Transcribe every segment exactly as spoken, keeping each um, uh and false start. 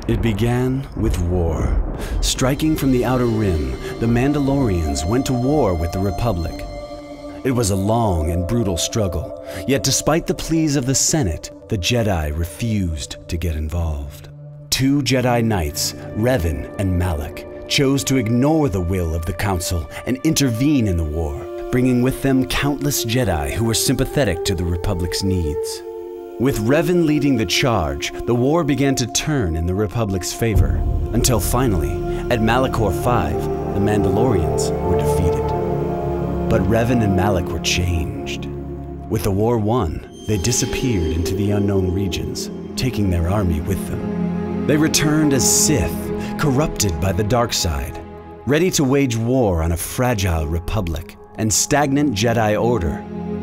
It began with war. Striking from the Outer Rim, the Mandalorians went to war with the Republic. It was a long and brutal struggle, yet despite the pleas of the Senate, the Jedi refused to get involved. Two Jedi Knights, Revan and Malak, chose to ignore the will of the Council and intervene in the war, bringing with them countless Jedi who were sympathetic to the Republic's needs. With Revan leading the charge, the war began to turn in the Republic's favor, until finally, at Malachor five, the Mandalorians were defeated. But Revan and Malak were changed. With the war won, they disappeared into the unknown regions, taking their army with them. They returned as Sith, corrupted by the dark side, ready to wage war on a fragile Republic and stagnant Jedi Order.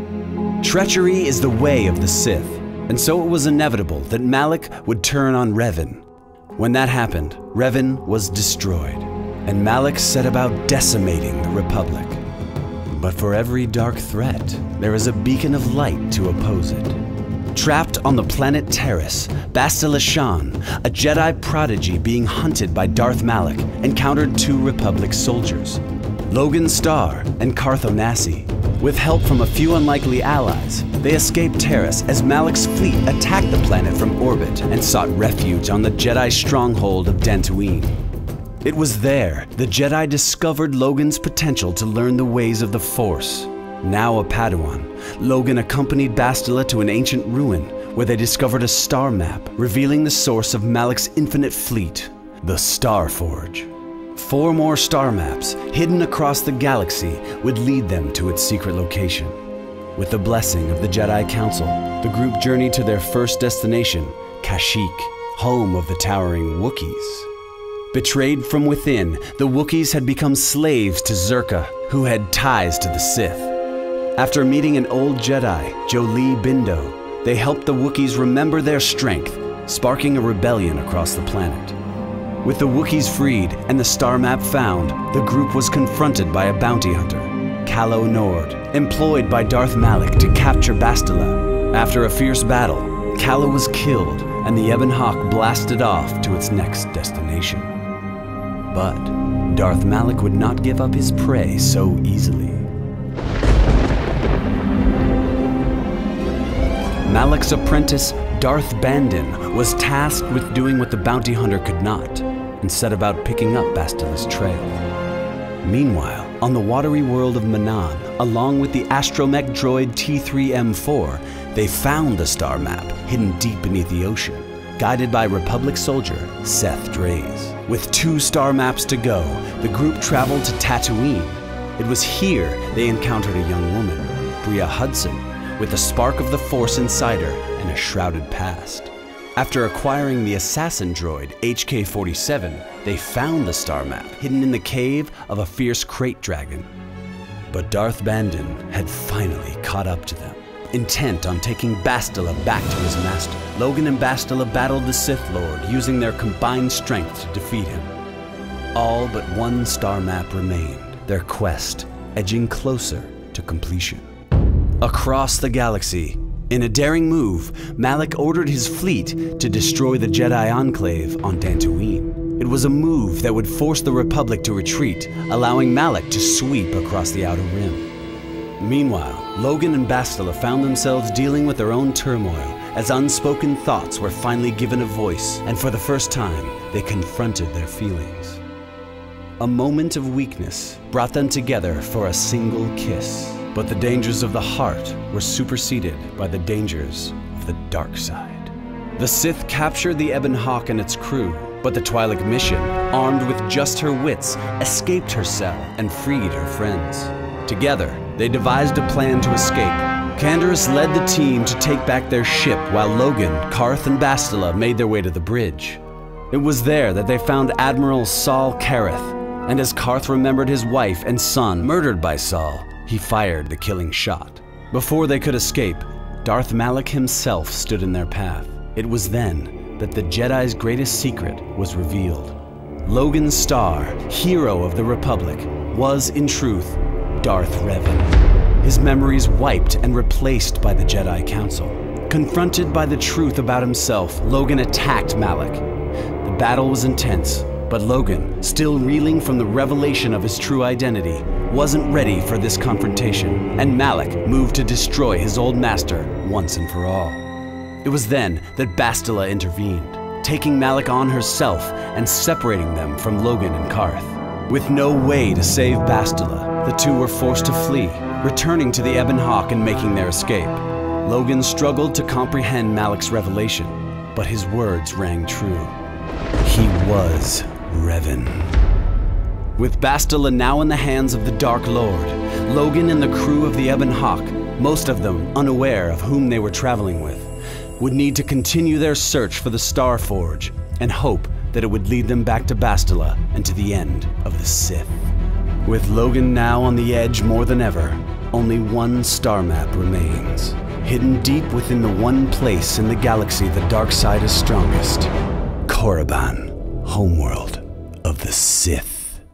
Treachery is the way of the Sith, and so it was inevitable that Malak would turn on Revan. When that happened, Revan was destroyed, and Malak set about decimating the Republic. But for every dark threat, there is a beacon of light to oppose it. Trapped on the planet Terrace, Bastila Shan, a Jedi prodigy being hunted by Darth Malak, encountered two Republic soldiers, Logan Starr and Carth Onasi. With help from a few unlikely allies, they escaped Terrace as Malak's fleet attacked the planet from orbit and sought refuge on the Jedi stronghold of Dantooine. It was there the Jedi discovered Logan's potential to learn the ways of the Force. Now a Padawan, Logan accompanied Bastila to an ancient ruin where they discovered a star map revealing the source of Malak's infinite fleet, the Star Forge. Four more star maps, hidden across the galaxy, would lead them to its secret location. With the blessing of the Jedi Council, the group journeyed to their first destination, Kashyyyk, home of the towering Wookiees. Betrayed from within, the Wookiees had become slaves to Zerka, who had ties to the Sith. After meeting an old Jedi, Jolee Bindo, they helped the Wookiees remember their strength, sparking a rebellion across the planet. With the Wookiees freed and the star map found, the group was confronted by a bounty hunter, Calo Nord, employed by Darth Malak to capture Bastila. After a fierce battle, Calo was killed and the Ebon Hawk blasted off to its next destination. But Darth Malak would not give up his prey so easily. Malak's apprentice, Darth Bandon, was tasked with doing what the bounty hunter could not, and set about picking up Bastila's trail. Meanwhile, on the watery world of Manan, along with the astromech droid T three M four, they found the star map hidden deep beneath the ocean, guided by Republic soldier Seth Drays. With two star maps to go, the group traveled to Tatooine. It was here they encountered a young woman, Bria Hudson, with a spark of the Force inside her and a shrouded past. After acquiring the assassin droid H K forty-seven, they found the star map hidden in the cave of a fierce crate dragon. But Darth Bandon had finally caught up to them. Intent on taking Bastila back to his master, Logan and Bastila battled the Sith Lord using their combined strength to defeat him. All but one star map remained, their quest edging closer to completion. Across the galaxy, in a daring move, Malak ordered his fleet to destroy the Jedi Enclave on Dantooine. It was a move that would force the Republic to retreat, allowing Malak to sweep across the Outer Rim. Meanwhile, Logan and Bastila found themselves dealing with their own turmoil as unspoken thoughts were finally given a voice, and for the first time, they confronted their feelings. A moment of weakness brought them together for a single kiss. But the dangers of the heart were superseded by the dangers of the dark side. The Sith captured the Ebon Hawk and its crew, but the Twi'lek mission, armed with just her wits, escaped her cell and freed her friends. Together, they devised a plan to escape. Canderous led the team to take back their ship while Logan, Carth, and Bastila made their way to the bridge. It was there that they found Admiral Saul Kareth, and as Carth remembered his wife and son murdered by Saul, he fired the killing shot. Before they could escape, Darth Malak himself stood in their path. It was then that the Jedi's greatest secret was revealed. Logan Starr, hero of the Republic, was in truth Darth Revan. His memories wiped and replaced by the Jedi Council. Confronted by the truth about himself, Logan attacked Malak. The battle was intense, but Logan, still reeling from the revelation of his true identity, wasn't ready for this confrontation, and Malak moved to destroy his old master once and for all. It was then that Bastila intervened, taking Malak on herself and separating them from Logan and Karth. With no way to save Bastila, the two were forced to flee, returning to the Ebon Hawk and making their escape. Logan struggled to comprehend Malak's revelation, but his words rang true. He was Revan. With Bastila now in the hands of the Dark Lord, Logan and the crew of the Ebon Hawk, most of them unaware of whom they were traveling with, would need to continue their search for the Star Forge and hope that it would lead them back to Bastila and to the end of the Sith. With Logan now on the edge more than ever, only one star map remains, hidden deep within the one place in the galaxy the dark side is strongest, Korriban, homeworld of the Sith.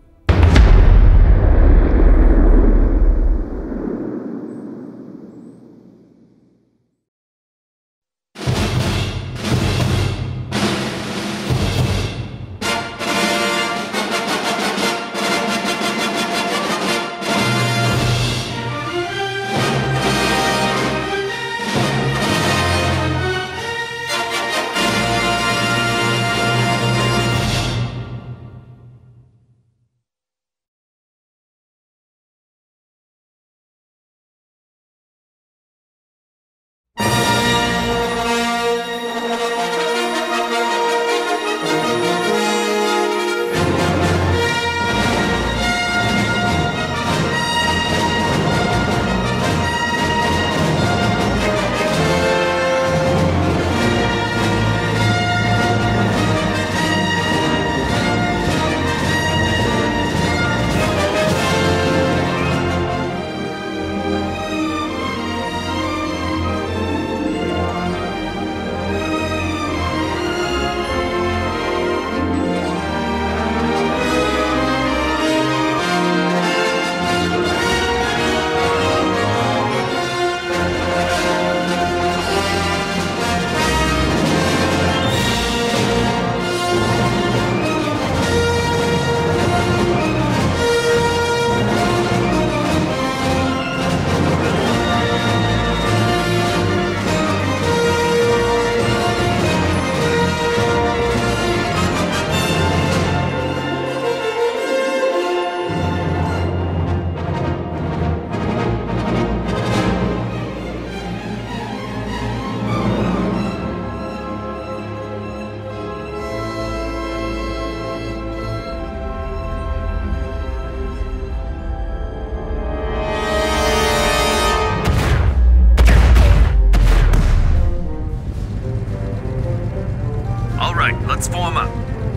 Let's form up.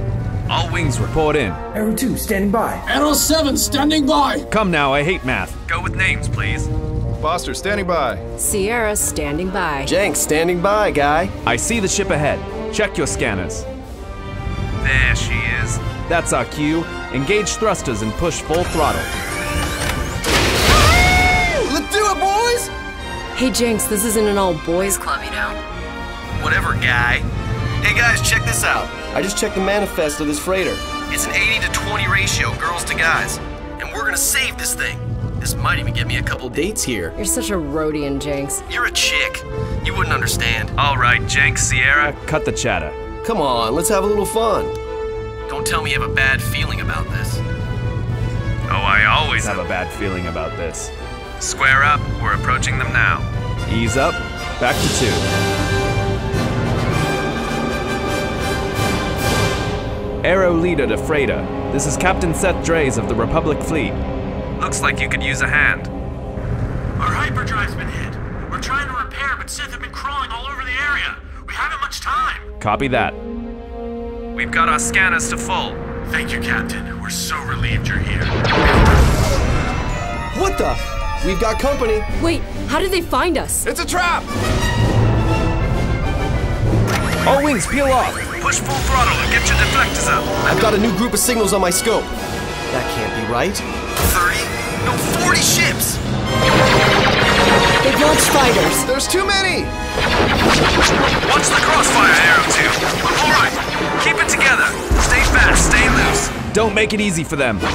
All wings report in. Arrow two, standing by. Arrow seven, standing by. Come now, I hate math. Go with names, please. Foster, standing by. Sierra, standing by. Jenks, standing by, guy. I see the ship ahead. Check your scanners. There she is. That's our cue. Engage thrusters and push full throttle. Let's do it, boys! Hey, Jenks, this isn't an all-boys club, you know? Whatever, guy. Hey, guys, check this out. I just checked the manifest of this freighter. It's an eighty to twenty ratio, girls to guys. And we're gonna save this thing. This might even get me a couple dates here. You're such a Rhodian, Jenks. You're a chick. You wouldn't understand. All right, Jenks, Sierra, cut the chatter. Come on, let's have a little fun. Don't tell me you have a bad feeling about this. Oh, I always have a bad feeling about this. Square up, we're approaching them now. Ease up, back to two. Aero leader to freighter. This is Captain Seth Drays of the Republic Fleet. Looks like you could use a hand. Our hyperdrive's been hit. We're trying to repair, but Sith have been crawling all over the area. We haven't much time. Copy that. We've got our scanners to full. Thank you, Captain. We're so relieved you're here. What the? We've got company. Wait, how did they find us? It's a trap! All wings, peel off. Push full throttle and get your deflectors up. I've got a new group of signals on my scope. That can't be right. thirty? No, forty ships! They've launched fighters. There's too many! Watch the crossfire, Arrow two. All right, keep it together. Don't make it easy for them.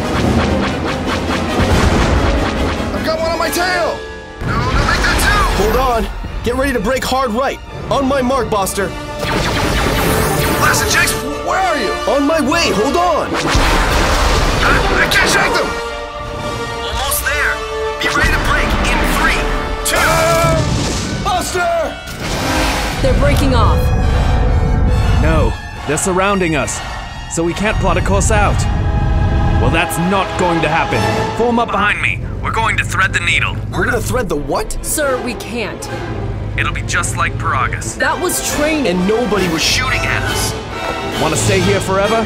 I've got one on my tail! No, no, make that too! Hold on. Get ready to break hard right. On my mark, Buster. Blast it, Jinx! Where are you? On my way, hold on! I, I can't shake them! Almost there. Be ready to break in three, two... Buster! They're breaking off. No, they're surrounding us, so we can't plot a course out. Well, that's not going to happen. Form up behind me. We're going to thread the needle. We're gonna thread the what? Sir, we can't. It'll be just like Paragus. That was training. And nobody was Shooting at us. Want to stay here forever?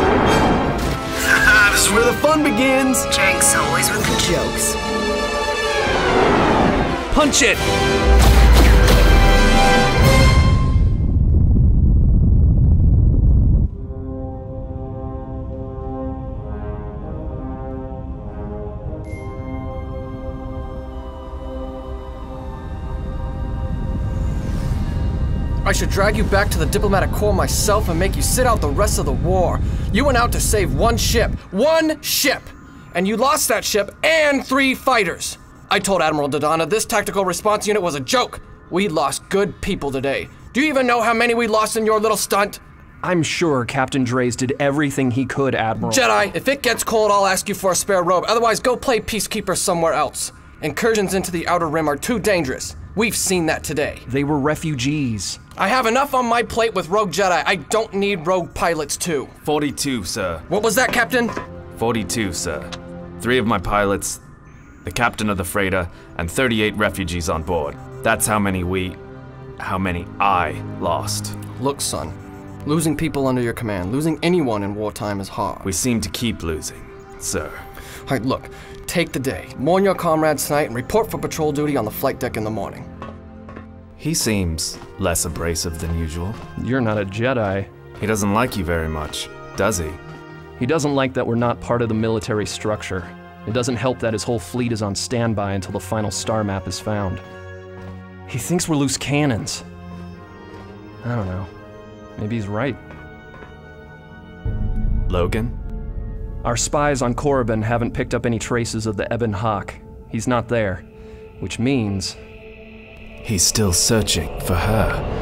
This is where the fun begins! Jinx always with the jokes. Punch it! I should drag you back to the diplomatic corps myself and make you sit out the rest of the war. You went out to save one ship. One ship! And you lost that ship and three fighters. I told Admiral Dodonna this tactical response unit was a joke. We lost good people today. Do you even know how many we lost in your little stunt? I'm sure Captain Drays did everything he could, Admiral. Jedi, if it gets cold, I'll ask you for a spare robe. Otherwise, go play peacekeeper somewhere else. Incursions into the Outer Rim are too dangerous. We've seen that today. They were refugees. I have enough on my plate with rogue Jedi. I don't need rogue pilots too. forty-two, sir. What was that, Captain? forty-two, sir. Three of my pilots, the captain of the freighter, and thirty-eight refugees on board. That's how many we... how many I lost. Look, son. Losing people under your command, losing anyone in wartime is hard. We seem to keep losing, sir. All right, look. Take the day. Mourn your comrades tonight and report for patrol duty on the flight deck in the morning. He seems less abrasive than usual. You're not a Jedi. He doesn't like you very much, does he? He doesn't like that we're not part of the military structure. It doesn't help that his whole fleet is on standby until the final star map is found. He thinks we're loose cannons. I don't know. Maybe he's right. Logan? Our spies on Korriban haven't picked up any traces of the Ebon Hawk. He's not there, which means... he's still searching for her.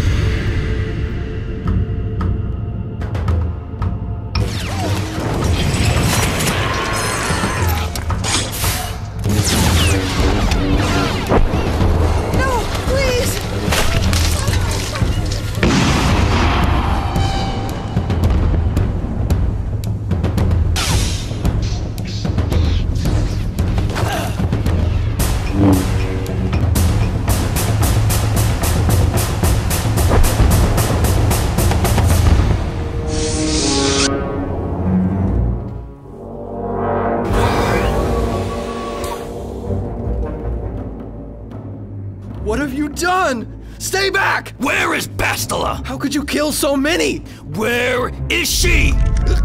What have you done? Stay back! Where is Bastila? How could you kill so many? Where is she?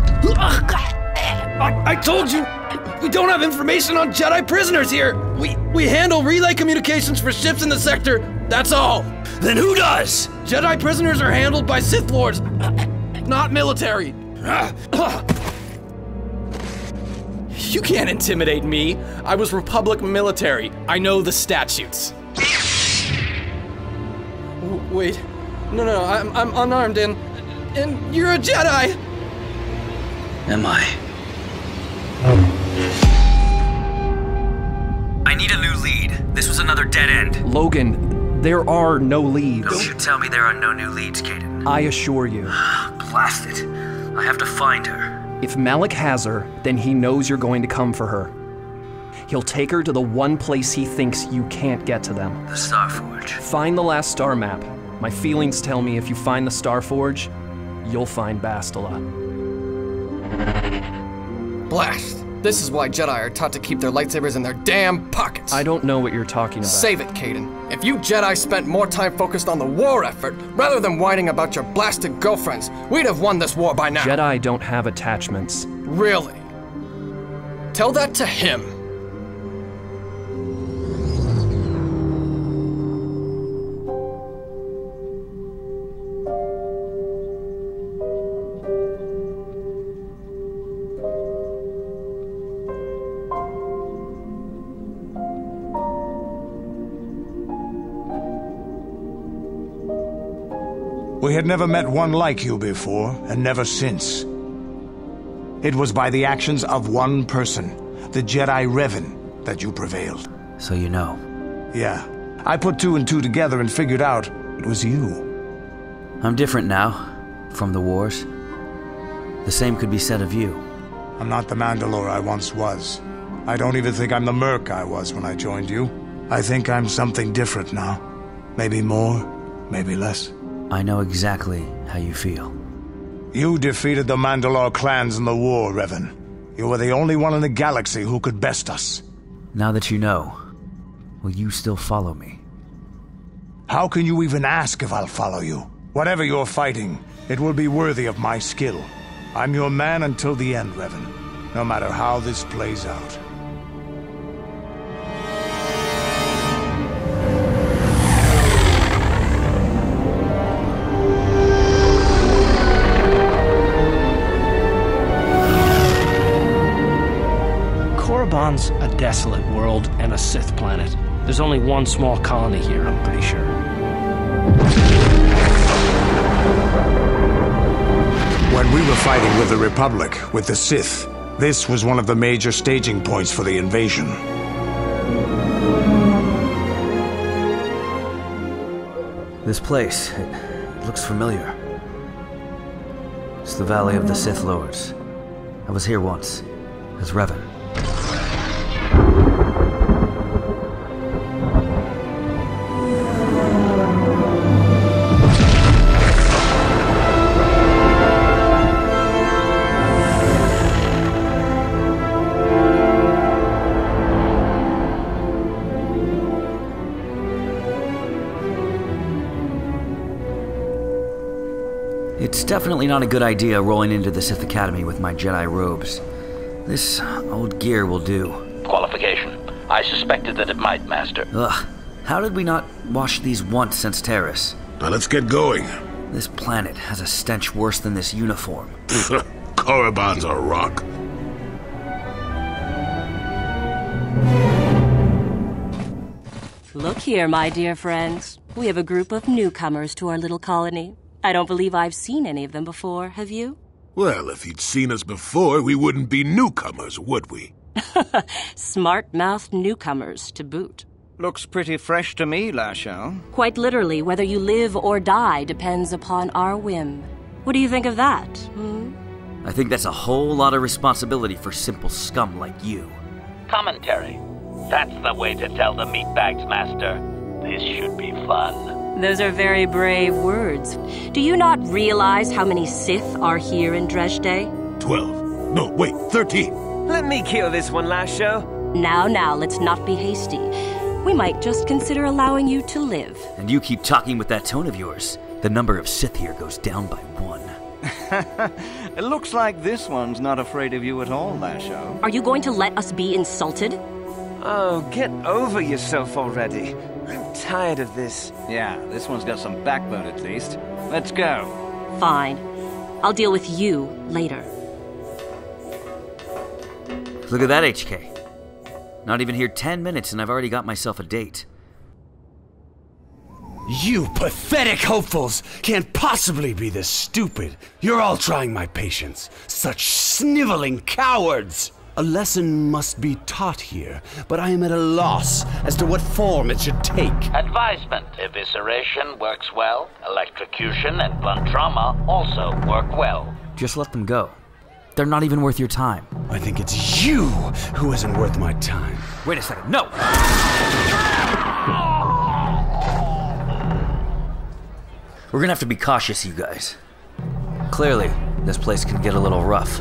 I, I told you, we don't have information on Jedi prisoners here. We we handle relay communications for ships in the sector. That's all. Then who does? Jedi prisoners are handled by Sith Lords, not military. You can't intimidate me. I was Republic military. I know the statutes. W wait, no, no, no. I'm I'm unarmed and and you're a Jedi. Am I? I need a new lead. This was another dead end. Logan, there are no leads. Don't you tell me there are no new leads, Caden. I assure you. Blast it. I have to find her. If Malak has her, then he knows you're going to come for her. He'll take her to the one place he thinks you can't get to them. The Star Forge. Find the last star map. My feelings tell me if you find the Star Forge, you'll find Bastila. Blast. This is why Jedi are taught to keep their lightsabers in their damn pockets. I don't know what you're talking about. Save it, Caden. If you Jedi spent more time focused on the war effort, rather than whining about your blasted girlfriends, we'd have won this war by now. Jedi don't have attachments. Really? Tell that to him. We had never met one like you before, and never since. It was by the actions of one person, the Jedi Revan, that you prevailed. So you know. Yeah. I put two and two together and figured out it was you. I'm different now, from the wars. The same could be said of you. I'm not the Mandalore I once was. I don't even think I'm the merc I was when I joined you. I think I'm something different now. Maybe more, maybe less. I know exactly how you feel. You defeated the Mandalore clans in the war, Revan. You were the only one in the galaxy who could best us. Now that you know, will you still follow me? How can you even ask if I'll follow you? Whatever you're fighting, it will be worthy of my skill. I'm your man until the end, Revan, no matter how this plays out. Korriban's a desolate world and a Sith planet. There's only one small colony here, I'm pretty sure. When we were fighting with the Republic, with the Sith, this was one of the major staging points for the invasion. This place, it, it looks familiar. It's the Valley of the Sith Lords. I was here once, as Revan. It's definitely not a good idea rolling into the Sith Academy with my Jedi robes. This old gear will do. Qualification. I suspected that it might, Master. Ugh. How did we not wash these once since Terrace? Now let's get going. This planet has a stench worse than this uniform. Korriban's a rock. Look here, my dear friends. We have a group of newcomers to our little colony. I don't believe I've seen any of them before, have you? Well, if you'd seen us before, we wouldn't be newcomers, would we? Smart-mouthed newcomers, to boot. Looks pretty fresh to me, Lashao. Quite literally, whether you live or die depends upon our whim. What do you think of that, hmm? I think that's a whole lot of responsibility for simple scum like you. Commentary. That's the way to tell the meatbags, Master. This should be fun. Those are very brave words. Do you not realize how many Sith are here in Dresde? Twelve. No, wait, thirteen. Let me kill this one, Lasho. Now, now, let's not be hasty. We might just consider allowing you to live. And you keep talking with that tone of yours. The number of Sith here goes down by one. It looks like this one's not afraid of you at all, Lasho. Are you going to let us be insulted? Oh, get over yourself already. I'm tired of this. Yeah, this one's got some backbone at least. Let's go. Fine. I'll deal with you later. Look at that, H K. Not even here ten minutes and I've already got myself a date. You pathetic hopefuls can't possibly be this stupid. You're all trying my patience. Such sniveling cowards! A lesson must be taught here, but I am at a loss as to what form it should take. Advisement. Evisceration works well. Electrocution and blunt trauma also work well. Just let them go. They're not even worth your time. I think it's you who isn't worth my time. Wait a second, no! We're gonna have to be cautious, you guys. Clearly, this place can get a little rough.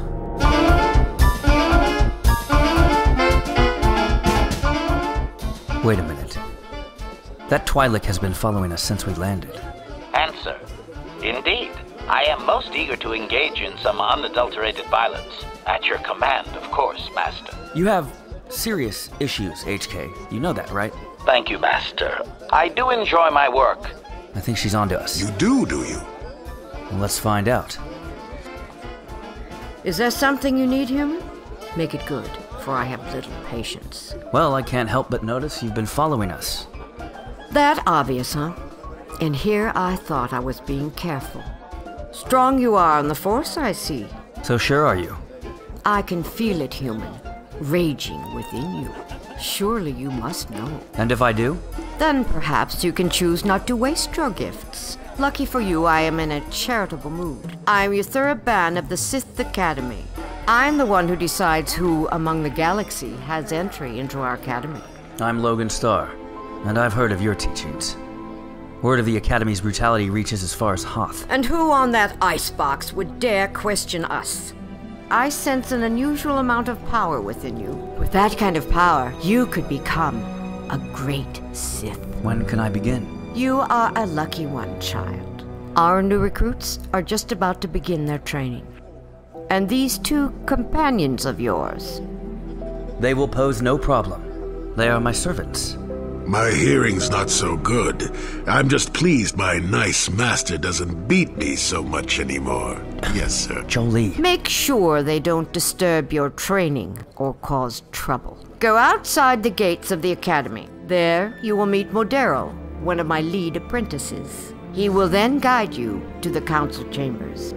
Wait a minute. That Twi'lek has been following us since we landed. Answer. Indeed. I am most eager to engage in some unadulterated violence. At your command, of course, Master. You have serious issues, H K. You know that, right? Thank you, Master. I do enjoy my work. I think she's onto us. You do, do you? Well, let's find out. Is there something you need, human? Make it good, for I have little patience. Well, I can't help but notice you've been following us. That obvious, huh? And here I thought I was being careful. Strong you are on the Force, I see. So sure are you? I can feel it, human, raging within you. Surely you must know. And if I do? Then perhaps you can choose not to waste your gifts. Lucky for you, I am in a charitable mood. I am Yuthura Ban of the Sith Academy. I'm the one who decides who among the galaxy has entry into our academy. I'm Logan Starr, and I've heard of your teachings. Word of the Academy's brutality reaches as far as Hoth. And who on that icebox would dare question us? I sense an unusual amount of power within you. With that kind of power, you could become a great Sith. When can I begin? You are a lucky one, child. Our new recruits are just about to begin their training. And these two companions of yours. They will pose no problem. They are my servants. My hearing's not so good. I'm just pleased my nice master doesn't beat me so much anymore. Yes, sir. Jolie. Make sure they don't disturb your training or cause trouble. Go outside the gates of the academy. There you will meet Modero, one of my lead apprentices. He will then guide you to the council chambers.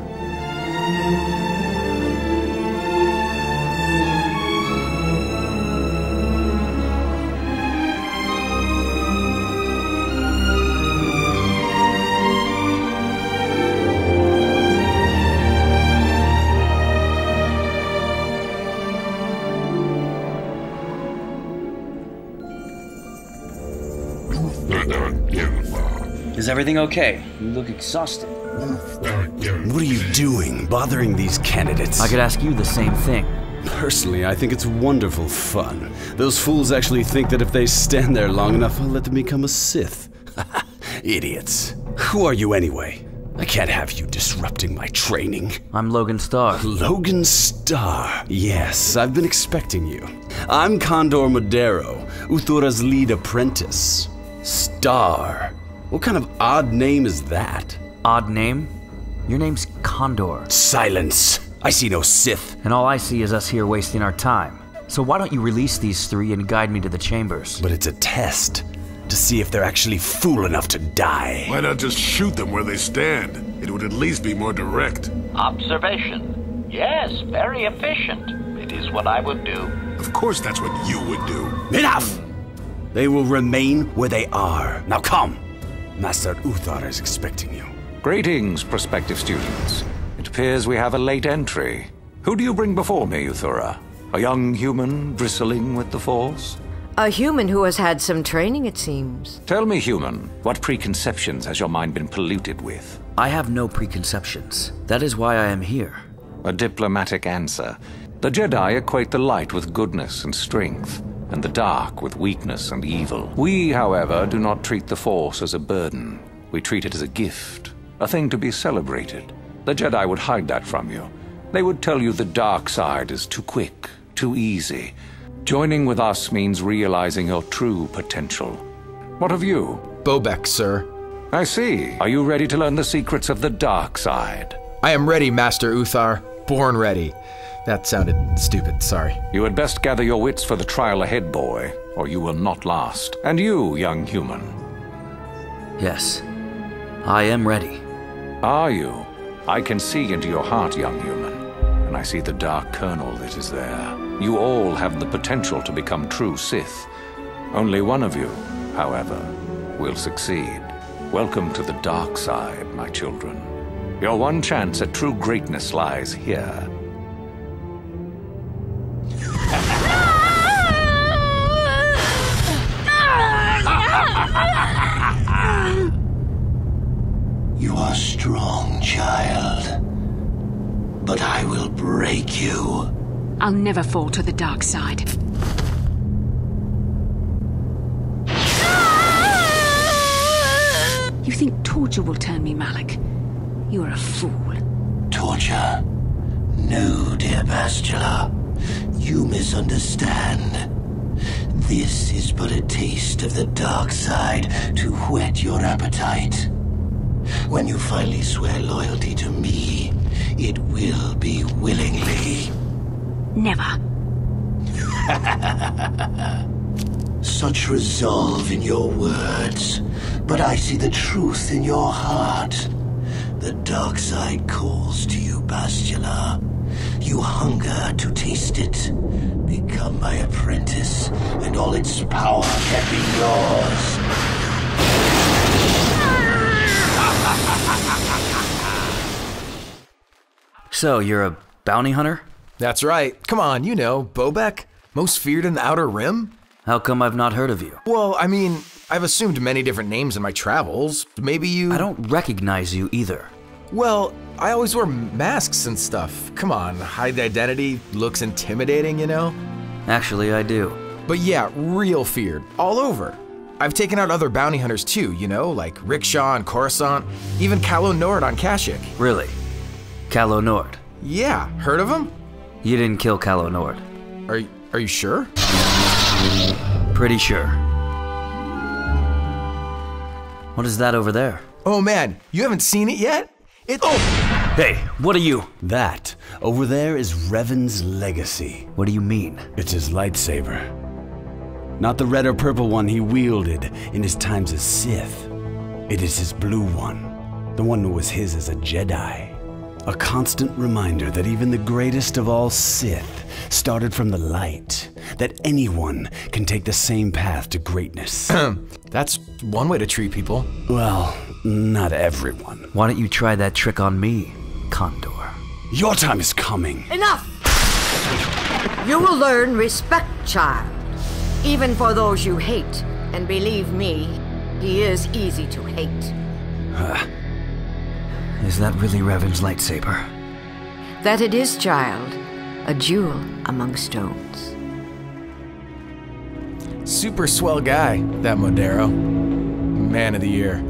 Is everything okay? You look exhausted. What are you doing, bothering these candidates? I could ask you the same thing. Personally, I think it's wonderful fun. Those fools actually think that if they stand there long enough, I'll let them become a Sith. Idiots. Who are you anyway? I can't have you disrupting my training. I'm Logan Starr. Logan Starr. Yes, I've been expecting you. I'm Condor Modero, Uthura's lead apprentice. Starr. What kind of odd name is that? Odd name? Your name's Condor. Silence! I see no Sith. And all I see is us here wasting our time. So why don't you release these three and guide me to the chambers? But it's a test, to see if they're actually fool enough to die. Why not just shoot them where they stand? It would at least be more direct. Observation. Yes, very efficient. It is what I would do. Of course that's what you would do. Enough! They will remain where they are. Now come! Master Uthar is expecting you. Greetings, prospective students. It appears we have a late entry. Who do you bring before me, Uthura? A young human bristling with the Force? A human who has had some training, it seems. Tell me, human, what preconceptions has your mind been polluted with? I have no preconceptions. That is why I am here. A diplomatic answer. The Jedi equate the light with goodness and strength, and the dark with weakness and evil. We, however, do not treat the Force as a burden. We treat it as a gift, a thing to be celebrated. The Jedi would hide that from you. They would tell you the dark side is too quick, too easy. Joining with us means realizing your true potential. What of you? Bobek, sir. I see. Are you ready to learn the secrets of the dark side? I am ready, Master Uthar. Born ready. That sounded stupid, sorry. You had best gather your wits for the trial ahead, boy, or you will not last. And you, young human. Yes, I am ready. Are you? I can see into your heart, young human, and I see the dark kernel that is there. You all have the potential to become true Sith. Only one of you, however, will succeed. Welcome to the dark side, my children. Your one chance at true greatness lies here. You are strong, child. But I will break you. I'll never fall to the dark side. You think torture will turn me, Malak? You are a fool. Torture? No, dear Bastila. You misunderstand. This is but a taste of the dark side to whet your appetite. When you finally swear loyalty to me, it will be willingly. Never. such resolve in your words, but I see the truth in your heart. The dark side calls to you, Bastila. You hunger to taste it. Become my apprentice, and all its power can be yours. So, you're a bounty hunter? That's right. Come on, you know, Bobek? Most feared in the Outer Rim? How come I've not heard of you? Well, I mean, I've assumed many different names in my travels. Maybe you... I don't recognize you either. Well, I always wear masks and stuff. Come on, hide the identity, looks intimidating, you know? Actually, I do. But yeah, real feared, all over. I've taken out other bounty hunters too, you know, like Rickshaw on Coruscant, even Calo Nord on Kashyyyk. Really? Calo Nord? Yeah, heard of him? You didn't kill Calo Nord. Are, are you sure? Pretty sure. What is that over there? Oh man, you haven't seen it yet? It- Oh! Hey, what are you? That, over there, is Revan's legacy. What do you mean? It's his lightsaber. Not the red or purple one he wielded in his times as Sith. It is his blue one, the one that was his as a Jedi. A constant reminder that even the greatest of all Sith started from the light, that anyone can take the same path to greatness. That's one way to treat people. Well, not everyone. Why don't you try that trick on me, Condor? Your time is coming. Enough! You will learn respect, child. Even for those you hate. And believe me, he is easy to hate. Huh. Is that really Revan's lightsaber? That it is, child. A jewel among stones. Super swell guy, that Modero. Man of the year.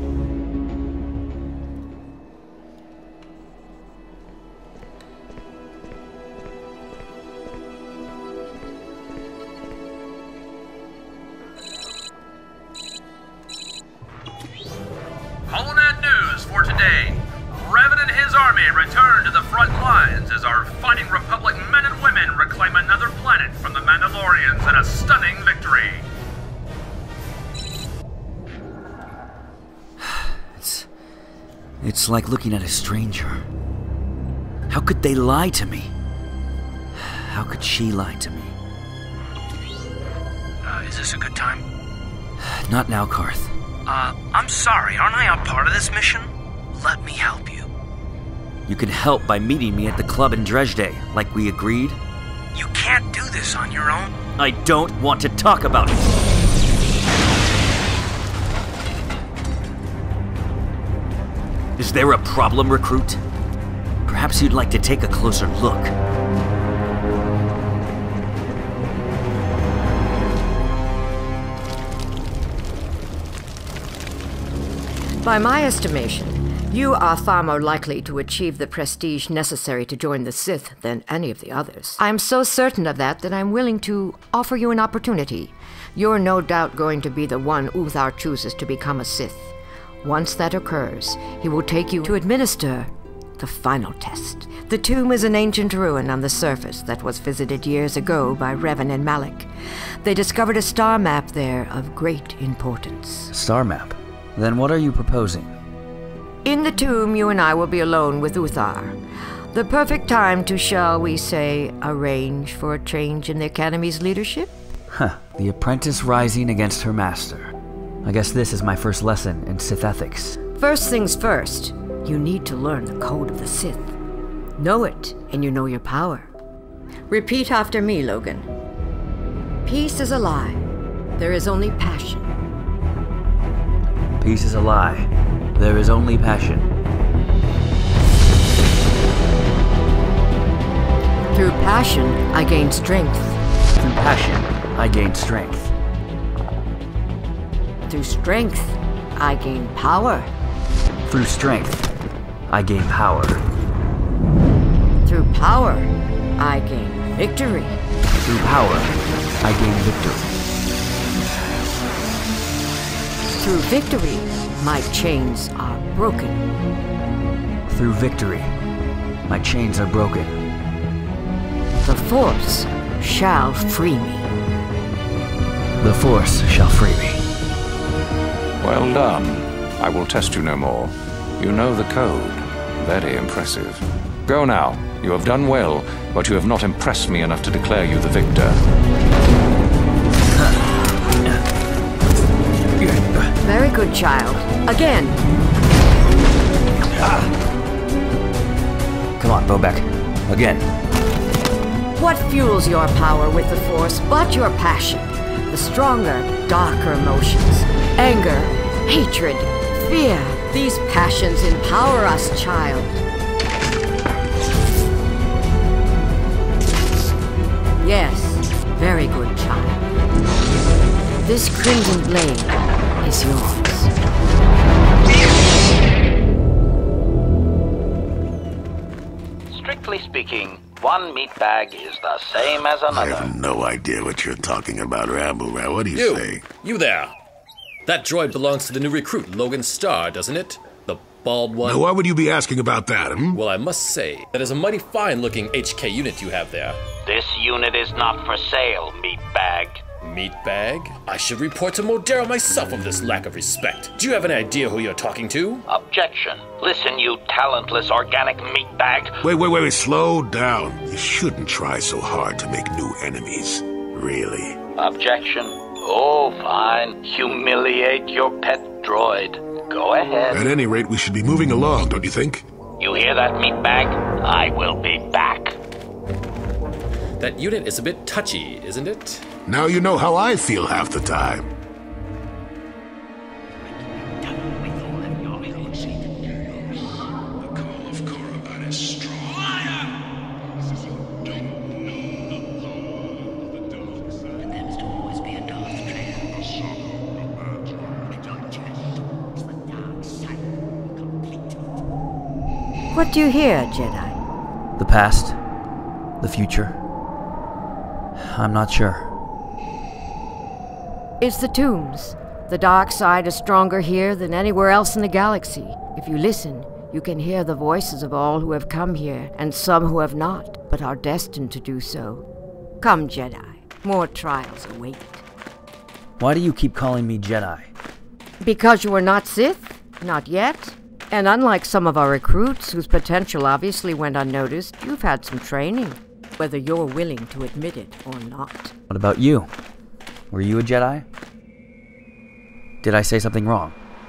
Holonet news for today. Revan and his army return to the front lines as our fighting Republic men and women reclaim another planet from the Mandalorians in a stunning victory. It's... It's like looking at a stranger. How could they lie to me? How could she lie to me? Uh, is this a good time? Not now, Karth. Uh, I'm sorry, aren't I a part of this mission? Let me help you. You can help by meeting me at the club in Dresde, like we agreed. You can't do this on your own. I don't want to talk about it. Is there a problem, recruit? Perhaps you'd like to take a closer look. By my estimation, you are far more likely to achieve the prestige necessary to join the Sith than any of the others. I'm so certain of that that I'm willing to offer you an opportunity. You're no doubt going to be the one Uthar chooses to become a Sith. Once that occurs, he will take you to administer the final test. The tomb is an ancient ruin on the surface that was visited years ago by Revan and Malak. They discovered a star map there of great importance. Star map? Then what are you proposing? In the tomb, you and I will be alone with Uthar. The perfect time to, shall we say, arrange for a change in the Academy's leadership? Huh. The apprentice rising against her master. I guess this is my first lesson in Sith ethics. First things first, you need to learn the code of the Sith. Know it, and you know your power. Repeat after me, Logan. Peace is a lie. There is only passion. Peace is a lie. There is only passion. Through passion, I gain strength. Through passion, I gain strength. Through strength, I gain power. Through strength, I gain power. Through power, I gain victory. Through power, I gain victory. Through victory, my chains are broken. Through victory, my chains are broken. The Force shall free me. The Force shall free me. Well done. I will test you no more. You know the code. Very impressive. Go now. You have done well, but you have not impressed me enough to declare you the victor. Very good, child. Again. Come on, Bobek. Again. What fuels your power with the Force but your passion? The stronger, darker emotions. Anger, hatred, fear. These passions empower us, child. Yes, very good, child. This crimson blade is yours. Strictly speaking, one meat bag is the same as I another. have no idea what you're talking about, Rambo. What do you, You, say? you there. That droid belongs to the new recruit, Logan Starr, doesn't it? The bald one. Now, why would you be asking about that, hmm? Well, I must say, that is a mighty fine-looking H K unit you have there. This unit is not for sale, meat bag. Meat bag? I should report to Modero myself of this lack of respect. Do you have any idea who you're talking to? Objection. Listen, you talentless organic meat bag. Wait, wait, wait, wait, slow down. You shouldn't try so hard to make new enemies. Really. Objection. Oh, fine. Humiliate your pet droid. Go ahead. At any rate, we should be moving along, don't you think? You hear that, meat bag? I will be back. That unit is a bit touchy, isn't it? Now you know how I feel half the time. The call of Korriban is strong. And there must always be a Darth What do you hear, Jedi? The past. The future. I'm not sure. It's the tombs. The dark side is stronger here than anywhere else in the galaxy. If you listen, you can hear the voices of all who have come here, and some who have not, but are destined to do so. Come, Jedi. More trials await. Why do you keep calling me Jedi? Because you are not Sith? Not yet? And unlike some of our recruits, whose potential obviously went unnoticed, you've had some training, whether you're willing to admit it or not. What about you? Were you a Jedi? Did I say something wrong?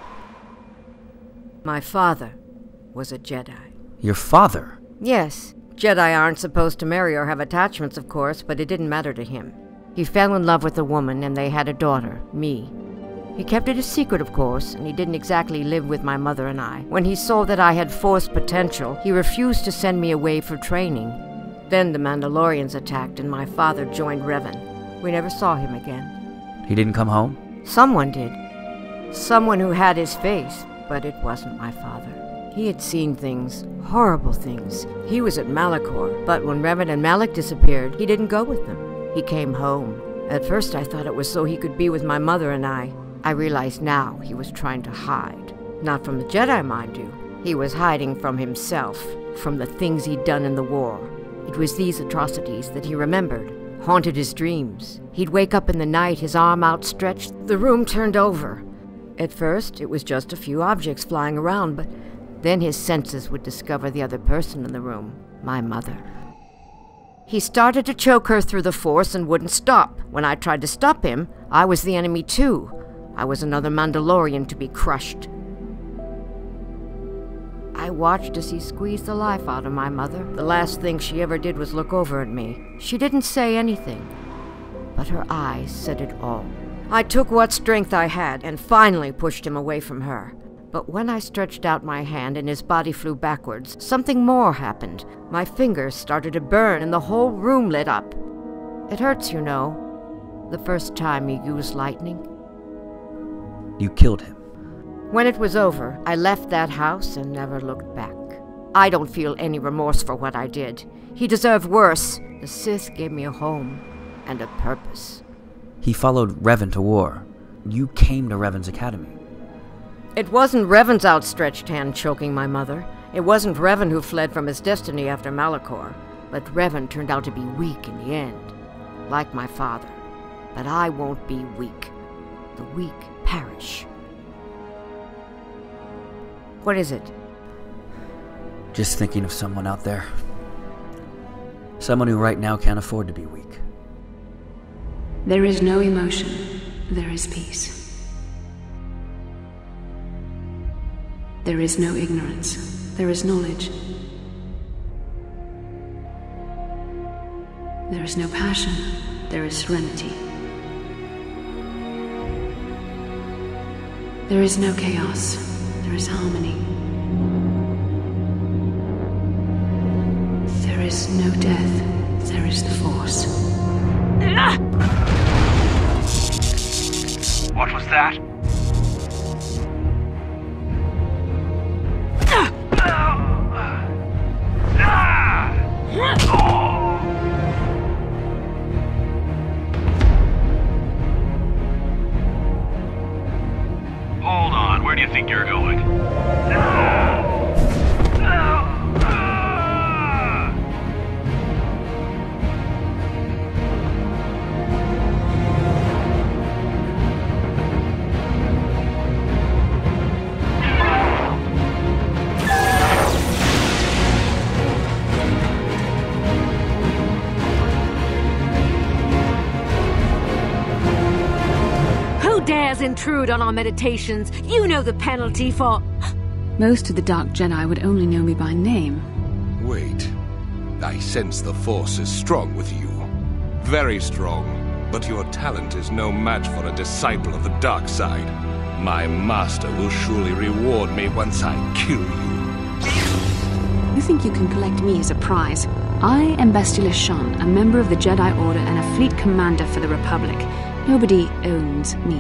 My father was a Jedi. Your father? Yes. Jedi aren't supposed to marry or have attachments, of course, but it didn't matter to him. He fell in love with a woman, and they had a daughter, me. He kept it a secret, of course, and he didn't exactly live with my mother and I. When he saw that I had Force potential, he refused to send me away for training. Then the Mandalorians attacked, and my father joined Revan. We never saw him again. He didn't come home? Someone did. Someone who had his face, but it wasn't my father. He had seen things, horrible things. He was at Malachor, but when Revan and Malak disappeared, he didn't go with them. He came home. At first I thought it was so he could be with my mother and I. I realized now he was trying to hide. Not from the Jedi, mind you. He was hiding from himself, from the things he'd done in the war. It was these atrocities that he remembered, haunted his dreams. He'd wake up in the night, his arm outstretched, the room turned over. At first, it was just a few objects flying around, but then his senses would discover the other person in the room, my mother. He started to choke her through the Force and wouldn't stop. When I tried to stop him, I was the enemy too. I was another Mandalorian to be crushed. I watched as he squeezed the life out of my mother. The last thing she ever did was look over at me. She didn't say anything, but her eyes said it all. I took what strength I had and finally pushed him away from her. But when I stretched out my hand and his body flew backwards, something more happened. My fingers started to burn and the whole room lit up. It hurts, you know, the first time you use lightning. You killed him. When it was over, I left that house and never looked back. I don't feel any remorse for what I did. He deserved worse. The Sith gave me a home and a purpose. He followed Revan to war. You came to Revan's academy. It wasn't Revan's outstretched hand choking my mother. It wasn't Revan who fled from his destiny after Malachor. But Revan turned out to be weak in the end, like my father. But I won't be weak. The weak perish. What is it? Just thinking of someone out there. Someone who right now can't afford to be weak. There is no emotion. There is peace. There is no ignorance. There is knowledge. There is no passion. There is serenity. There is no chaos. There is harmony. There is no death. There is the Force. What was that? Hold on, where do you think you're going? Dares intrude on our meditations. You know the penalty for... Most of the Dark Jedi would only know me by name. Wait. I sense the Force is strong with you. Very strong. But your talent is no match for a disciple of the dark side. My master will surely reward me once I kill you. You think you can collect me as a prize? I am Bastila Shan, a member of the Jedi Order and a fleet commander for the Republic. Nobody owns me.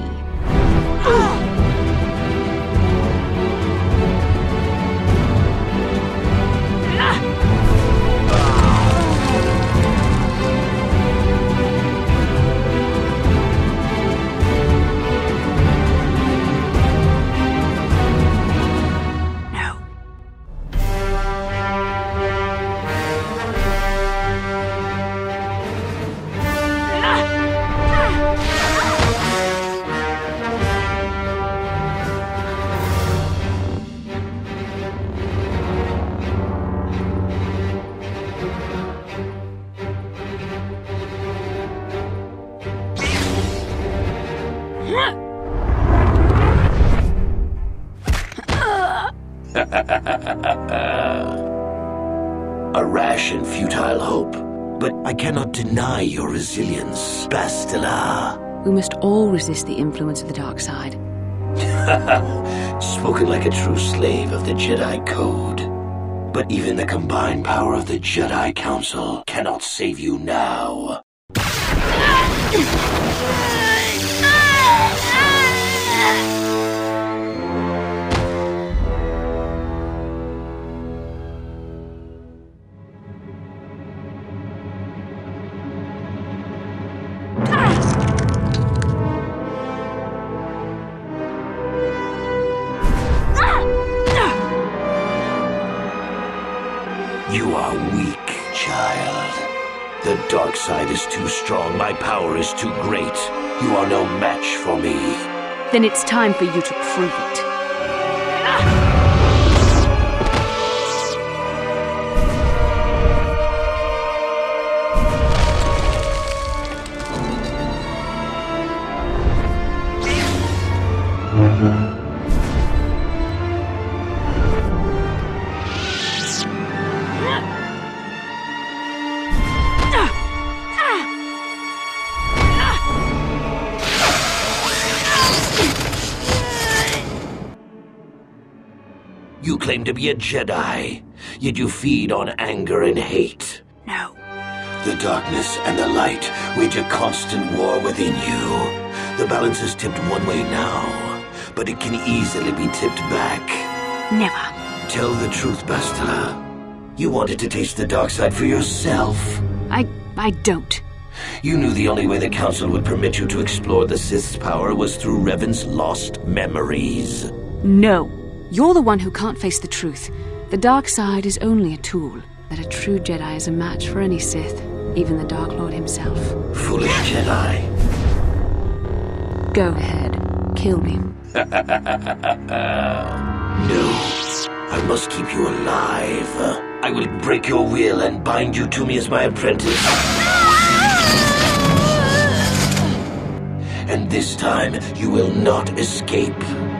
A rash and futile hope, but I cannot deny your resilience, Bastila. We must all resist the influence of the dark side. Spoken like a true slave of the Jedi Code. But even the combined power of the Jedi Council cannot save you now. You are weak, child. The dark side is too strong, my power is too great. You are no match for me. Then it's time for you to prove it. You claim to be a Jedi, yet you feed on anger and hate. No. The darkness and the light wage a constant war within you. The balance is tipped one way now, but it can easily be tipped back. Never. Tell the truth, Bastila. You wanted to taste the dark side for yourself. I... I don't. You knew the only way the Council would permit you to explore the Sith's power was through Revan's lost memories. No. You're the one who can't face the truth. The dark side is only a tool, but a true Jedi is a match for any Sith, even the Dark Lord himself. Foolish Jedi. Go ahead. Kill me. No. I must keep you alive. Uh, I will break your will and bind you to me as my apprentice. And this time, you will not escape.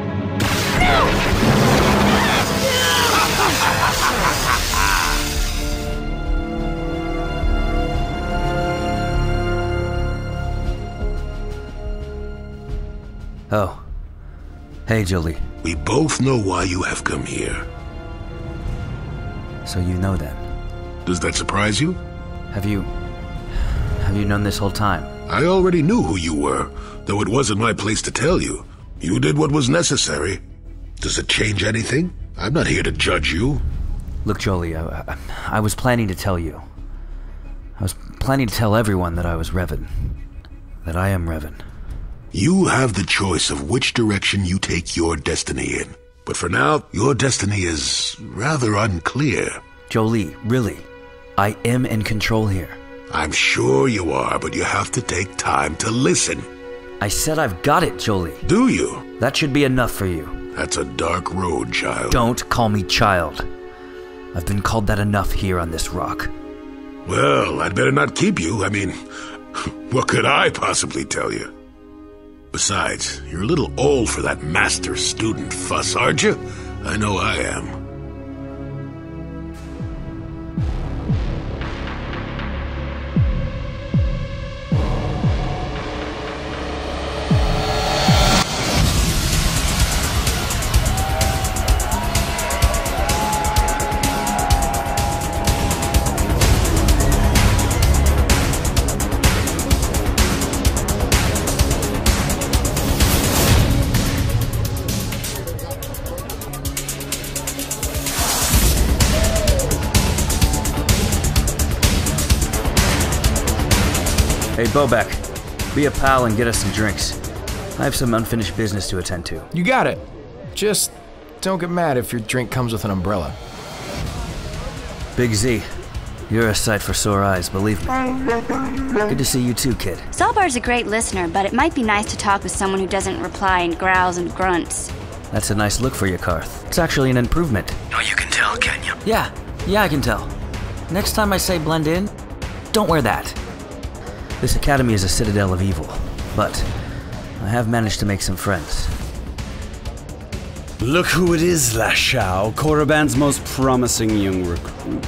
Oh. Hey, Jolie. We both know why you have come here. So you know then? Does that surprise you? Have you... have you known this whole time? I already knew who you were, though it wasn't my place to tell you. You did what was necessary. Does it change anything? I'm not here to judge you. Look, Jolie, I, I, I was planning to tell you. I was planning to tell everyone that I was Revan. That I am Revan. You have the choice of which direction you take your destiny in. But for now, your destiny is rather unclear. Jolie, really, I am in control here. I'm sure you are, but you have to take time to listen. I said I've got it, Jolie. Do you? That should be enough for you. That's a dark road, child. Don't call me child. I've been called that enough here on this rock. Well, I'd better not keep you. I mean, what could I possibly tell you? Besides, you're a little old for that master-student fuss, aren't you? I know I am. Hey, Bobek, be a pal and get us some drinks. I have some unfinished business to attend to. You got it. Just don't get mad if your drink comes with an umbrella. Big Z, you're a sight for sore eyes, believe me. Good to see you too, kid. Salbar's a great listener, but it might be nice to talk with someone who doesn't reply in growls and grunts. That's a nice look for you, Karth. It's actually an improvement. Oh, you can tell, can you? Yeah, yeah, I can tell. Next time I say blend in, don't wear that. This academy is a citadel of evil, but I have managed to make some friends. Look who it is, Lashao, Korriban's most promising young recruit.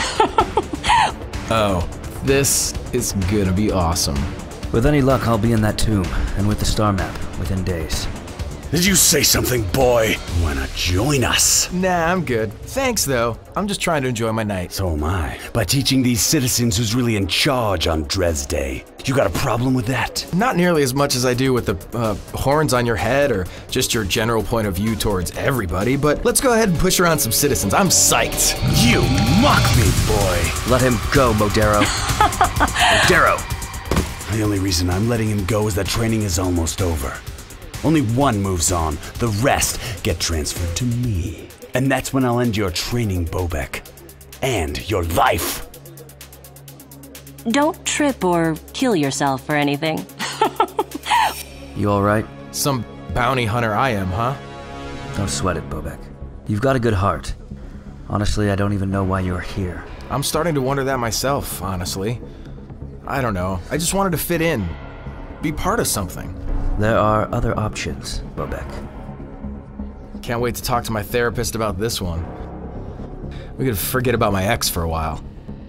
Oh, this is gonna be awesome. With any luck, I'll be in that tomb, and with the star map, within days. Did you say something, boy? Why not join us? Nah, I'm good. Thanks, though. I'm just trying to enjoy my night. So am I. By teaching these citizens who's really in charge on Dres Day. You got a problem with that? Not nearly as much as I do with the uh, horns on your head or just your general point of view towards everybody, but let's go ahead and push around some citizens. I'm psyched. You mock me, boy. Let him go, Modero. Modero! The only reason I'm letting him go is that training is almost over. Only one moves on, the rest get transferred to me. And that's when I'll end your training, Bobek. And your life. Don't trip or kill yourself or anything. You alright? Some bounty hunter I am, huh? Don't sweat it, Bobek. You've got a good heart. Honestly, I don't even know why you're here. I'm starting to wonder that myself, honestly. I don't know. I just wanted to fit in. Be part of something. There are other options, Bobek. Can't wait to talk to my therapist about this one. We could forget about my ex for a while.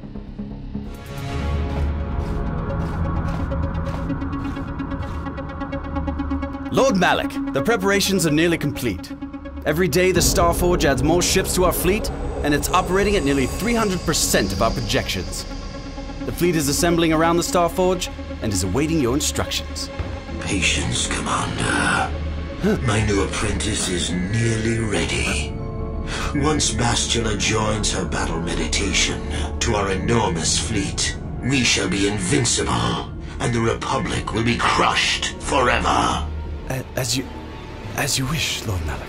Lord Malak, the preparations are nearly complete. Every day the Starforge adds more ships to our fleet, and it's operating at nearly three hundred percent of our projections. The fleet is assembling around the Starforge and is awaiting your instructions. Patience, Commander. My new apprentice is nearly ready. Once Bastila joins her battle meditation to our enormous fleet, we shall be invincible, and the Republic will be crushed forever. As you... as you wish, Lord Malak.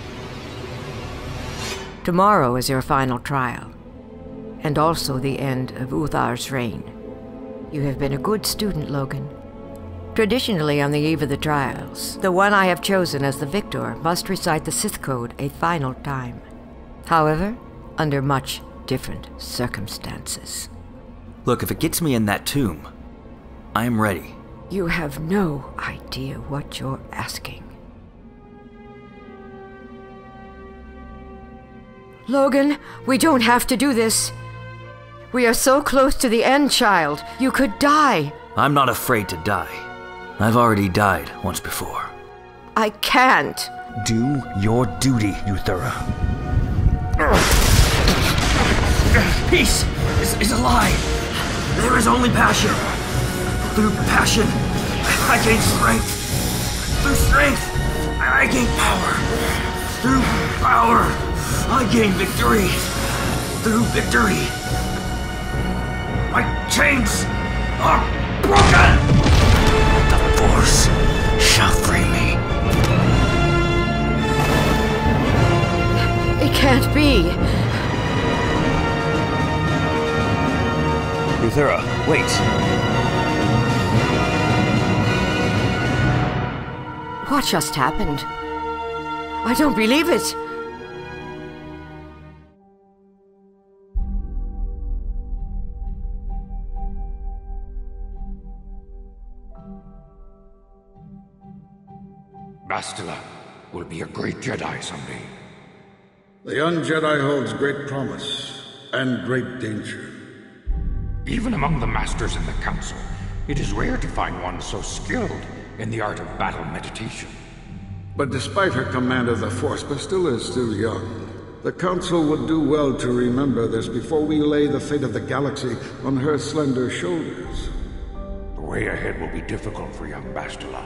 Tomorrow is your final trial, and also the end of Uthar's reign. You have been a good student, Logan. Traditionally, on the eve of the trials, the one I have chosen as the victor must recite the Sith Code a final time. However, under much different circumstances. Look, if it gets me in that tomb, I am ready. You have no idea what you're asking. Logan, we don't have to do this. We are so close to the end, child. You could die. I'm not afraid to die. I've already died once before. I can't. Do your duty, Euthura. Peace is, is a lie. There is only passion. Through passion, I gain strength. Through strength, I gain power. Through power, I gain victory. Through victory, my chains are broken! The Force shall free me. It can't be. Euthura, wait. What just happened? I don't believe it. Bastila will be a great Jedi someday. The young Jedi holds great promise and great danger. Even among the masters in the Council, it is rare to find one so skilled in the art of battle meditation. But despite her command of the Force, Bastila is still young. The Council would do well to remember this before we lay the fate of the galaxy on her slender shoulders. The way ahead will be difficult for young Bastila.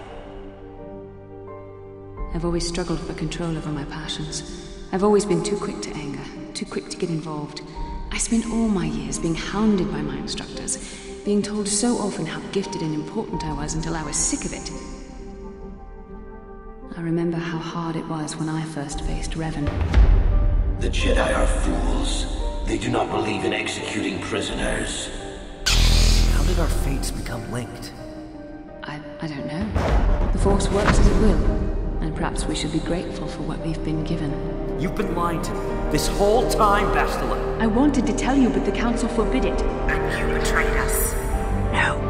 I've always struggled for control over my passions. I've always been too quick to anger, too quick to get involved. I spent all my years being hounded by my instructors, being told so often how gifted and important I was until I was sick of it. I remember how hard it was when I first faced Revan. The Jedi are fools. They do not believe in executing prisoners. How did our fates become linked? I, I don't know. The Force works as it will, and perhaps we should be grateful for what we've been given. You've been lying to me this whole time, Bastila. I wanted to tell you, but the Council forbid it. And you betrayed us. No.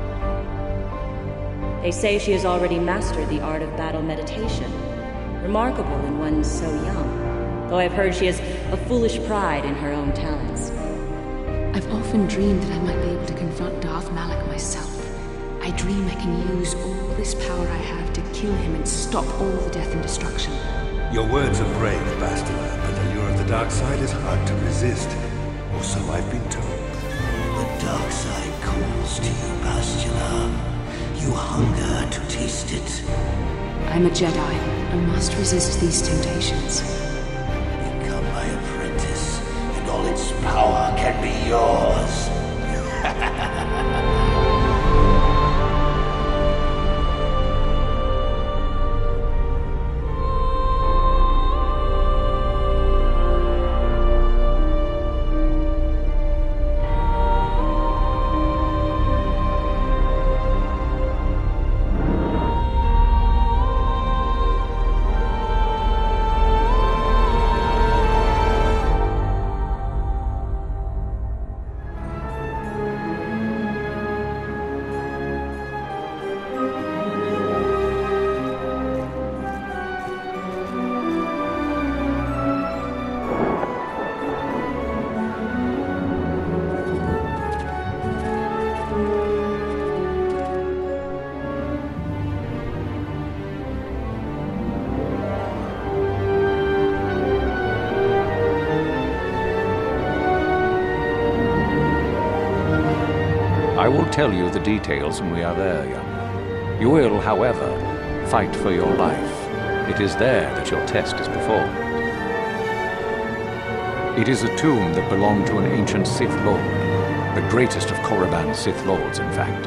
They say she has already mastered the art of battle meditation. Remarkable in one so young, though I've heard she has a foolish pride in her own talents. I've often dreamed that I might be able to confront Darth Malak myself. I dream I can use all this power I have to kill him and stop all the death and destruction. Your words are brave, Bastila, but the lure of the dark side is hard to resist. Or so I've been told. The dark side calls to you, Bastila. You hunger to taste it. I'm a Jedi. I must resist these temptations. Become my apprentice, and all its power can be yours. I will tell you the details when we are there, young. You will, however, fight for your life. It is there that your test is performed. It is a tomb that belonged to an ancient Sith Lord, the greatest of Korriban's Sith Lords, in fact.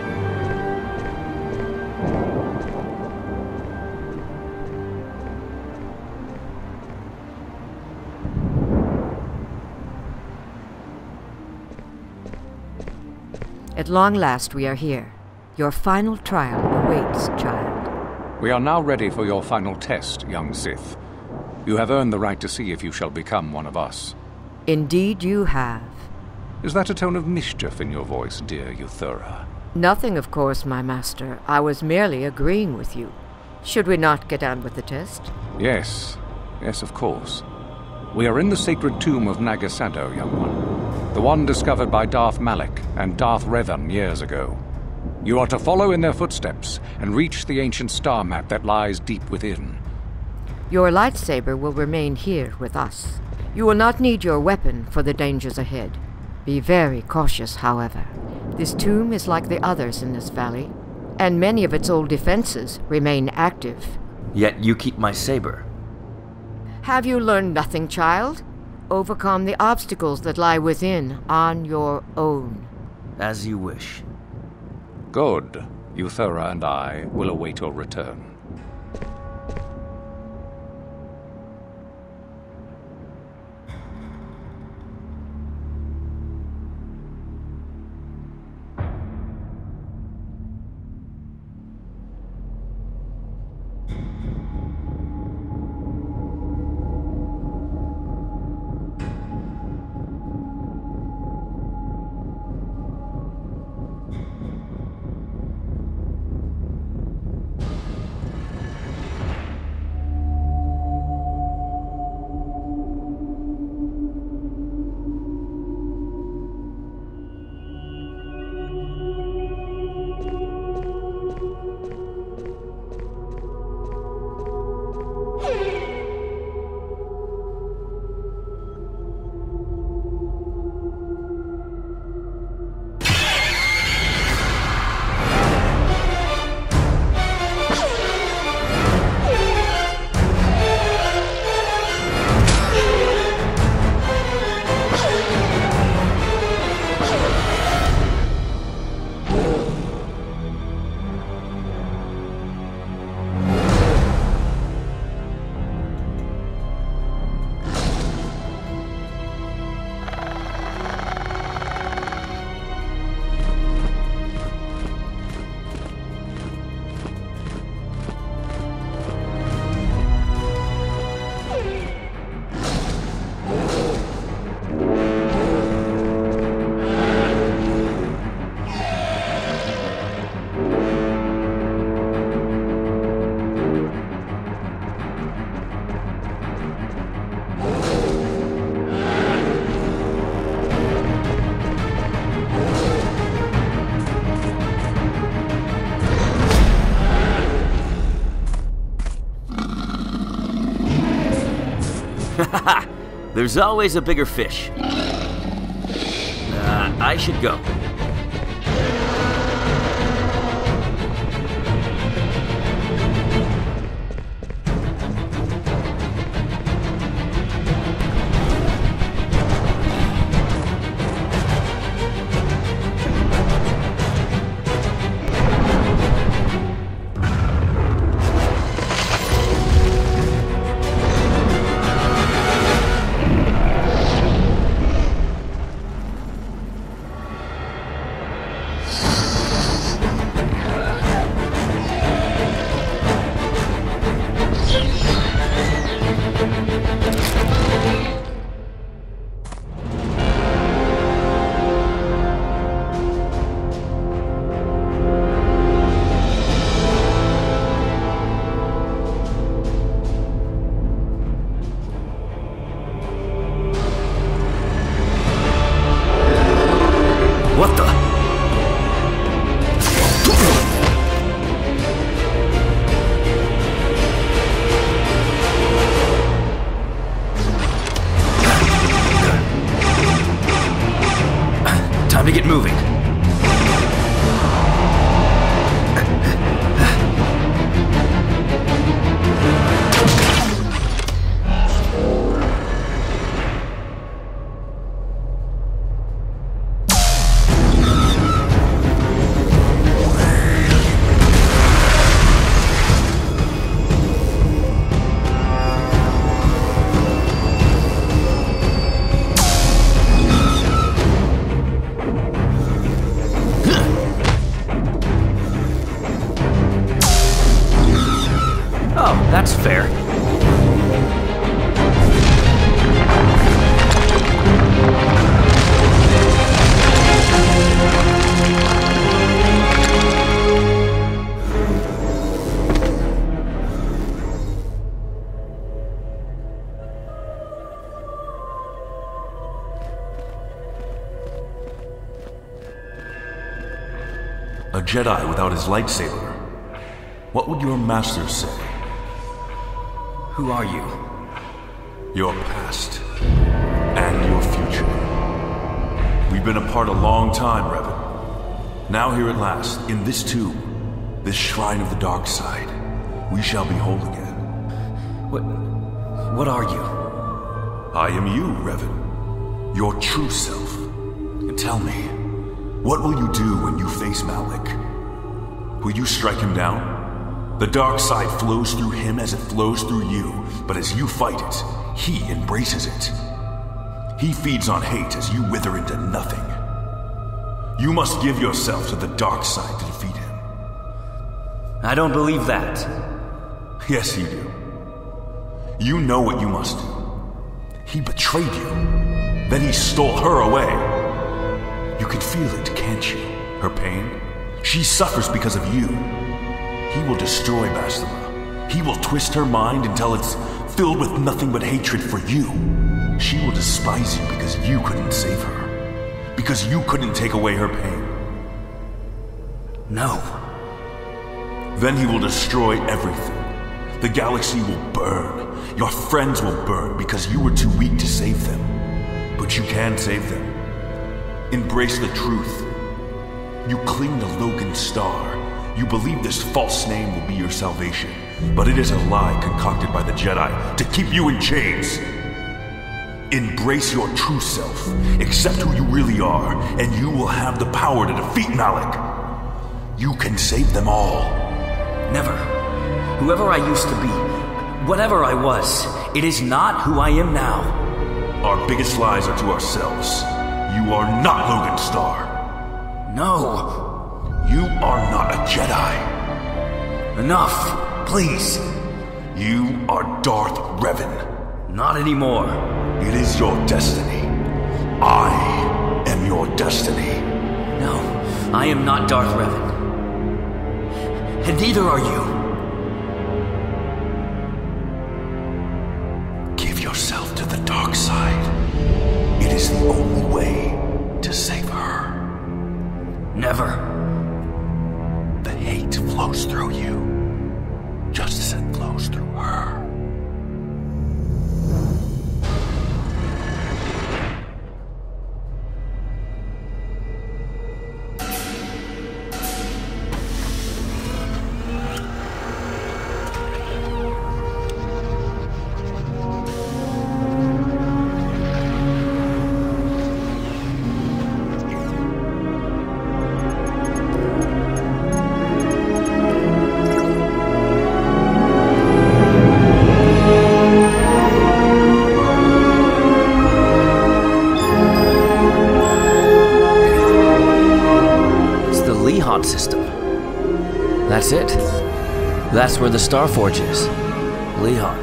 At long last, we are here. Your final trial awaits, child. We are now ready for your final test, young Sith. You have earned the right to see if you shall become one of us. Indeed you have. Is that a tone of mischief in your voice, dear Euthura? Nothing, of course, my master. I was merely agreeing with you. Should we not get on with the test? Yes. Yes, of course. We are in the sacred tomb of Nagasado, young one. The one discovered by Darth Malak and Darth Revan years ago. You are to follow in their footsteps and reach the ancient star map that lies deep within. Your lightsaber will remain here with us. You will not need your weapon for the dangers ahead. Be very cautious, however. This tomb is like the others in this valley, and many of its old defenses remain active. Yet you keep my saber. Have you learned nothing, child? Overcome the obstacles that lie within on your own. As you wish. Good. Euthura and I will await your return. There's always a bigger fish. Uh, I should go. What the? Time to get moving. A Jedi without his lightsaber. What would your master say? Who are you? Your past. And your future. We've been apart a long time, Revan. Now here at last, in this tomb, this shrine of the dark side, we shall be whole again. What... what are you? I am you, Revan. Your true self. And tell me, what will you do when you face Malak? Will you strike him down? The dark side flows through him as it flows through you, but as you fight it, he embraces it. He feeds on hate as you wither into nothing. You must give yourself to the dark side to defeat him. I don't believe that. Yes, you do. You know what you must do. He betrayed you. Then he stole her away. You can feel it, can't you? Her pain? She suffers because of you. He will destroy Bastila. He will twist her mind until it's filled with nothing but hatred for you. She will despise you because you couldn't save her. Because you couldn't take away her pain. No. Then he will destroy everything. The galaxy will burn. Your friends will burn because you were too weak to save them. But you can save them. Embrace the truth. You cling to Logan Starr. You believe this false name will be your salvation. But it is a lie concocted by the Jedi to keep you in chains. Embrace your true self. Accept who you really are, and you will have the power to defeat Malak. You can save them all. Never. Whoever I used to be, whatever I was, it is not who I am now. Our biggest lies are to ourselves. You are not Logan Starr. No. You are not a Jedi. Enough, please. You are Darth Revan. Not anymore. It is your destiny. I am your destiny. No, I am not Darth Revan. And neither are you. Give yourself to the dark side. It is the only way to save her. Never. The hate flows through you, just as it flows through her. System. That's it. That's where the Star Forge is. Lehigh.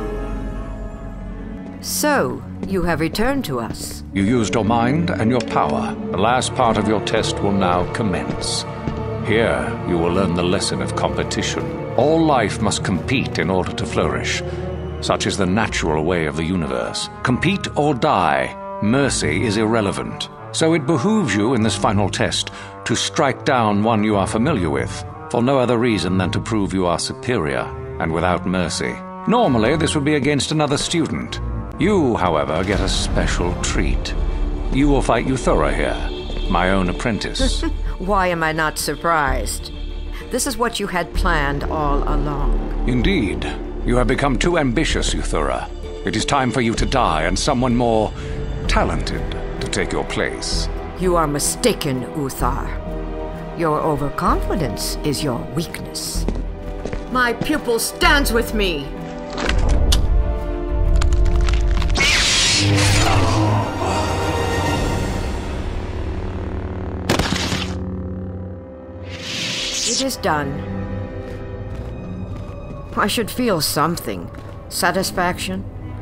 So, you have returned to us. You used your mind and your power. The last part of your test will now commence. Here, you will learn the lesson of competition. All life must compete in order to flourish. Such is the natural way of the universe. Compete or die. Mercy is irrelevant. So it behooves you in this final test to strike down one you are familiar with, for no other reason than to prove you are superior and without mercy. Normally, this would be against another student. You, however, get a special treat. You will fight Uthura here, my own apprentice. Why am I not surprised? This is what you had planned all along. Indeed. You have become too ambitious, Uthura. It is time for you to die and someone more talented to take your place. You are mistaken, Uthar. Your overconfidence is your weakness. My pupil stands with me! It is done. I should feel something. Satisfaction?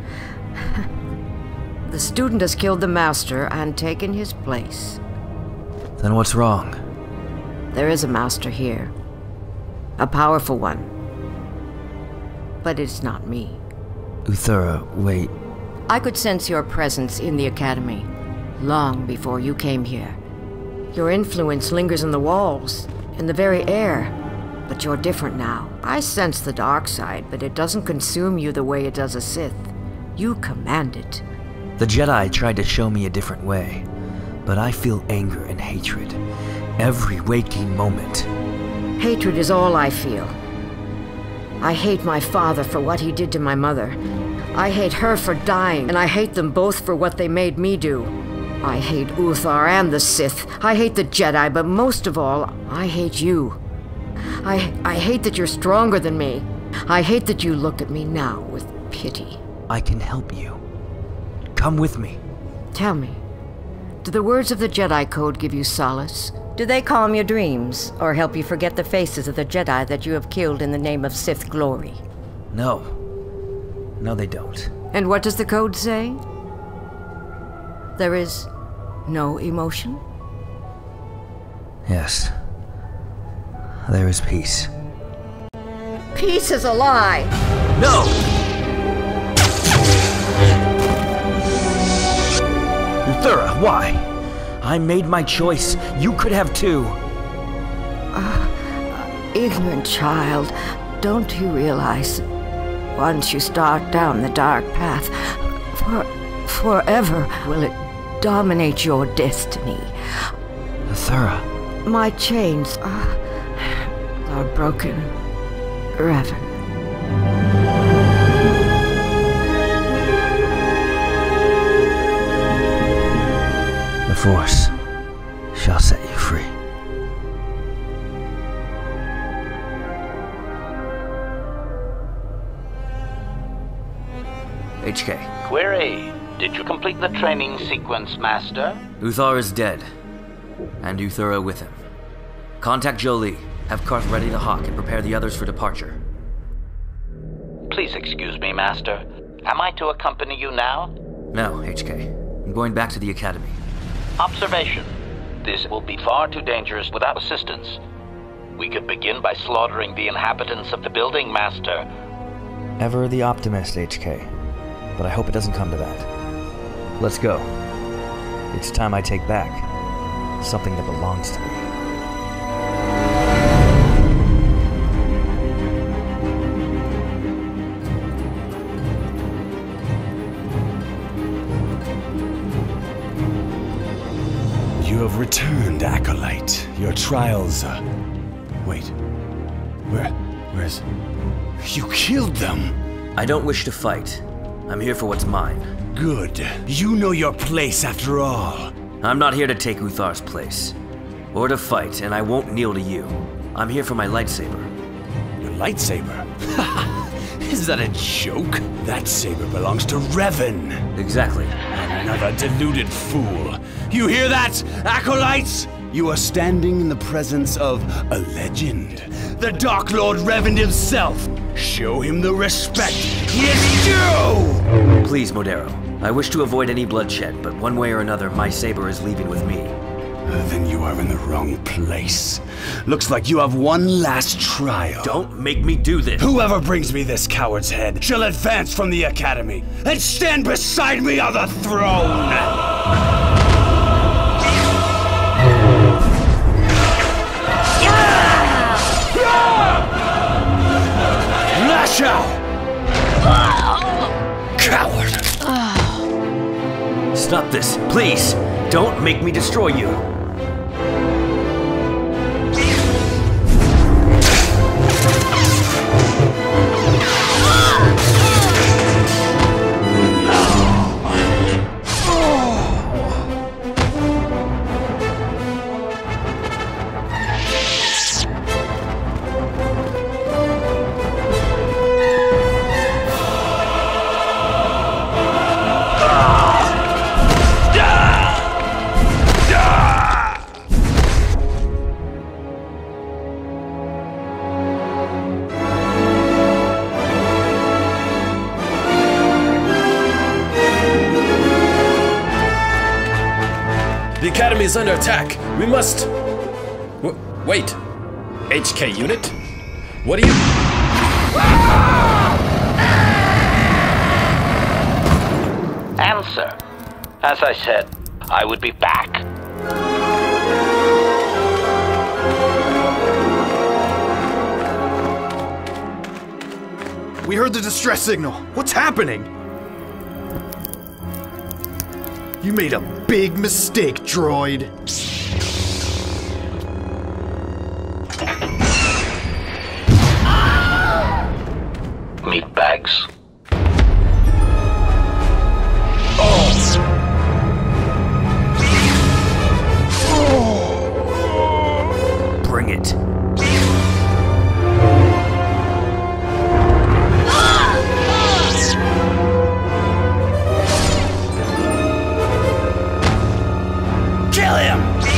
The student has killed the master and taken his place. Then what's wrong? There is a master here. A powerful one. But it's not me. Uthura, wait. I could sense your presence in the academy, long before you came here. Your influence lingers in the walls, in the very air. But you're different now. I sense the dark side, but it doesn't consume you the way it does a Sith. You command it. The Jedi tried to show me a different way, but I feel anger and hatred every waking moment. Hatred is all I feel. I hate my father for what he did to my mother. I hate her for dying, and I hate them both for what they made me do. I hate Uthar and the Sith. I hate the Jedi, but most of all, I hate you. I, I hate that you're stronger than me. I hate that you look at me now with pity. I can help you. Come with me. Tell me, do the words of the Jedi Code give you solace? Do they calm your dreams, or help you forget the faces of the Jedi that you have killed in the name of Sith glory? No. No, they don't. And what does the Code say? There is no emotion? Yes. There is peace. Peace is a lie! No! Uthura, why? I made my choice. You could have too. Uh, ignorant child, don't you realize, once you start down the dark path, for forever will it dominate your destiny? Uthura. My chains are, are broken, Revan. The Force shall set you free. H K. Query. Did you complete the training sequence, Master? Uthar is dead, and Uthura with him. Contact Jolie. Have Karth ready to hawk and prepare the others for departure. Please excuse me, Master. Am I to accompany you now? No, H K. I'm going back to the Academy. Observation. This will be far too dangerous without assistance. We could begin by slaughtering the inhabitants of the building, Master. Ever the optimist, H K. But I hope it doesn't come to that. Let's go. It's time I take back something that belongs to me. You have returned, Acolyte. Your trials, uh... Wait. Where... where's... You killed them! I don't wish to fight. I'm here for what's mine. Good. You know your place after all. I'm not here to take Uthar's place. Or to fight, and I won't kneel to you. I'm here for my lightsaber. Your lightsaber? Is that a joke? That saber belongs to Revan. Exactly. Another deluded fool. You hear that, Acolytes? You are standing in the presence of a legend. The Dark Lord Revan himself. Show him the respect he is due! Please, Modero. I wish to avoid any bloodshed, but one way or another, my saber is leaving with me. Then you are in the wrong place. Looks like you have one last trial. Don't make me do this. Whoever brings me this coward's head shall advance from the Academy and stand beside me on the throne! Lash out! Coward! Stop this, please! Don't make me destroy you! The Academy is under attack. We must... W wait. H K unit? What are you... Answer. As I said, I would be back. We heard the distress signal. What's happening? You made a big mistake, droid. Meat bags. Bring it. Kill him!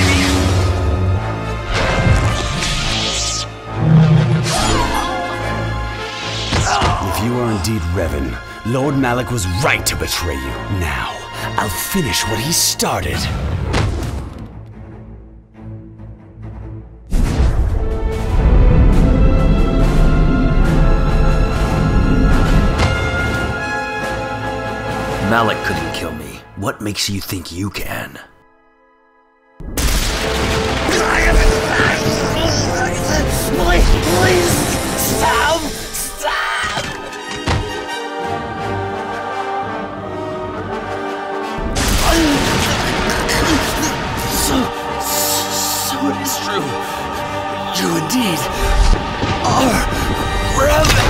If you are indeed Revan, Lord Malak was right to betray you. Now, I'll finish what he started. Malak couldn't kill me. What makes you think you can? Please, please, stop! Stop! So, so it is true. You indeed are Revan!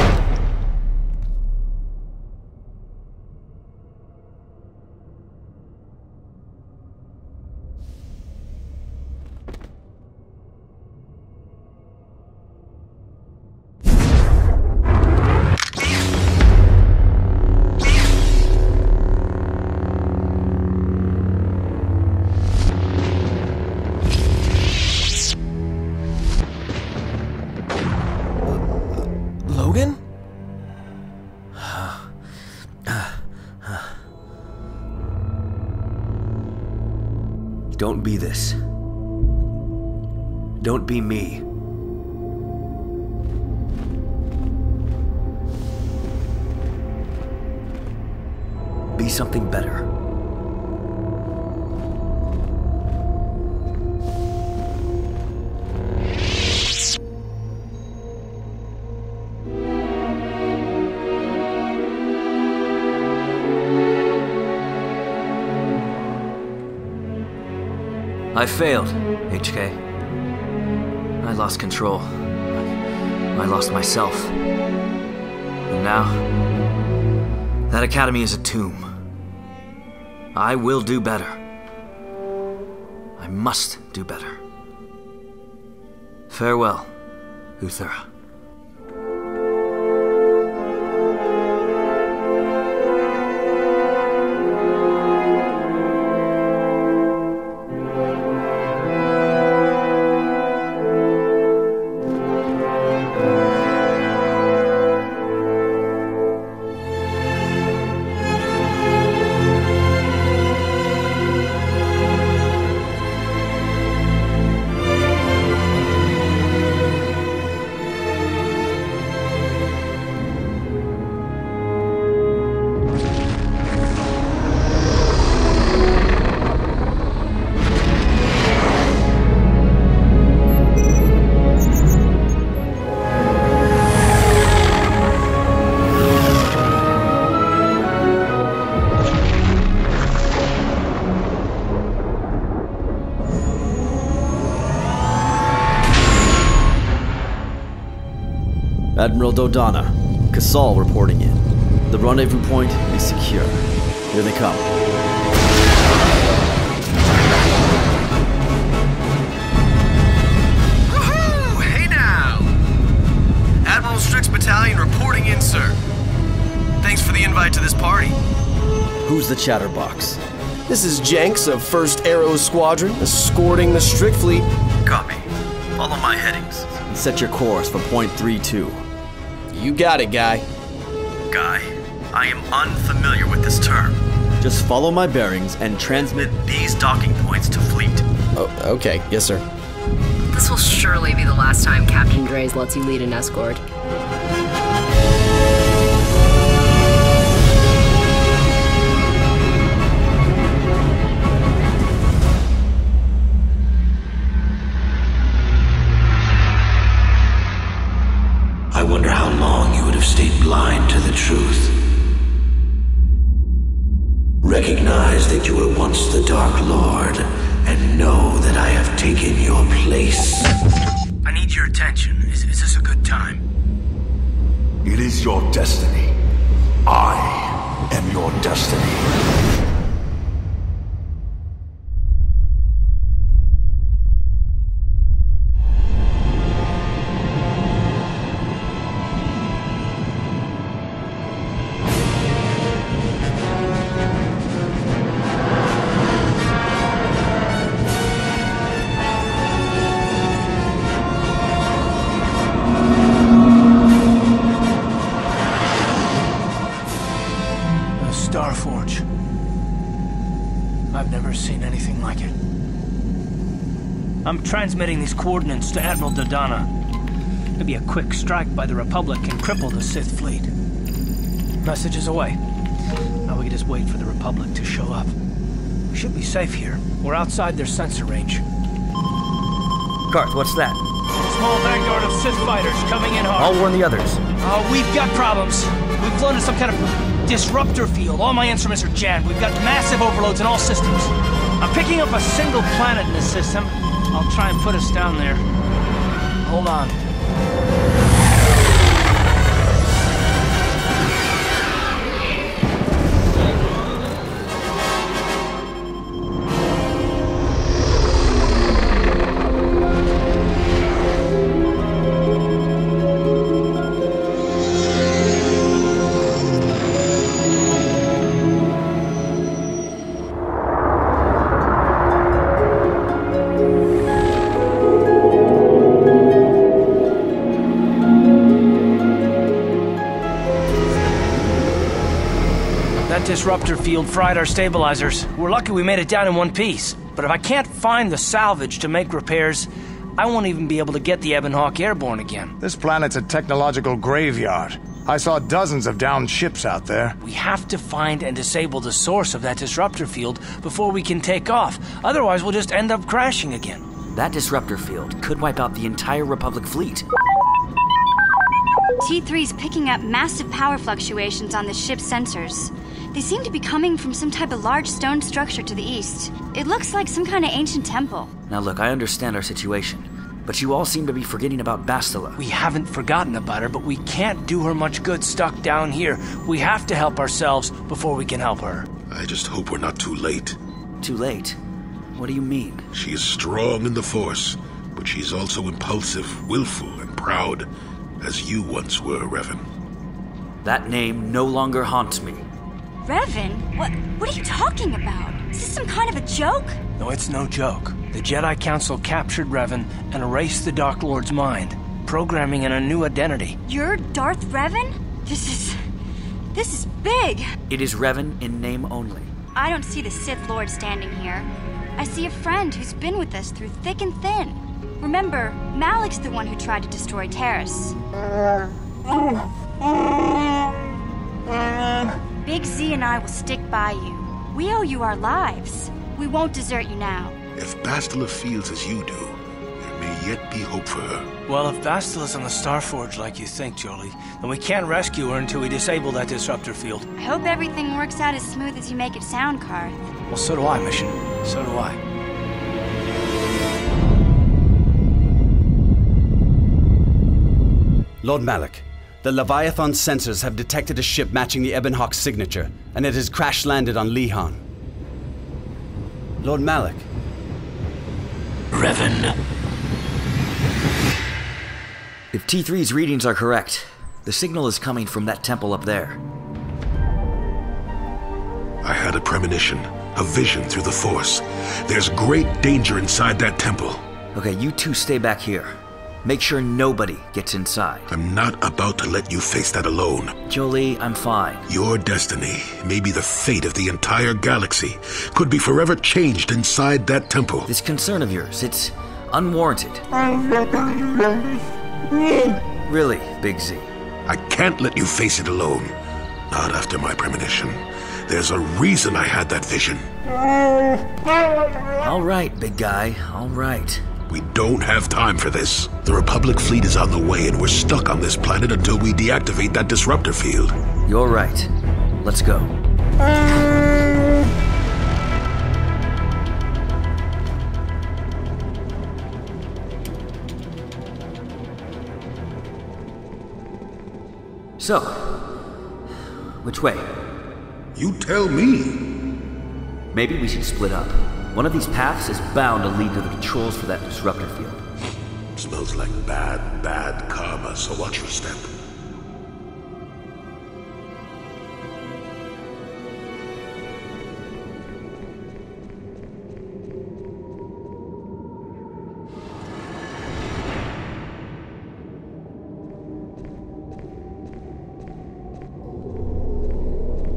Logan? Don't be this. Don't be me. Be something better. I failed, H K. I lost control. I, I lost myself. And now, that academy is a tomb. I will do better. I must do better. Farewell, Uthera. Admiral Dodonna, Casal reporting in. The rendezvous point is secure. Here they come. Woohoo! Hey now! Admiral Strick's battalion reporting in, sir. Thanks for the invite to this party. Who's the chatterbox? This is Jenks of first Aero Squadron, escorting the Strick fleet. Copy. Follow my headings. And set your course for point three two. You got it, Guy. Guy, I am unfamiliar with this term. Just follow my bearings and transmit these docking points to fleet. Oh, okay. Yes, sir. This will surely be the last time Captain Dreys lets you lead an escort. I wonder how long you would have stayed blind to I'm transmitting these coordinates to Admiral Dodonna. Maybe a quick strike by the Republic can cripple the Sith fleet. Message is away. Now we can just wait for the Republic to show up. We should be safe here. We're outside their sensor range. Garth, what's that? Small vanguard of Sith fighters coming in hard. I'll warn the others. Oh, we've got problems. We've flown to some kind of disruptor field. All my instruments are jammed. We've got massive overloads in all systems. I'm picking up a single planet in this system. I'll try and put us down there. Hold on. Disruptor field fried our stabilizers. We're lucky we made it down in one piece. But if I can't find the salvage to make repairs, I won't even be able to get the Ebon Hawk airborne again. This planet's a technological graveyard. I saw dozens of downed ships out there. We have to find and disable the source of that disruptor field before we can take off. Otherwise, we'll just end up crashing again. That disruptor field could wipe out the entire Republic fleet. T three's picking up massive power fluctuations on the ship's sensors. They seem to be coming from some type of large stone structure to the east. It looks like some kind of ancient temple. Now look, I understand our situation, but you all seem to be forgetting about Bastila. We haven't forgotten about her, but we can't do her much good stuck down here. We have to help ourselves before we can help her. I just hope we're not too late. Too late? What do you mean? She is strong in the Force, but she's also impulsive, willful, and proud, as you once were, Revan. That name no longer haunts me. Revan? What, what are you talking about? Is this some kind of a joke? No, it's no joke. The Jedi Council captured Revan and erased the Dark Lord's mind, programming in a new identity. You're Darth Revan? This is... this is big. It is Revan in name only. I don't see the Sith Lord standing here. I see a friend who's been with us through thick and thin. Remember, Malak's the one who tried to destroy Terrace. Big Z and I will stick by you. We owe you our lives. We won't desert you now. If Bastila feels as you do, there may yet be hope for her. Well, if Bastila's on the Starforge like you think, Jolie, then we can't rescue her until we disable that disruptor field. I hope everything works out as smooth as you make it sound, Karth. Well, so do I, Mission. So do I. Lord Malak, the Leviathan sensors have detected a ship matching the Ebon Hawk's signature, and it has crash-landed on Lihan. Lord Malak. Revan. If T three's readings are correct, the signal is coming from that temple up there. I had a premonition, a vision through the Force. There's great danger inside that temple. Okay, you two stay back here. Make sure nobody gets inside. I'm not about to let you face that alone. Jolie, I'm fine. Your destiny, maybe the fate of the entire galaxy, could be forever changed inside that temple. This concern of yours, it's unwarranted. Really, Big Z. I can't let you face it alone. Not after my premonition. There's a reason I had that vision. All right, big guy, all right. We don't have time for this. The Republic fleet is on the way and we're stuck on this planet until we deactivate that disruptor field. You're right. Let's go. So, which way? You tell me. Maybe we should split up. One of these paths is bound to lead to the controls for that disruptor field. Smells like bad, bad karma, so watch your step.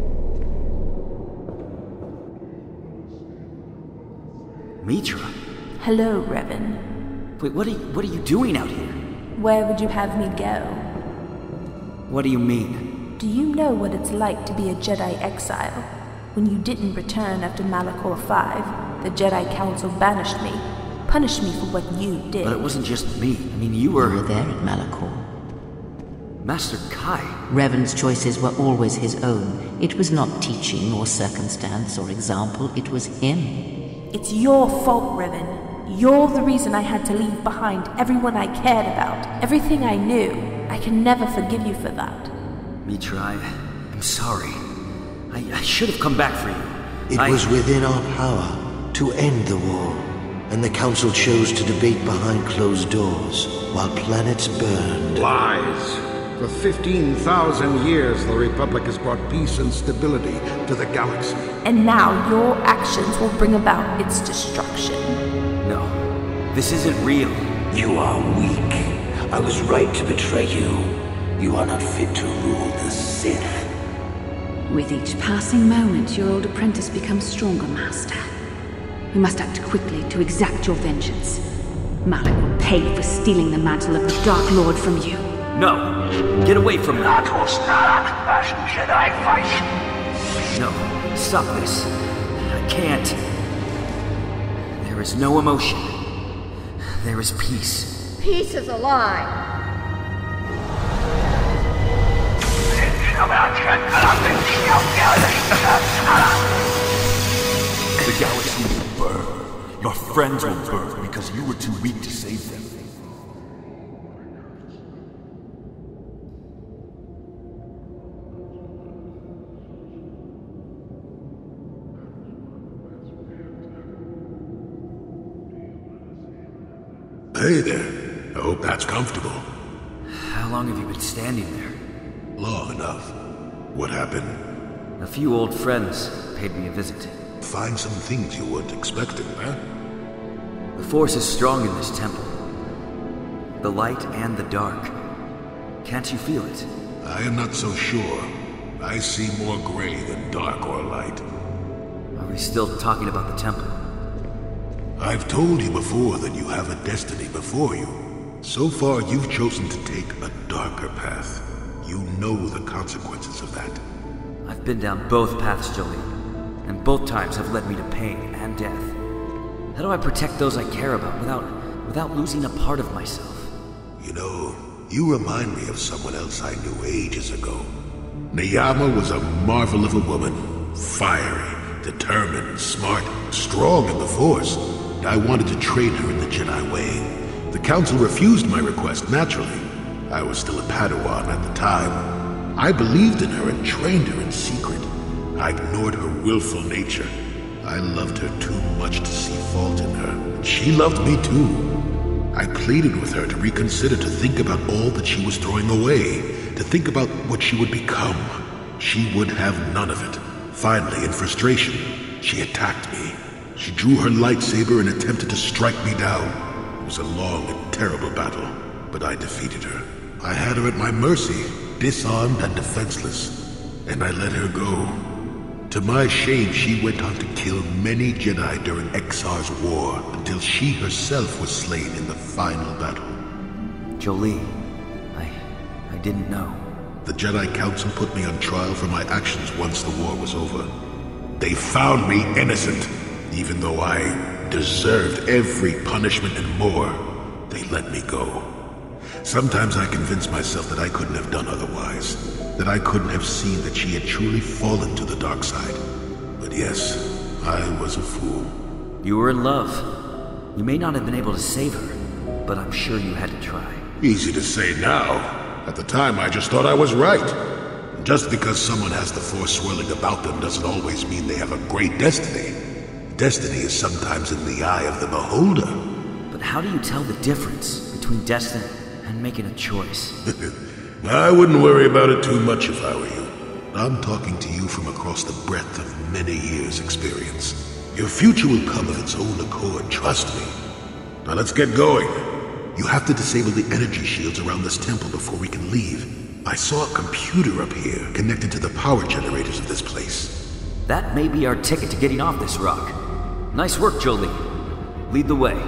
Mitra? Hello, Revan. Wait, what are you, what are you doing out here? Where would you have me go? What do you mean? Do you know what it's like to be a Jedi exile? When you didn't return after Malachor five, the Jedi Council banished me, punished me for what you did. But it wasn't just me. I mean, you were... You were there at Malachor. Master Kai. Revan's choices were always his own. It was not teaching or circumstance or example, it was him. It's your fault, Revan. You're the reason I had to leave behind everyone I cared about, everything I knew. I can never forgive you for that. Mitra, I'm sorry. I, I should have come back for you. It I... was within our power to end the war, and the Council chose to debate behind closed doors while planets burned. Lies! For fifteen thousand years, the Republic has brought peace and stability to the galaxy. And now your actions will bring about its destruction. No, this isn't real. You are weak. I was right to betray you. You are not fit to rule the Sith. With each passing moment, your old apprentice becomes stronger, Master. You must act quickly to exact your vengeance. Malak will pay for stealing the mantle of the Dark Lord from you. No! Get away from me! That was not as Jedi fight! No, stop this. I can't. There is no emotion. There is peace. Peace is a lie. The galaxy will burn. Your friends will burn because you were too weak to save them. Hey there. I hope that's comfortable. How long have you been standing there? Long enough. What happened? A few old friends paid me a visit. Find some things you weren't expecting, huh? The Force is strong in this temple. The light and the dark. Can't you feel it? I am not so sure. I see more gray than dark or light. Are we still talking about the temple? I've told you before that you have a destiny before you. So far, you've chosen to take a darker path. You know the consequences of that. I've been down both paths, Jolie, and both times have led me to pain and death. How do I protect those I care about without, without losing a part of myself? You know, you remind me of someone else I knew ages ago. Neyama was a marvel of a woman. Fiery, determined, smart, strong in the Force. I wanted to train her in the Jedi way. The Council refused my request, naturally. I was still a Padawan at the time. I believed in her and trained her in secret. I ignored her willful nature. I loved her too much to see fault in her, and she loved me too. I pleaded with her to reconsider, to think about all that she was throwing away, to think about what she would become. She would have none of it. Finally, in frustration, she attacked me. She drew her lightsaber and attempted to strike me down. It was a long and terrible battle, but I defeated her. I had her at my mercy, disarmed and defenseless, and I let her go. To my shame, she went on to kill many Jedi during Exar's war, until she herself was slain in the final battle. Jolie, I... I didn't know. The Jedi Council put me on trial for my actions once the war was over. They found me innocent. Even though I deserved every punishment and more, they let me go. Sometimes I convince myself that I couldn't have done otherwise, that I couldn't have seen that she had truly fallen to the dark side. But yes, I was a fool. You were in love. You may not have been able to save her, but I'm sure you had to try. Easy to say now. At the time, I just thought I was right. Just because someone has the Force swirling about them doesn't always mean they have a great destiny. Destiny is sometimes in the eye of the beholder. But how do you tell the difference between destiny and making a choice? I wouldn't worry about it too much if I were you. I'm talking to you from across the breadth of many years' experience. Your future will come of its own accord, trust me. Now let's get going. You have to disable the energy shields around this temple before we can leave. I saw a computer up here connected to the power generators of this place. That may be our ticket to getting off this rock. Nice work, Jolie. Lead the way.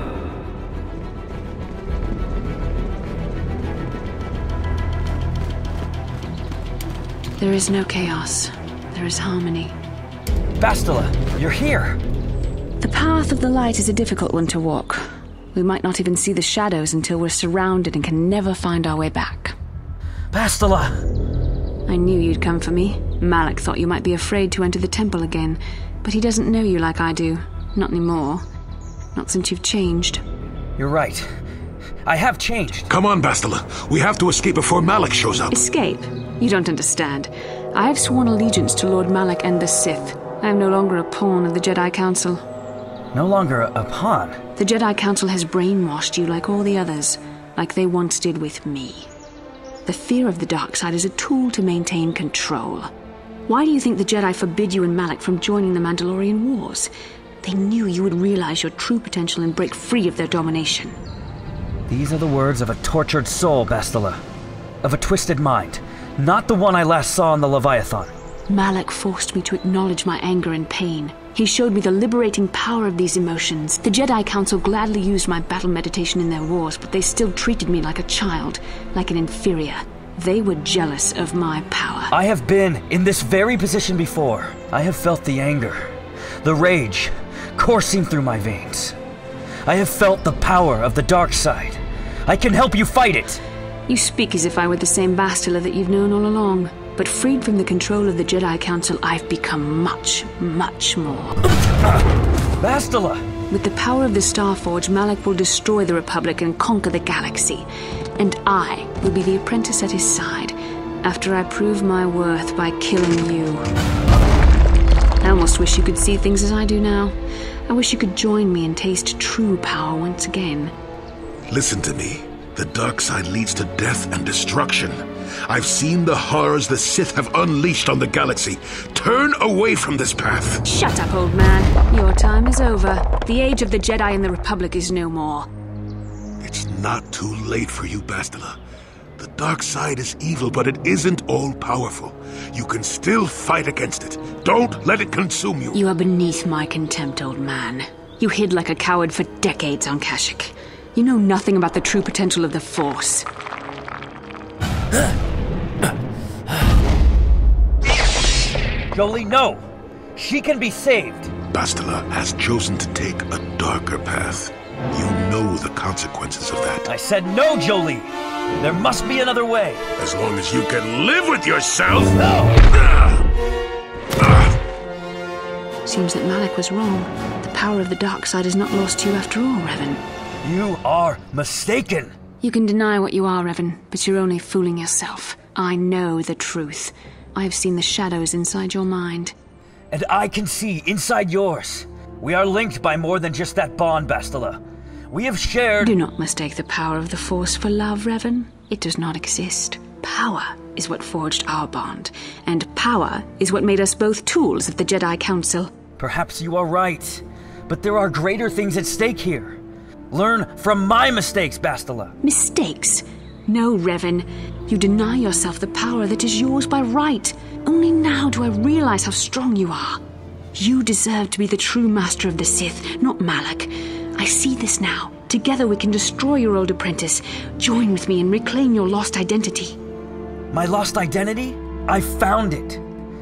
There is no chaos. There is harmony. Bastila, you're here! The path of the light is a difficult one to walk. We might not even see the shadows until we're surrounded and can never find our way back. Bastila! I knew you'd come for me. Malak thought you might be afraid to enter the temple again, but he doesn't know you like I do. Not anymore. Not since you've changed. You're right. I have changed. Come on, Bastila. We have to escape before Malak shows up. Escape? You don't understand. I have sworn allegiance to Lord Malak and the Sith. I am no longer a pawn of the Jedi Council. No longer a, a pawn? The Jedi Council has brainwashed you like all the others, like they once did with me. The fear of the dark side is a tool to maintain control. Why do you think the Jedi forbid you and Malak from joining the Mandalorian Wars? They knew you would realize your true potential and break free of their domination. These are the words of a tortured soul, Bastila. Of a twisted mind. Not the one I last saw in the Leviathan. Malak forced me to acknowledge my anger and pain. He showed me the liberating power of these emotions. The Jedi Council gladly used my battle meditation in their wars, but they still treated me like a child, like an inferior. They were jealous of my power. I have been in this very position before. I have felt the anger, the rage, coursing through my veins. I have felt the power of the dark side. I can help you fight it. You speak as if I were the same Bastila that you've known all along. But freed from the control of the Jedi Council, I've become much, much more. Bastila! With the power of the Starforge, Malak will destroy the Republic and conquer the galaxy. And I will be the apprentice at his side, after I prove my worth by killing you. I almost wish you could see things as I do now. I wish you could join me and taste true power once again. Listen to me. The dark side leads to death and destruction. I've seen the horrors the Sith have unleashed on the galaxy. Turn away from this path. Shut up, old man. Your time is over. The age of the Jedi and the Republic is no more. It's not too late for you, Bastila. The dark side is evil, but it isn't all-powerful. You can still fight against it. Don't let it consume you. You are beneath my contempt, old man. You hid like a coward for decades on Kashyyyk. You know nothing about the true potential of the Force. Jolie, no! She can be saved! Bastila has chosen to take a darker path. You know the consequences of that. I said no, Jolie! There must be another way. As long as you can live with yourself... No! Seems that Malak was wrong. The power of the dark side is not lost to you after all, Revan. You are mistaken. You can deny what you are, Revan, but you're only fooling yourself. I know the truth. I have seen the shadows inside your mind. And I can see inside yours. We are linked by more than just that bond, Bastila. We have shared... Do not mistake the power of the Force for love, Revan. It does not exist. Power is what forged our bond, and power is what made us both tools of the Jedi Council. Perhaps you are right, but there are greater things at stake here. Learn from my mistakes, Bastila. Mistakes? No, Revan. You deny yourself the power that is yours by right. Only now do I realize how strong you are. You deserve to be the true master of the Sith, not Malak. I see this now. Together we can destroy your old apprentice. Join with me and reclaim your lost identity. My lost identity? I found it.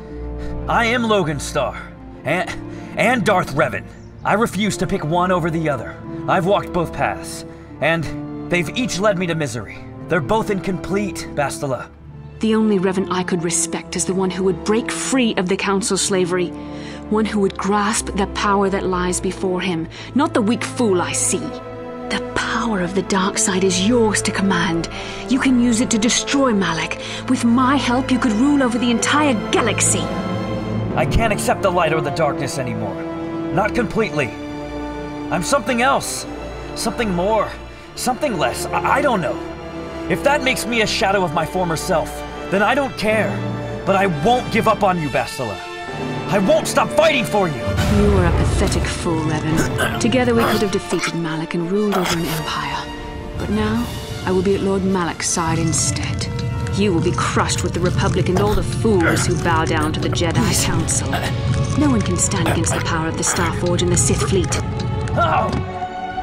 I am Logan Starr. And, and Darth Revan. I refuse to pick one over the other. I've walked both paths, and they've each led me to misery. They're both incomplete, Bastila. The only Revan I could respect is the one who would break free of the Council's slavery. One who would grasp the power that lies before him, not the weak fool I see. The power of the dark side is yours to command. You can use it to destroy Malak. With my help, you could rule over the entire galaxy. I can't accept the light or the darkness anymore. Not completely. I'm something else. Something more. Something less. I, I don't know. If that makes me a shadow of my former self, then I don't care. But I won't give up on you, Bastila. I won't stop fighting for you! You are a pathetic fool, Revan. Together we could have defeated Malak and ruled over an empire. But now, I will be at Lord Malak's side instead. You will be crushed with the Republic and all the fools who bow down to the Jedi Council. No one can stand against the power of the Starforge and the Sith fleet. Oh.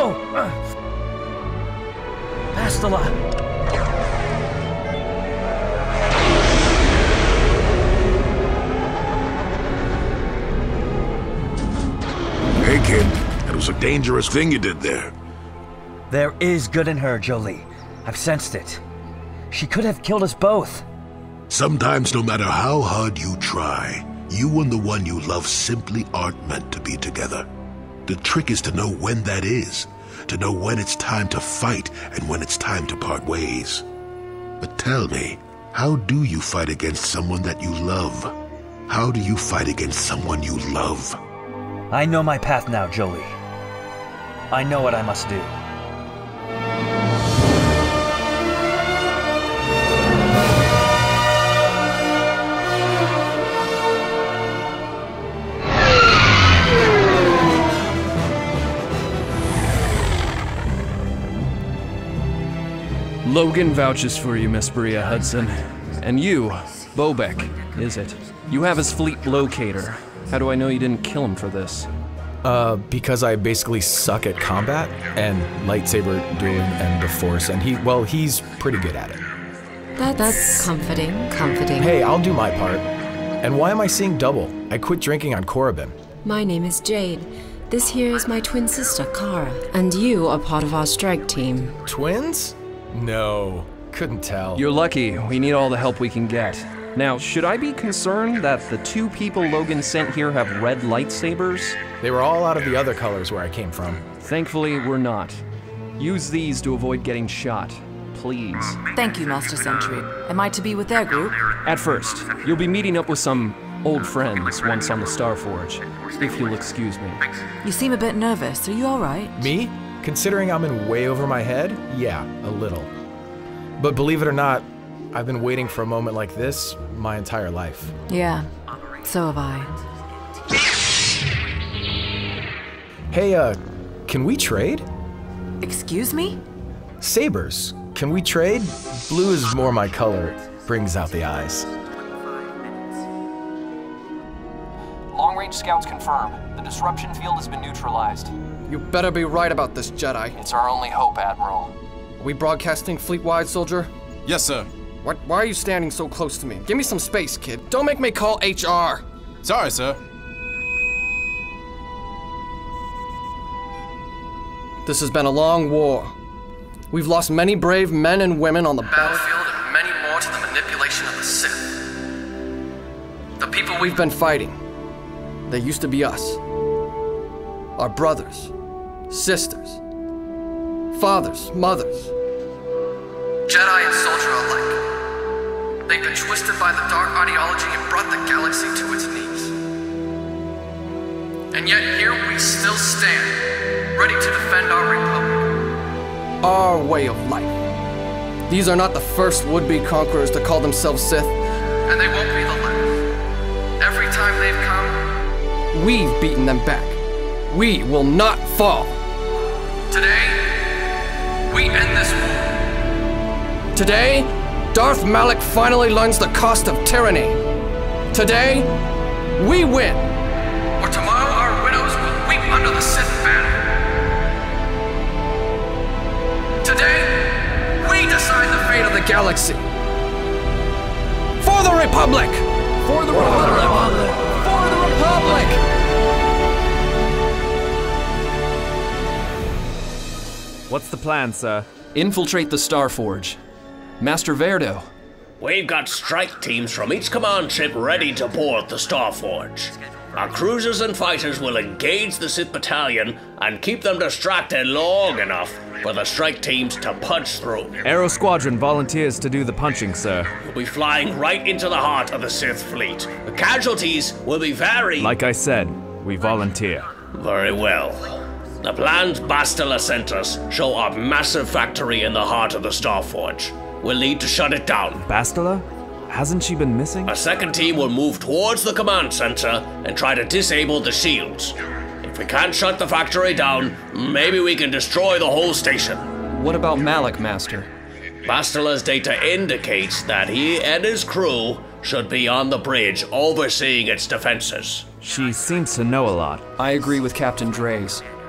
No! Bastila! Hey, kid. That was a dangerous thing you did there. There is good in her, Jolie. I've sensed it. She could have killed us both. Sometimes, no matter how hard you try, you and the one you love simply aren't meant to be together. The trick is to know when that is, to know when it's time to fight and when it's time to part ways. But tell me, how do you fight against someone that you love? How do you fight against someone you love? I know my path now, Jolie. I know what I must do. Logan vouches for you, Miss Bria Hudson. And you, Bobek, is it? You have his fleet locator. How do I know you didn't kill him for this? Uh, because I basically suck at combat and lightsaber dueling and the Force, and he, well, he's pretty good at it. That's, That's comforting, comforting. Hey, I'll do my part. And why am I seeing double? I quit drinking on Korriban. My name is Jade. This here is my twin sister, Kara. And you are part of our strike team. Twins? No, couldn't tell. You're lucky. We need all the help we can get. Now, should I be concerned that the two people Logan sent here have red lightsabers? They were all out of the other colors where I came from. Thankfully, we're not. Use these to avoid getting shot. Please. Thank you, Master Sentry. Am I to be with their group? At first, you'll be meeting up with some old friends once on the Star Forge, if you'll excuse me. You seem a bit nervous. Are you all right? Me? Considering I'm in way over my head? Yeah, a little. But believe it or not, I've been waiting for a moment like this my entire life. Yeah, so have I. Hey, uh, can we trade? Excuse me? Sabers, can we trade? Blue is more my color, brings out the eyes. Long-range scouts confirm. The disruption field has been neutralized. You better be right about this, Jedi. It's our only hope, Admiral. Are we broadcasting fleet-wide, soldier? Yes, sir. What, why are you standing so close to me? Give me some space, kid. Don't make me call H R. Sorry, sir. This has been a long war. We've lost many brave men and women on the battlefield and many more to the manipulation of the Sith. The people we've been fighting, they used to be us. Our brothers, sisters, fathers, mothers, Jedi and soldier alike. They've been twisted by the dark ideology and brought the galaxy to its knees. And yet here we still stand, ready to defend our republic. Our way of life. These are not the first would-be conquerors to call themselves Sith, and they won't be the last. Every time they've come, we've beaten them back. We will not fall. Today, we end this war. Today, Darth Malak finally learns the cost of tyranny. Today, we win. Or tomorrow our widows will weep under the Sith banner. Today, we decide the fate of the galaxy. For the Republic! For the Republic! For the Republic! What's the plan, sir? Infiltrate the Star Forge. Master Verdo. We've got strike teams from each command ship ready to board the Star Forge. Our cruisers and fighters will engage the Sith battalion and keep them distracted long enough for the strike teams to punch through. Aero Squadron volunteers to do the punching, sir. We'll be flying right into the heart of the Sith fleet. The casualties will be very... Like I said, we volunteer. Very well. The plans Bastila sent us show a massive factory in the heart of the Star Forge. We'll need to shut it down. Bastila? Hasn't she been missing? A second team will move towards the command center and try to disable the shields. If we can't shut the factory down, maybe we can destroy the whole station. What about Malak, Master? Bastila's data indicates that he and his crew should be on the bridge overseeing its defenses. She seems to know a lot. I agree with Captain Dreys.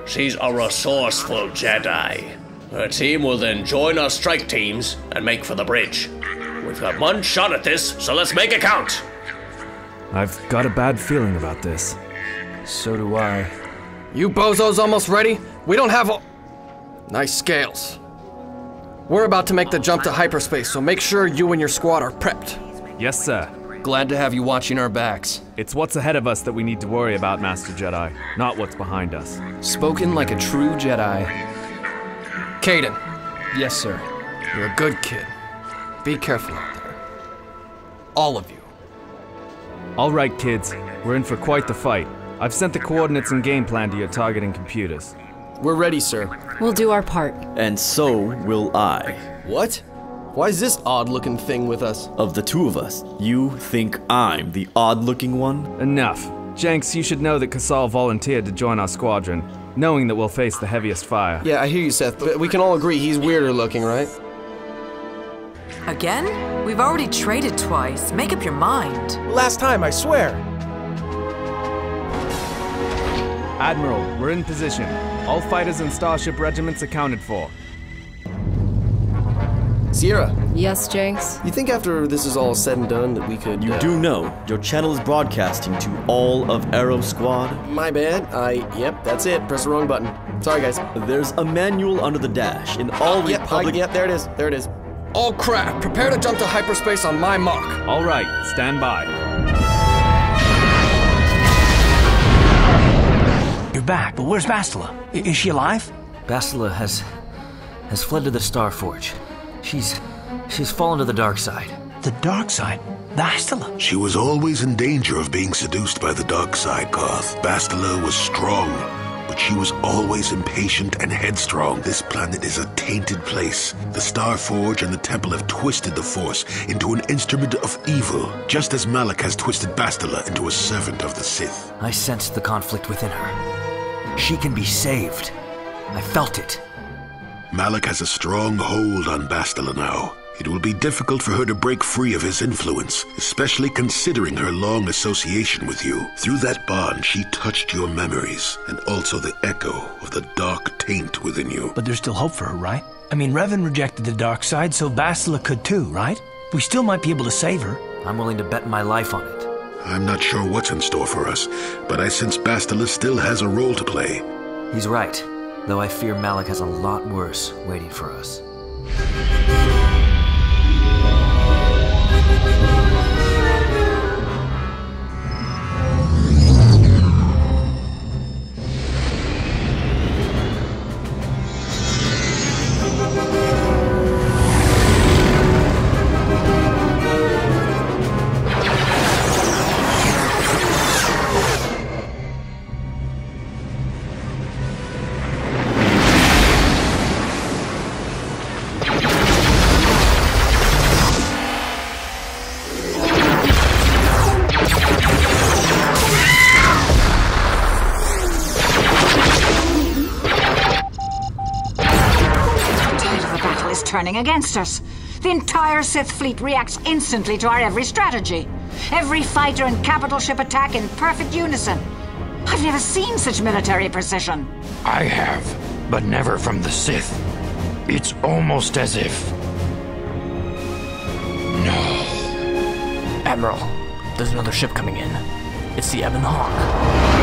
She's a resourceful Jedi. Her team will then join our strike teams and make for the bridge. We've got one shot at this, so let's make it count. I've got a bad feeling about this. So do I. You bozos almost ready? We don't have a... Nice scales. We're about to make the jump to hyperspace, so make sure you and your squad are prepped. Yes, sir. Glad to have you watching our backs. It's what's ahead of us that we need to worry about, Master Jedi, not what's behind us. Spoken like a true Jedi. Caden. Yes, sir. You're a good kid. Be careful out there. All of you. All right, kids. We're in for quite the fight. I've sent the coordinates and game plan to your targeting computers. We're ready, sir. We'll do our part. And so will I. What? Why is this odd-looking thing with us? Of the two of us, you think I'm the odd-looking one? Enough. Jenks, you should know that Kasal volunteered to join our squadron, knowing that we'll face the heaviest fire. Yeah, I hear you, Seth, but we can all agree he's weirder looking, right? Again? We've already traded twice. Make up your mind. Last time, I swear. Admiral, we're in position. All fighters and starship regiments accounted for. Sierra. Yes, Jenks? You think after this is all said and done that we could... You uh, do know your channel is broadcasting to all of Arrow Squad? My bad. I... Yep, that's it. Press the wrong button. Sorry, guys. There's a manual under the dash in all oh, yep, Republic... Oh, yep, there it is. There it is. All crap. Prepare to jump to hyperspace on my mark. All right. Stand by. You're back, but where's Bastila? I is she alive? Bastila has... has fled to the Star Forge. She's... she's fallen to the dark side. The dark side? Bastila? She was always in danger of being seduced by the dark side, Koth. Bastila was strong, but she was always impatient and headstrong. This planet is a tainted place. The Star Forge and the Temple have twisted the Force into an instrument of evil, just as Malak has twisted Bastila into a servant of the Sith. I sensed the conflict within her. She can be saved. I felt it. Malak has a strong hold on Bastila now. It will be difficult for her to break free of his influence, especially considering her long association with you. Through that bond, she touched your memories, and also the echo of the dark taint within you. But there's still hope for her, right? I mean, Revan rejected the dark side, so Bastila could too, right? We still might be able to save her. I'm willing to bet my life on it. I'm not sure what's in store for us, but I sense Bastila still has a role to play. He's right. Though I fear Malak has a lot worse waiting for us. Turning against us. The entire Sith fleet reacts instantly to our every strategy. Every fighter and capital ship attack in perfect unison. I've never seen such military precision. I have, but never from the Sith. It's almost as if... No. Admiral, there's another ship coming in. It's the Ebon Hawk.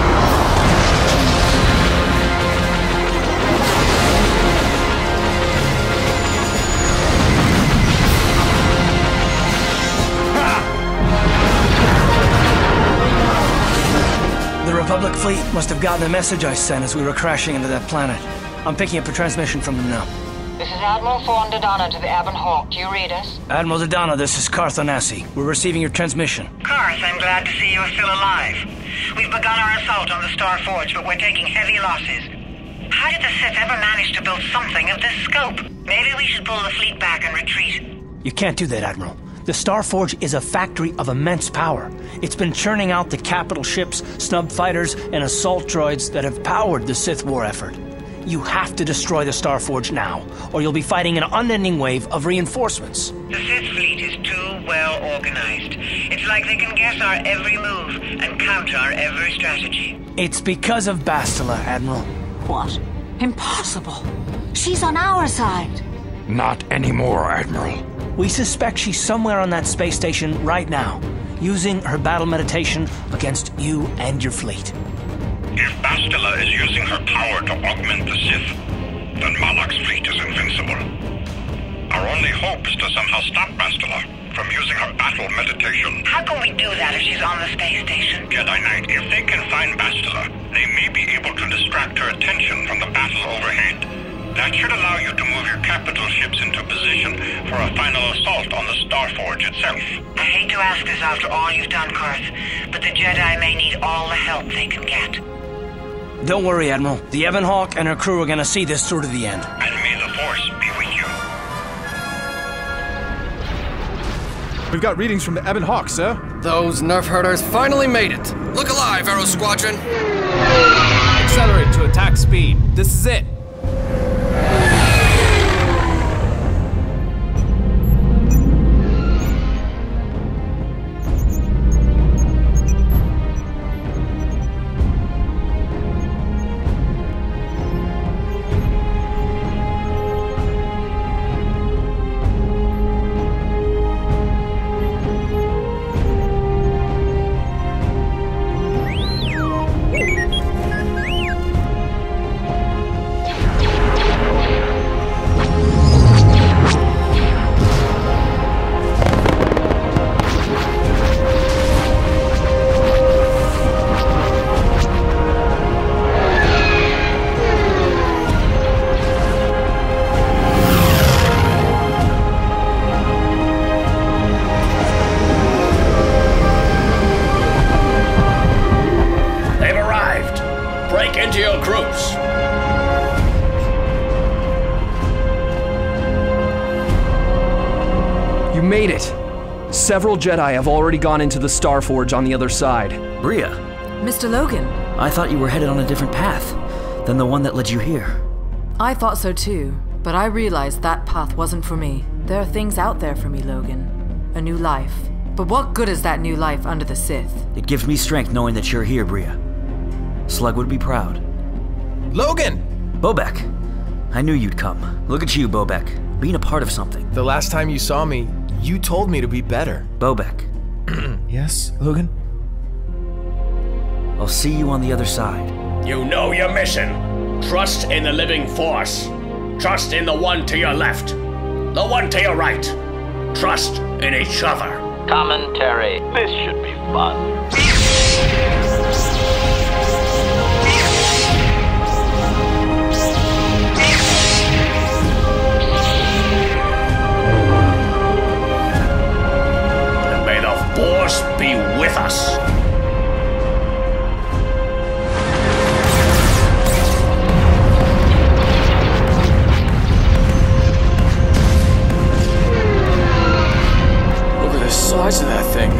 The Republic fleet must have gotten the message I sent as we were crashing into that planet. I'm picking up a transmission from them now. This is Admiral Thorn Dodonna to the Ebon Hawk. Do you read us? Admiral Dodonna, this is Karth Onasi. We're receiving your transmission. Karth, I'm glad to see you're still alive. We've begun our assault on the Star Forge, but we're taking heavy losses. How did the Sith ever manage to build something of this scope? Maybe we should pull the fleet back and retreat. You can't do that, Admiral. The Star Forge is a factory of immense power. It's been churning out the capital ships, snub fighters, and assault droids that have powered the Sith war effort. You have to destroy the Star Forge now, or you'll be fighting an unending wave of reinforcements. The Sith fleet is too well organized. It's like they can guess our every move and counter our every strategy. It's because of Bastila, Admiral. What? Impossible. She's on our side. Not anymore, Admiral. We suspect she's somewhere on that space station right now, using her battle meditation against you and your fleet. If Bastila is using her power to augment the Sith, then Malak's fleet is invincible. Our only hope is to somehow stop Bastila from using her battle meditation. How can we do that if she's on the space station? Jedi Knight, if they can find Bastila, they may be able to distract her attention from the battle overhead. That should allow you to move your capital ships into position for a final assault on the Star Forge itself. I hate to ask this after all you've done, Kurth, but the Jedi may need all the help they can get. Don't worry, Admiral. The Ebon Hawk and her crew are gonna see this through to the end. And may the Force be with you. We've got readings from the Ebon Hawk, sir. Those nerf herders finally made it. Look alive, Arrow Squadron. Accelerate to attack speed. This is it. Made it! Several Jedi have already gone into the Star Forge on the other side. Bria. Mister Logan. I thought you were headed on a different path than the one that led you here. I thought so too, but I realized that path wasn't for me. There are things out there for me, Logan. A new life. But what good is that new life under the Sith? It gives me strength knowing that you're here, Bria. Slug would be proud. Logan! Bobek. I knew you'd come. Look at you, Bobek. Being a part of something. The last time you saw me, you told me to be better. Bobek. Yes, Logan? I'll see you on the other side. You know your mission. Trust in the living force. Trust in the one to your left. The one to your right. Trust in each other. Commentary. This should be fun. Force be with us. Look at the size of that thing.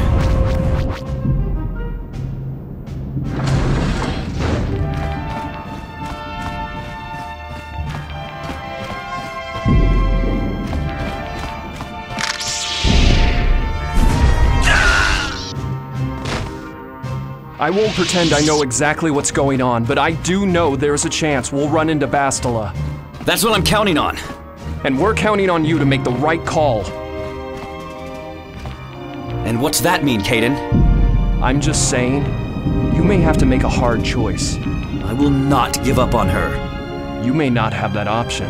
I won't pretend I know exactly what's going on, but I do know there's a chance we'll run into Bastila. That's what I'm counting on. And we're counting on you to make the right call. And what's that mean, Caden? I'm just saying, you may have to make a hard choice. I will not give up on her. You may not have that option.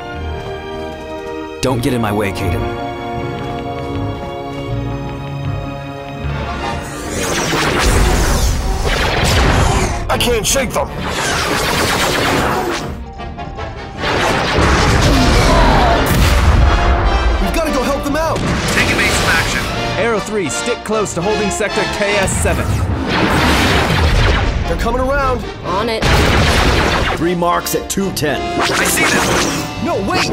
Don't get in my way, Caden. I can't shake them! We've got to go help them out! Take evasive action. Arrow three, stick close to holding sector K S seven. They're coming around. On it. Three marks at two ten. I see them! No, wait!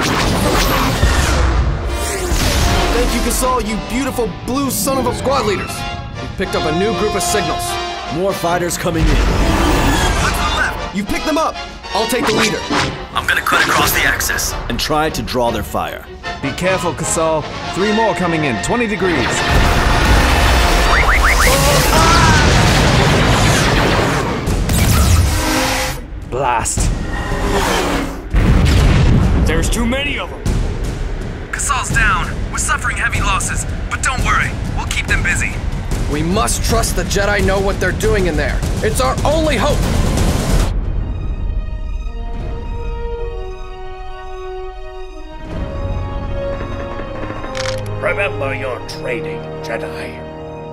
Thank you, Gasol, you beautiful blue son of a squad leaders. We've picked up a new group of signals. More fighters coming in. Look to the left! You picked them up! I'll take the leader. I'm gonna cut across the axis. And try to draw their fire. Be careful, Gasol. Three more coming in, twenty degrees. Blast. There's too many of them. Casal's down. We're suffering heavy losses, but don't worry. We'll keep them busy. We must trust the Jedi know what they're doing in there. It's our only hope! Remember your training, Jedi.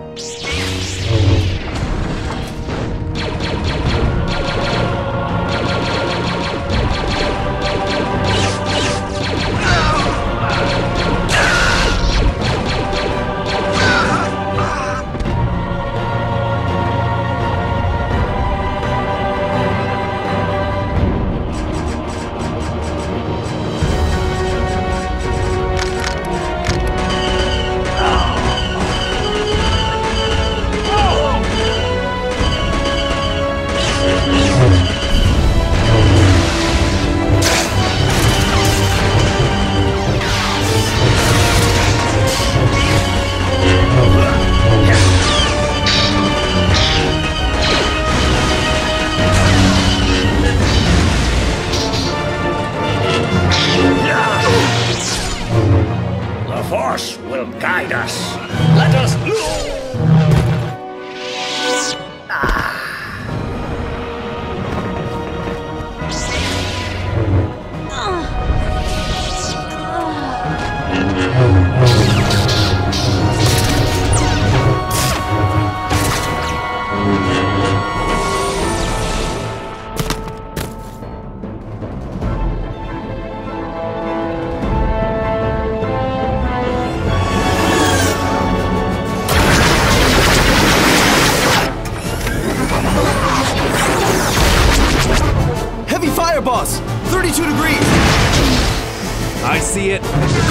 boss! thirty-two degrees! I see it.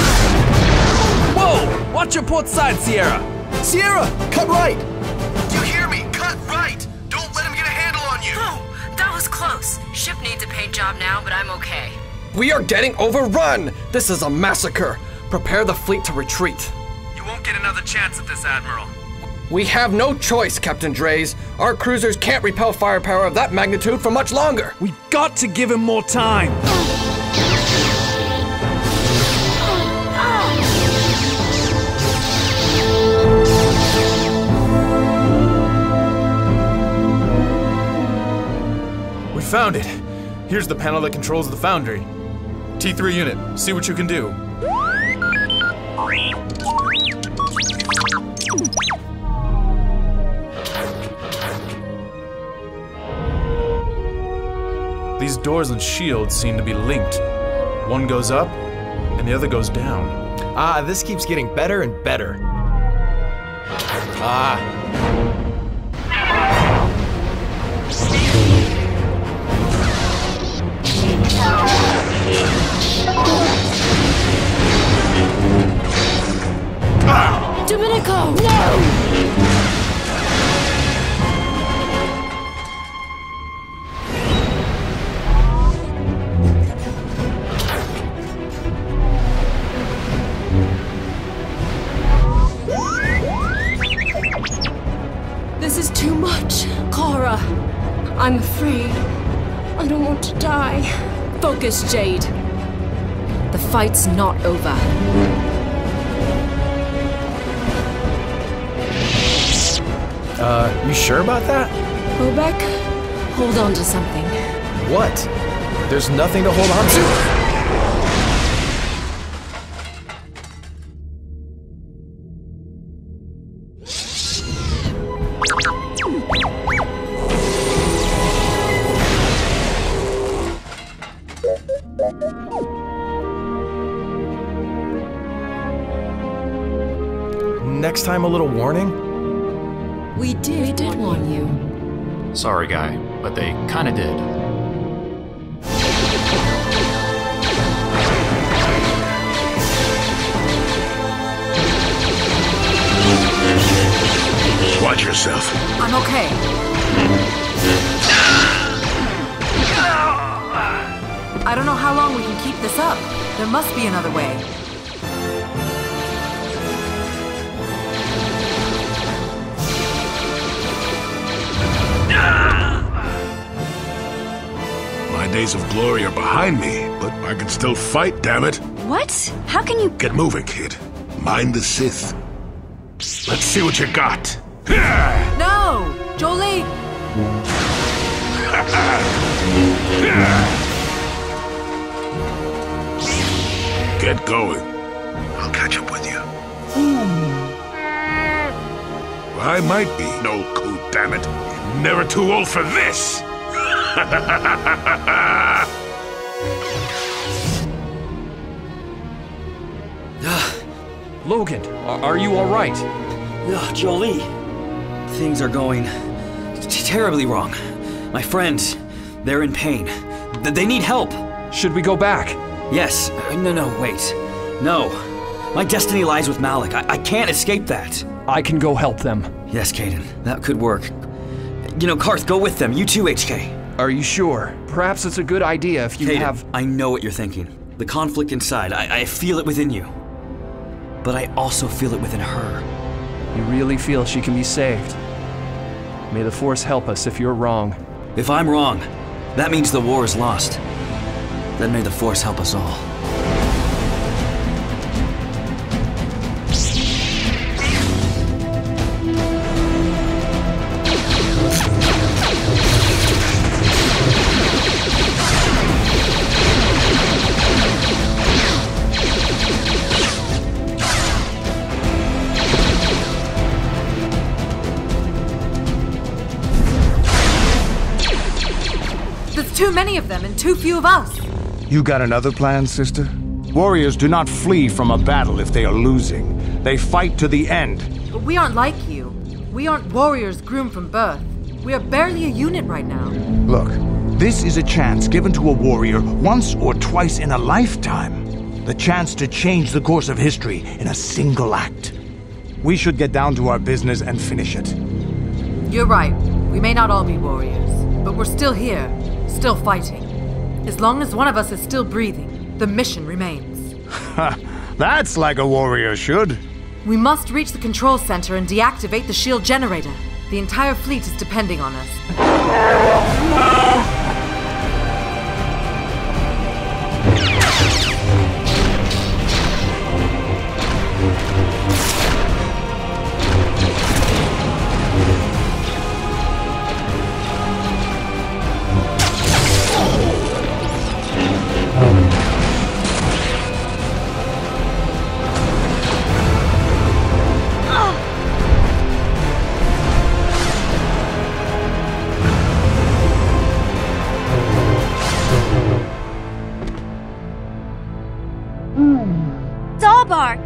Whoa! Watch your port side, Sierra! Sierra, cut right! You hear me? Cut right! Don't let him get a handle on you! Oh, that was close. Ship needs a paint job now, but I'm okay. We are getting overrun! This is a massacre. Prepare the fleet to retreat. You won't get another chance at this, Admiral. We have no choice, Captain Drays. Our cruisers can't repel firepower of that magnitude for much longer. We got to give him more time. We found it. Here's the panel that controls the foundry. T three unit, see what you can do. These doors and shields seem to be linked. One goes up, and the other goes down. Ah, this keeps getting better and better. Ah. Ah. Domenico, no! This is too much, Kara. I'm afraid. I don't want to die. Focus, Jade. The fight's not over. Uh, you sure about that? Bobek, hold on to something. What? There's nothing to hold on to. Next time, a little warning? We did, we did warn you. Sorry, guy, but they kinda did. Watch yourself. I'm okay. I don't know how long we can keep this up. There must be another way. My My days of glory are behind me, but I can still fight, damn it. What? How can you... Get moving, kid. Mind the Sith. Let's see what you got. No! Jolie! Get going. I'll catch up with you. I might be no coot, damn it. Never too old for this. Logan, are you all right? Ugh, Jolie, things are going t terribly wrong. My friends, they're in pain. Th they need help. Should we go back? Yes. No, no, wait. No. My destiny lies with Malak. I, I can't escape that. I can go help them. Yes, Caden. That could work. You know, Karth, go with them. You too, H K. Are you sure? Perhaps it's a good idea if you Caden, have... I know what you're thinking. The conflict inside. I, I feel it within you. But I also feel it within her. You really feel she can be saved? May the Force help us if you're wrong. If I'm wrong, that means the war is lost. Then may the Force help us all. Too many of them and too few of us. You got another plan, sister? Warriors do not flee from a battle if they are losing. They fight to the end. But we aren't like you. We aren't warriors groomed from birth. We are barely a unit right now. Look, this is a chance given to a warrior once or twice in a lifetime. The chance to change the course of history in a single act. We should get down to our business and finish it. You're right. We may not all be warriors, but we're still here. Still fighting. As long as one of us is still breathing, the mission remains. That's like a warrior should. We must reach the control center and deactivate the shield generator. The entire fleet is depending on us. Dalbar!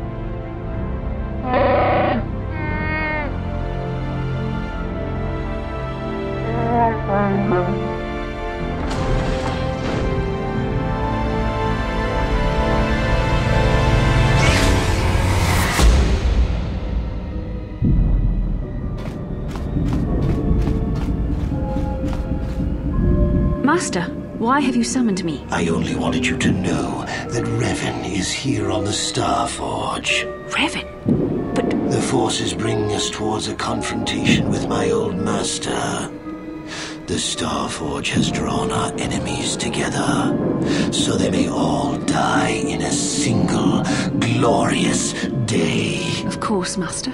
Master, why have you summoned me? I only wanted you to know that Revan is here on the Star Forge. Revan? But... The Force is bringing us towards a confrontation with my old master. The Star Forge has drawn our enemies together, so they may all die in a single, glorious day. Of course, Master.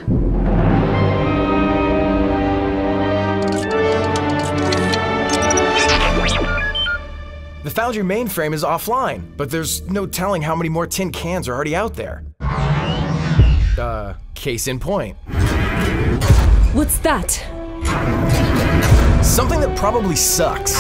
The Foundry mainframe is offline, but there's no telling how many more tin cans are already out there. Uh, case in point. What's that? Something that probably sucks.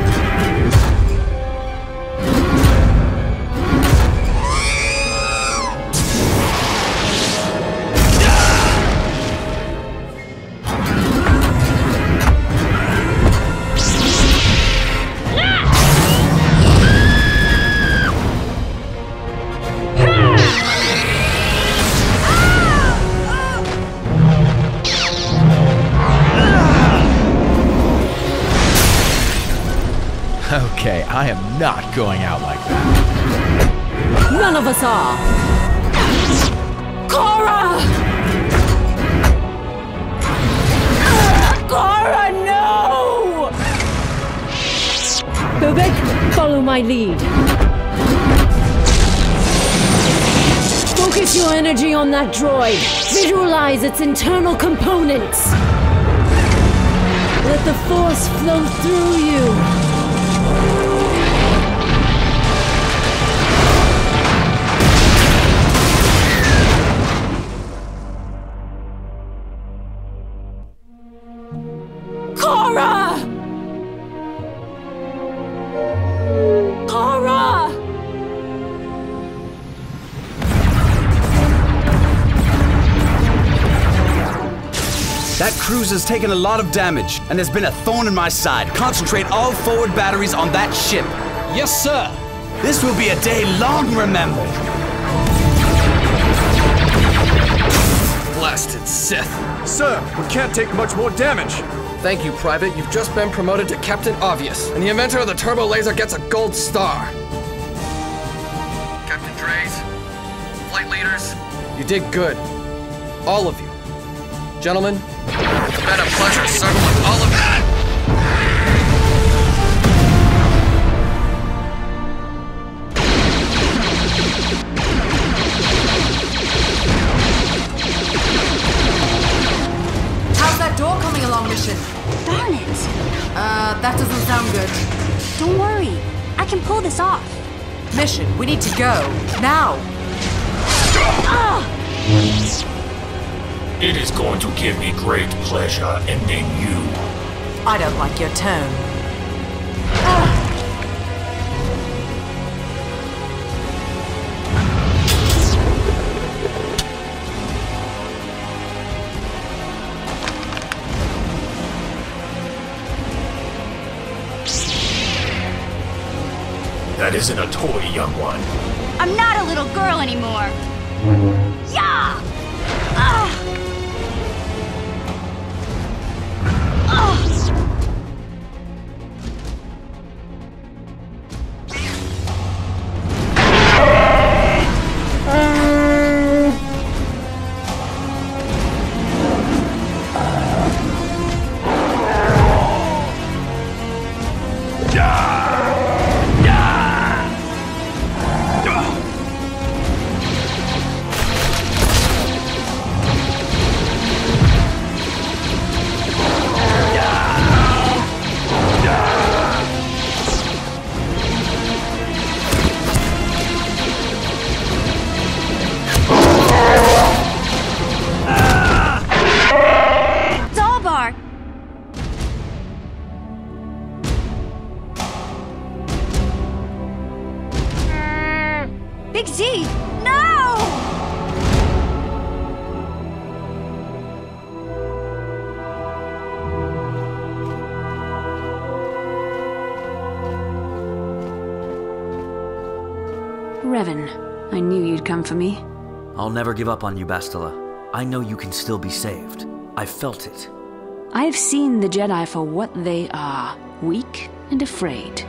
Okay, I am not going out like that. None of us are. Korra! Korra, no! Bobek, follow my lead. Focus your energy on that droid. Visualize its internal components. Let the Force flow through you. Korra! Korra! That cruiser's taken a lot of damage, and there's been a thorn in my side. Concentrate all forward batteries on that ship. Yes, sir. This will be a day long remembered. Blasted Sith. Sir, we can't take much more damage. Thank you, Private. You've just been promoted to Captain Obvious, and the inventor of the turbo laser gets a gold star. Captain Dreys, flight leaders, you did good. All of you. Gentlemen, it's been a pleasure serving with all of that. How's that door coming along, Mission? Darn it. Uh, that doesn't sound good. Don't worry. I can pull this off. Mission, we need to go. Now! Ah! It is going to give me great pleasure ending you. I don't like your tone. That isn't a toy, young one. I'm not a little girl anymore. Yeah! Ah! Big Z! No! Revan, I knew you'd come for me. I'll never give up on you, Bastila. I know you can still be saved. I felt it. I have seen the Jedi for what they are, weak and afraid.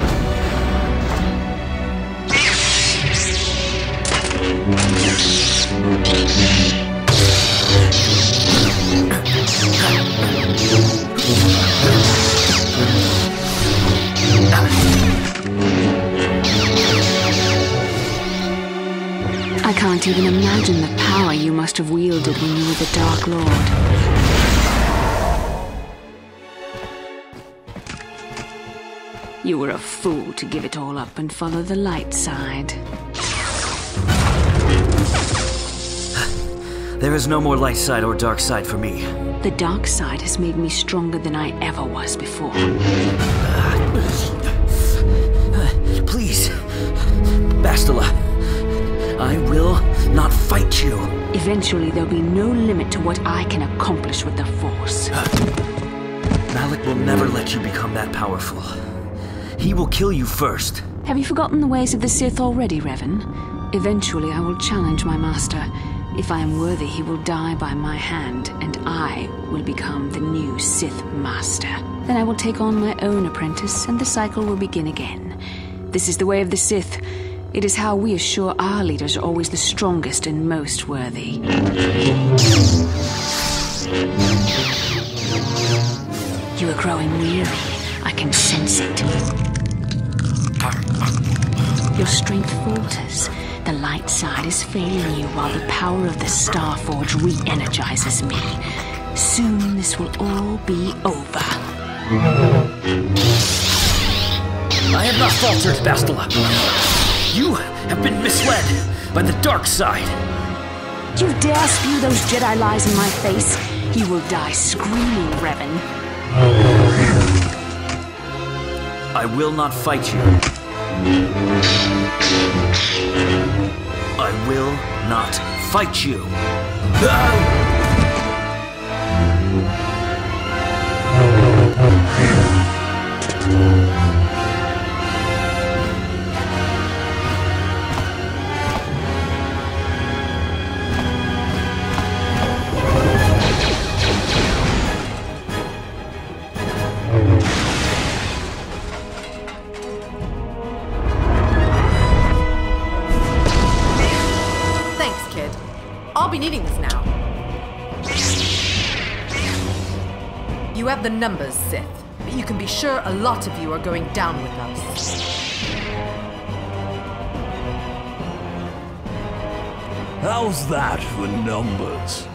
I can't even imagine the power you must have wielded when you were the Dark Lord. You were a fool to give it all up and follow the light side. There is no more light side or dark side for me. The dark side has made me stronger than I ever was before. Please, Bastila, I will not fight you. Eventually, there'll be no limit to what I can accomplish with the Force. Malak will never let you become that powerful. He will kill you first. Have you forgotten the ways of the Sith already, Revan? Eventually, I will challenge my master. If I am worthy, he will die by my hand, and I will become the new Sith Master. Then I will take on my own apprentice, and the cycle will begin again. This is the way of the Sith. It is how we assure our leaders are always the strongest and most worthy. You are growing weary. I can sense it. Your strength falters. The light side is failing you while the power of the Star Forge re-energizes me. Soon this will all be over. I have not faltered, Bastila. You have been misled by the dark side. You dare spew those Jedi lies in my face? You will die screaming, Revan. I will not fight you. I will not fight you. I'll be needing this now. You have the numbers, Sith, but you can be sure a lot of you are going down with us. How's that for numbers?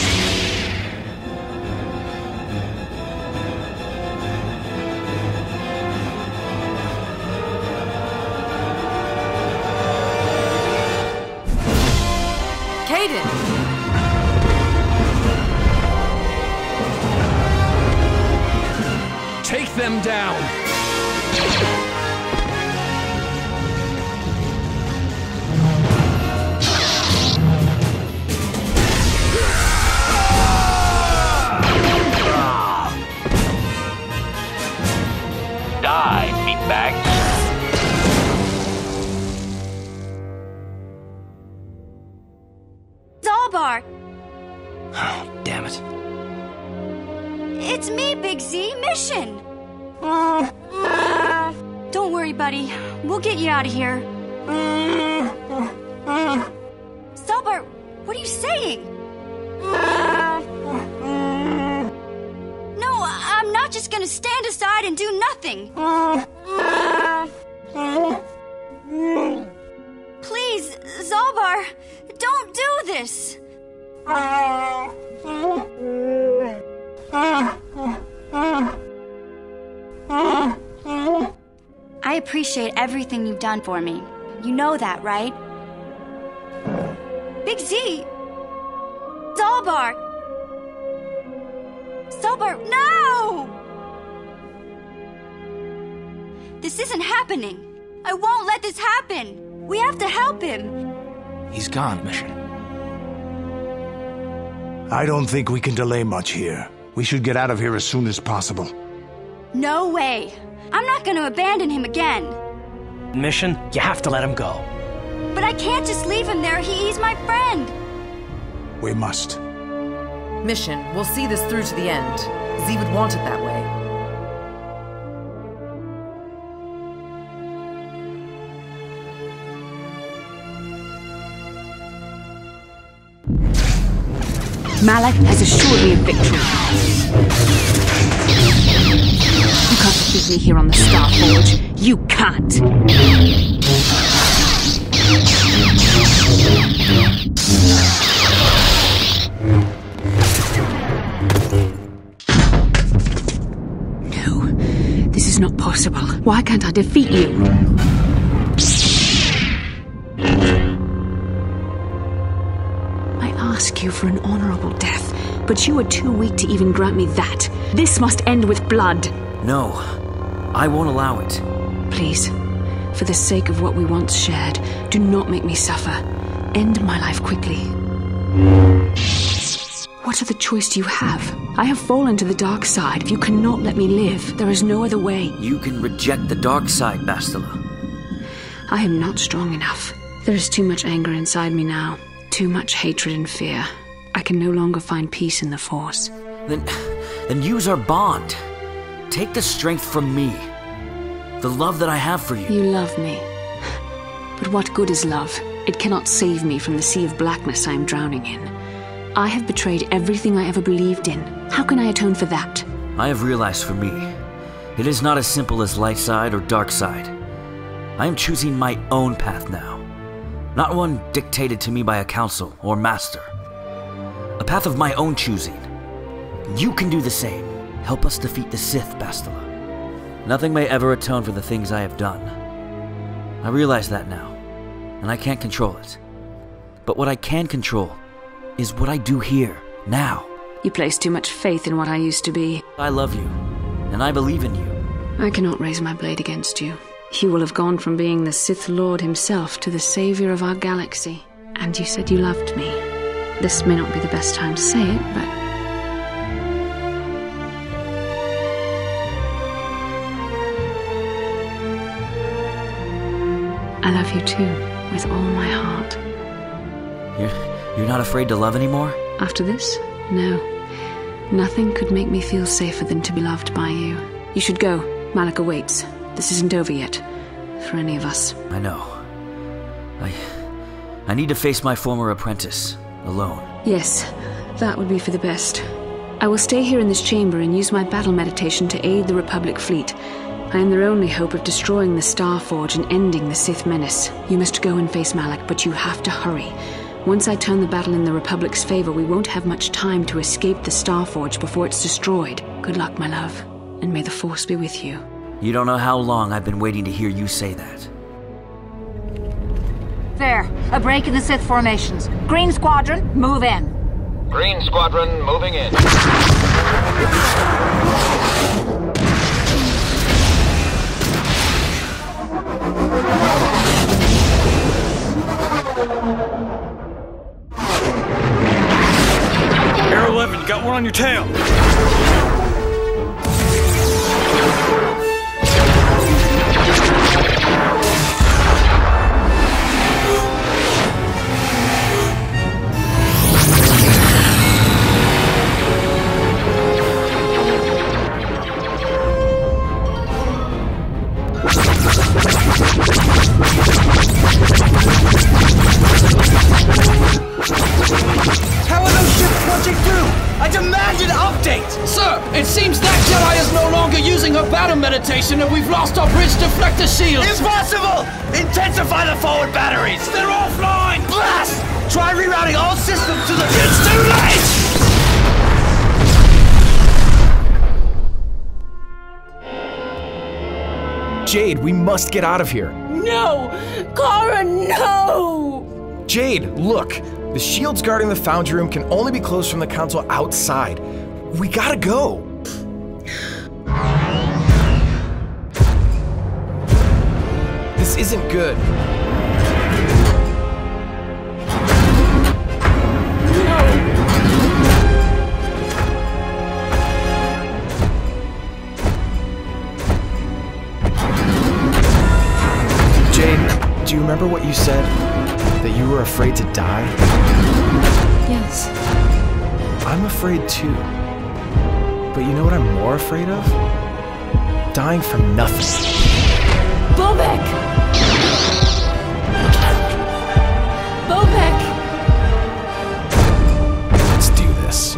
Take them down! Die, meatbags. Zalbar! Oh, damn it. It's me, Big Z. Mission! Don't worry, buddy. We'll get you out of here. Zalbar, what are you saying? No, I'm not just gonna stand aside and do nothing. Please, Zalbar, don't do this. I appreciate everything you've done for me. You know that, right? Big Z! Zalbar! Zalbar, no! This isn't happening. I won't let this happen. We have to help him. He's gone, Mission. I don't think we can delay much here. We should get out of here as soon as possible. No way. I'm not going to abandon him again. Mission, you have to let him go. But I can't just leave him there. He, he's my friend. We must. Mission, we'll see this through to the end. Z would want it that way. Malak has assured me of victory. You can't defeat me here on the Star Forge. You can't! No, this is not possible. Why can't I defeat you? Ask you for an honorable death, but you are too weak to even grant me that. This must end with blood. No, I won't allow it. Please, for the sake of what we once shared, do not make me suffer. End my life quickly. What other choice do you have? I have fallen to the dark side. If you cannot let me live, there is no other way. You can reject the dark side, Bastila. I am not strong enough. There is too much anger inside me now. Too much hatred and fear. I can no longer find peace in the Force. Then, then use our bond. Take the strength from me. The love that I have for you. You love me. But what good is love? It cannot save me from the sea of blackness I am drowning in. I have betrayed everything I ever believed in. How can I atone for that? I have realized for me, it is not as simple as light side or dark side. I am choosing my own path now. Not one dictated to me by a council or master. A path of my own choosing. You can do the same. Help us defeat the Sith, Bastila. Nothing may ever atone for the things I have done. I realize that now, and I can't control it. But what I can control is what I do here, now. You place too much faith in what I used to be. I love you, and I believe in you. I cannot raise my blade against you. You will have gone from being the Sith Lord himself to the savior of our galaxy. And you said you loved me. This may not be the best time to say it, but... I love you too, with all my heart. You're, you're not afraid to love anymore? After this? No. Nothing could make me feel safer than to be loved by you. You should go. Malak awaits. This isn't over yet. For any of us. I know. I... I need to face my former apprentice. Alone. Yes. That would be for the best. I will stay here in this chamber and use my battle meditation to aid the Republic fleet. I am their only hope of destroying the Star Forge and ending the Sith menace. You must go and face Malak, but you have to hurry. Once I turn the battle in the Republic's favor, we won't have much time to escape the Star Forge before it's destroyed. Good luck, my love, and may the Force be with you. You don't know how long I've been waiting to hear you say that. There, a break in the Sith formations. Green Squadron, move in. Green Squadron, moving in. Air eleven, got one on your tail. How are those ships punching through? I demand an update! Sir, it seems that Jedi is no longer using her battle meditation and we've lost our bridge deflector shields! Impossible! Intensify the forward batteries! They're offline! Blast! Try rerouting all systems to the... It's too late! Jade, we must get out of here. No! Korra, no! Jade, look! The shields guarding the Foundry Room can only be closed from the Council outside. We gotta go! This isn't good. Jade, do you remember what you said? That you were afraid to die? Yes. I'm afraid too. But you know what I'm more afraid of? Dying for nothing. Bobek! Bobek! Let's do this.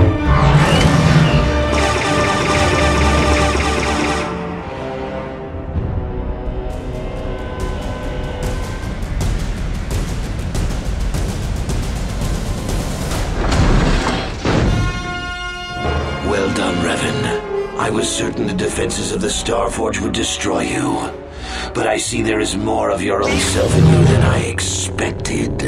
Well done, Revan. I was certain the defenses of the Star Forge would destroy you. But I see there is more of your own self in you than I expected.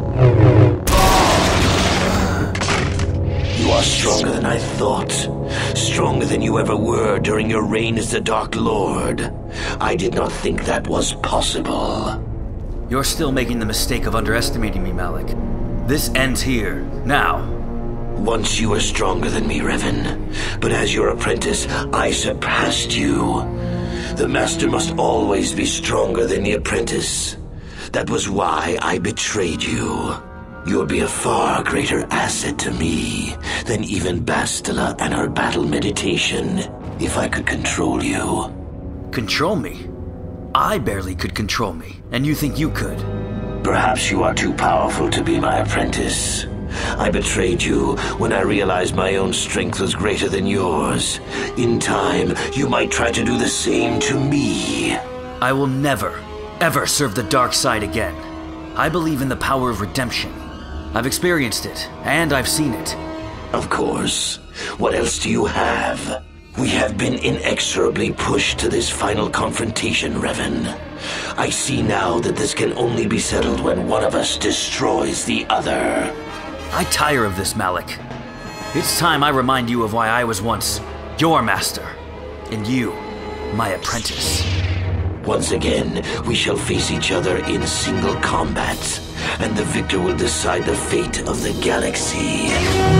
You are stronger than I thought. Stronger than you ever were during your reign as the Dark Lord. I did not think that was possible. You're still making the mistake of underestimating me, Malak. This ends here, now. Once you were stronger than me, Revan. But as your apprentice, I surpassed you. The master must always be stronger than the apprentice. That was why I betrayed you. You'll be a far greater asset to me than even Bastila and her battle meditation, if I could control you. Control me? I barely could control me, and you think you could? Perhaps you are too powerful to be my apprentice. I betrayed you when I realized my own strength was greater than yours. In time, you might try to do the same to me. I will never ever serve the dark side again. I believe in the power of redemption. I've experienced it, and I've seen it. Of course. What else do you have? We have been inexorably pushed to this final confrontation, Revan. I see now that this can only be settled when one of us destroys the other. I tire of this, Malak. It's time I remind you of why I was once your master, and you, my apprentice. Once again, we shall face each other in single combat, and the victor will decide the fate of the galaxy.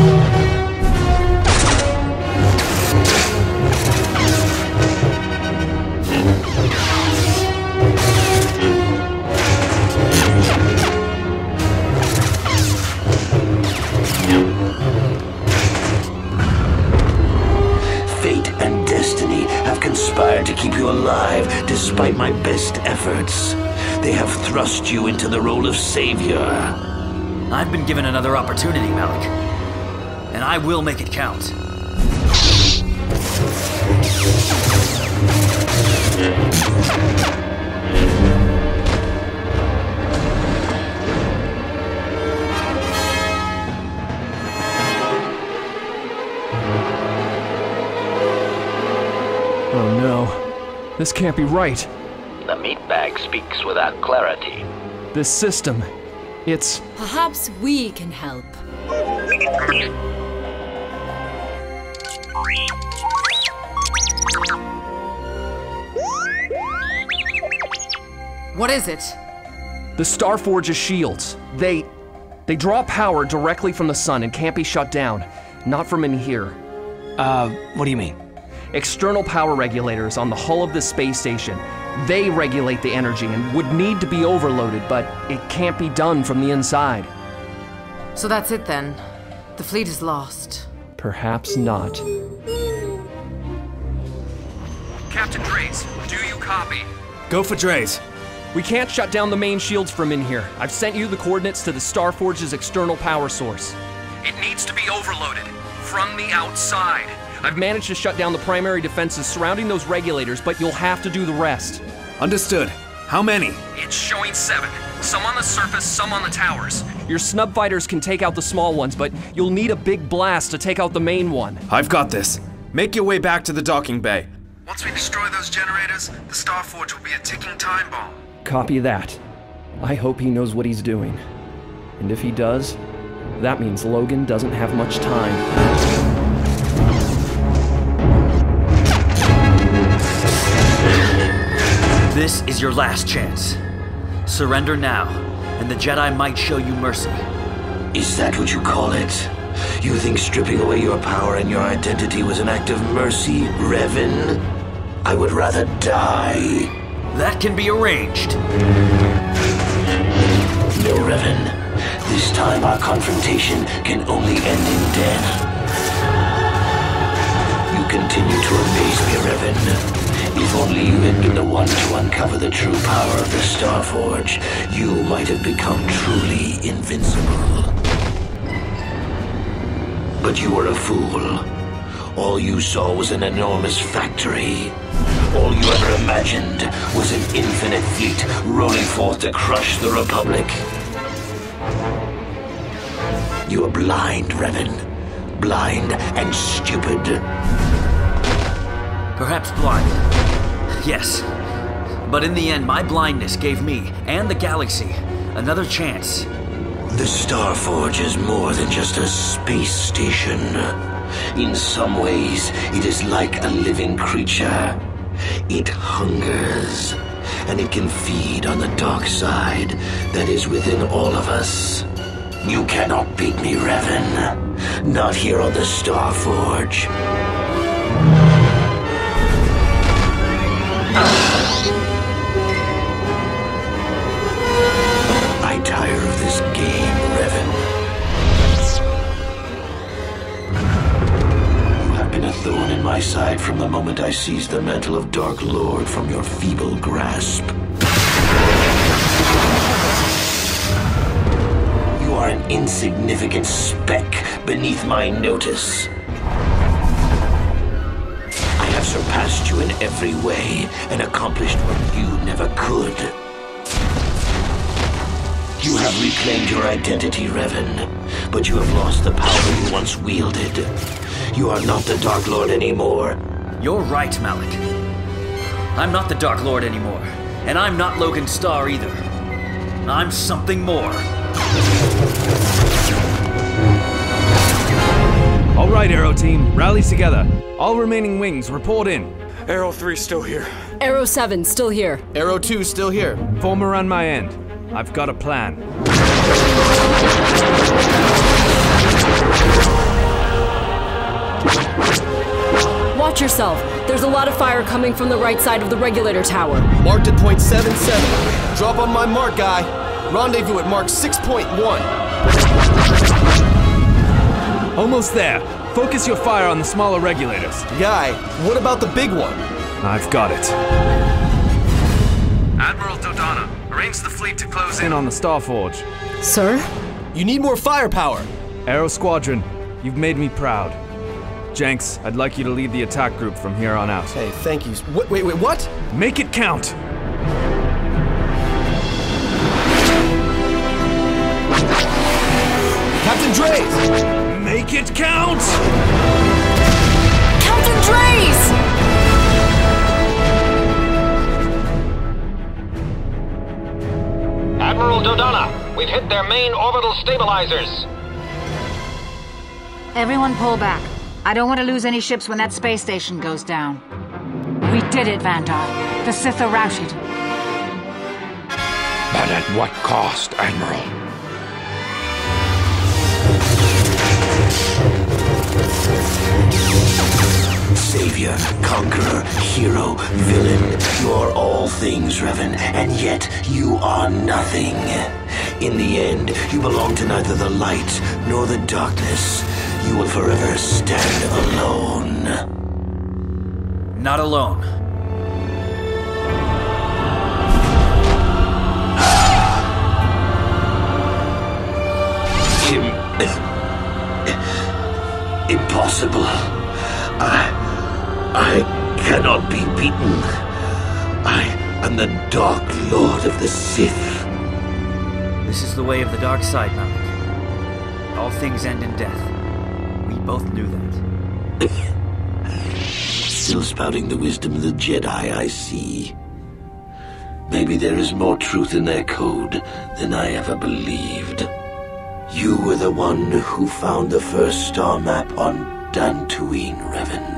To keep you alive despite my best efforts. They have thrust you into the role of savior. I've been given another opportunity, Malak, and I will make it count. Oh no. This can't be right. The meatbag speaks without clarity. This system, it's... Perhaps we can help. What is it? The Starforge's shields. They... They draw power directly from the sun and can't be shut down. Not from in here. Uh, what do you mean? External power regulators on the hull of the space station. They regulate the energy and would need to be overloaded, but it can't be done from the inside. So that's it then. The fleet is lost. Perhaps not. Captain Drace, do you copy? Go for Drace. We can't shut down the main shields from in here. I've sent you the coordinates to the Starforge's external power source. It needs to be overloaded from the outside. I've managed to shut down the primary defenses surrounding those regulators, but you'll have to do the rest. Understood. How many? It's showing seven. Some on the surface, some on the towers. Your snub fighters can take out the small ones, but you'll need a big blast to take out the main one. I've got this. Make your way back to the docking bay. Once we destroy those generators, the Starforge will be a ticking time bomb. Copy that. I hope he knows what he's doing. And if he does, that means Logan doesn't have much time. This is your last chance. Surrender now, and the Jedi might show you mercy. Is that what you call it? You think stripping away your power and your identity was an act of mercy, Revan? I would rather die. That can be arranged. No, Revan. This time our confrontation can only end in death. You continue to amaze me, Revan. If only you had been the one to uncover the true power of the Starforge, you might have become truly invincible. But you were a fool. All you saw was an enormous factory. All you ever imagined was an infinite fleet rolling forth to crush the Republic. You are blind, Revan. Blind and stupid. Perhaps blind. Yes. But in the end, my blindness gave me, and the galaxy, another chance. The Starforge is more than just a space station. In some ways, it is like a living creature. It hungers, and it can feed on the dark side that is within all of us. You cannot beat me, Revan. Not here on the Starforge. I tire of this game, Revan. You have been a thorn in my side from the moment I seized the mantle of Dark Lord from your feeble grasp. You are an insignificant speck beneath my notice. I have surpassed you in every way and accomplished what you never could. You have reclaimed your identity, Revan, but you have lost the power you once wielded. You are not the Dark Lord anymore. You're right, Malak. I'm not the Dark Lord anymore, and I'm not Logan Starr either. I'm something more. All right, Arrow Team, rally together. All remaining wings, report in. Arrow three still here. Arrow seven still here. Arrow two still here. Form around my end. I've got a plan. Watch yourself. There's a lot of fire coming from the right side of the regulator tower. Marked at point seven seven. Drop on my mark, guy. Rendezvous at mark six point one. Almost there. Focus your fire on the smaller regulators. Guy, what about the big one? I've got it. Admiral Dodonna, arrange the fleet to close in. In on the Starforge. Sir? You need more firepower. Arrow Squadron, you've made me proud. Jenks, I'd like you to lead the attack group from here on out. Hey, thank you. Wait, wait, wait, what? Make it count! Captain Drays! Make it count! Captain Drays! Admiral Dodonna, we've hit their main orbital stabilizers. Everyone pull back. I don't want to lose any ships when that space station goes down. We did it, Vandar. The Sith are routed. But at what cost, Admiral? Savior, conqueror, hero, villain, you're all things, Revan, and yet you are nothing. In the end, you belong to neither the light nor the darkness. You will forever stand alone. Not alone. Impossible. I... I cannot be beaten. I am the Dark Lord of the Sith. This is the way of the dark side, Malak. All things end in death. We both knew that. Still spouting the wisdom of the Jedi, I see. Maybe there is more truth in their code than I ever believed. You were the one who found the first star map on Dantooine, Revan.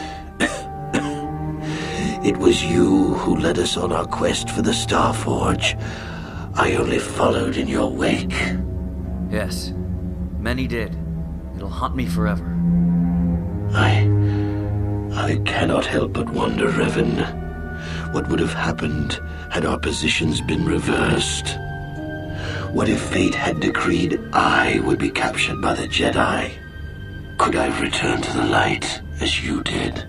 It was you who led us on our quest for the Starforge. I only followed in your wake. Yes, many did. It'll haunt me forever. I... I cannot help but wonder, Revan, what would have happened had our positions been reversed? What if fate had decreed I would be captured by the Jedi? Could I have returned to the light as you did?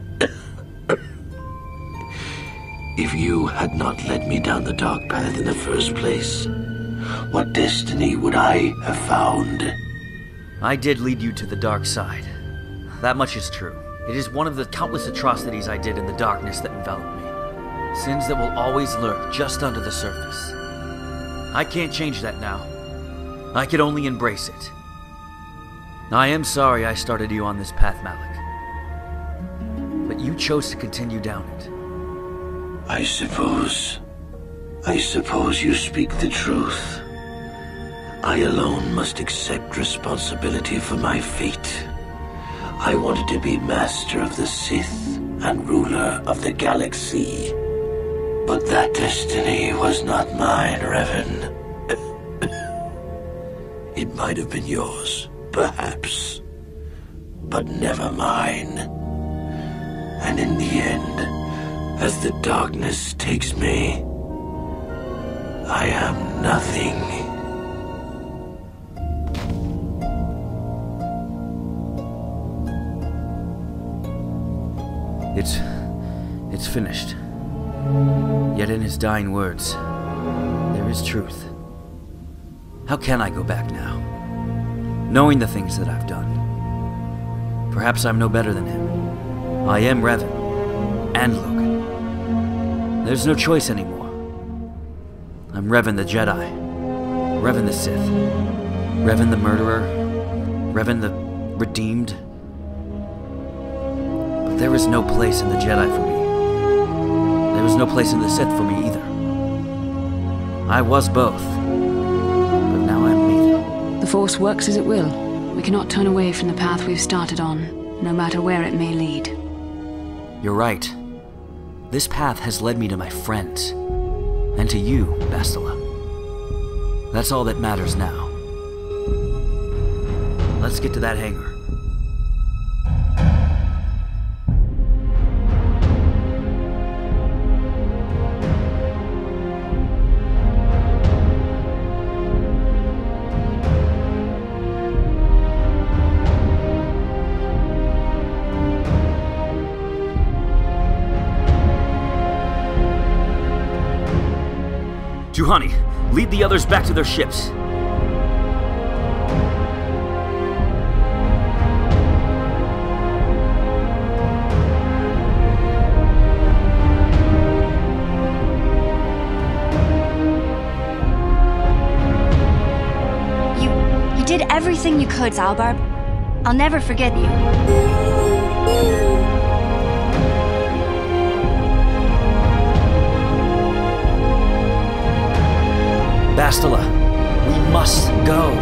If you had not led me down the dark path in the first place, what destiny would I have found? I did lead you to the dark side. That much is true. It is one of the countless atrocities I did in the darkness that enveloped me. Sins that will always lurk just under the surface. I can't change that now. I can only embrace it. I am sorry I started you on this path, Malak. But you chose to continue down it. I suppose... I suppose you speak the truth. I alone must accept responsibility for my fate. I wanted to be master of the Sith and ruler of the galaxy. But that destiny was not mine, Revan. It might have been yours, perhaps, but never mine. And in the end, as the darkness takes me, I am nothing. It's... it's finished. Yet in his dying words, there is truth. How can I go back now? Knowing the things that I've done. Perhaps I'm no better than him. I am Revan. And Logan. There's no choice anymore. I'm Revan the Jedi. Revan the Sith. Revan the murderer. Revan the redeemed. But there was no place in the Jedi for me. There was no place in the Sith for me either. I was both. But now I'm neither. The Force works as it will. We cannot turn away from the path we've started on, no matter where it may lead. You're right. This path has led me to my friends. And to you, Bastila. That's all that matters now. Let's get to that hangar. Juhani, lead the others back to their ships. You... you did everything you could, Zalbarb. I'll never forget you. Bastila, we must go.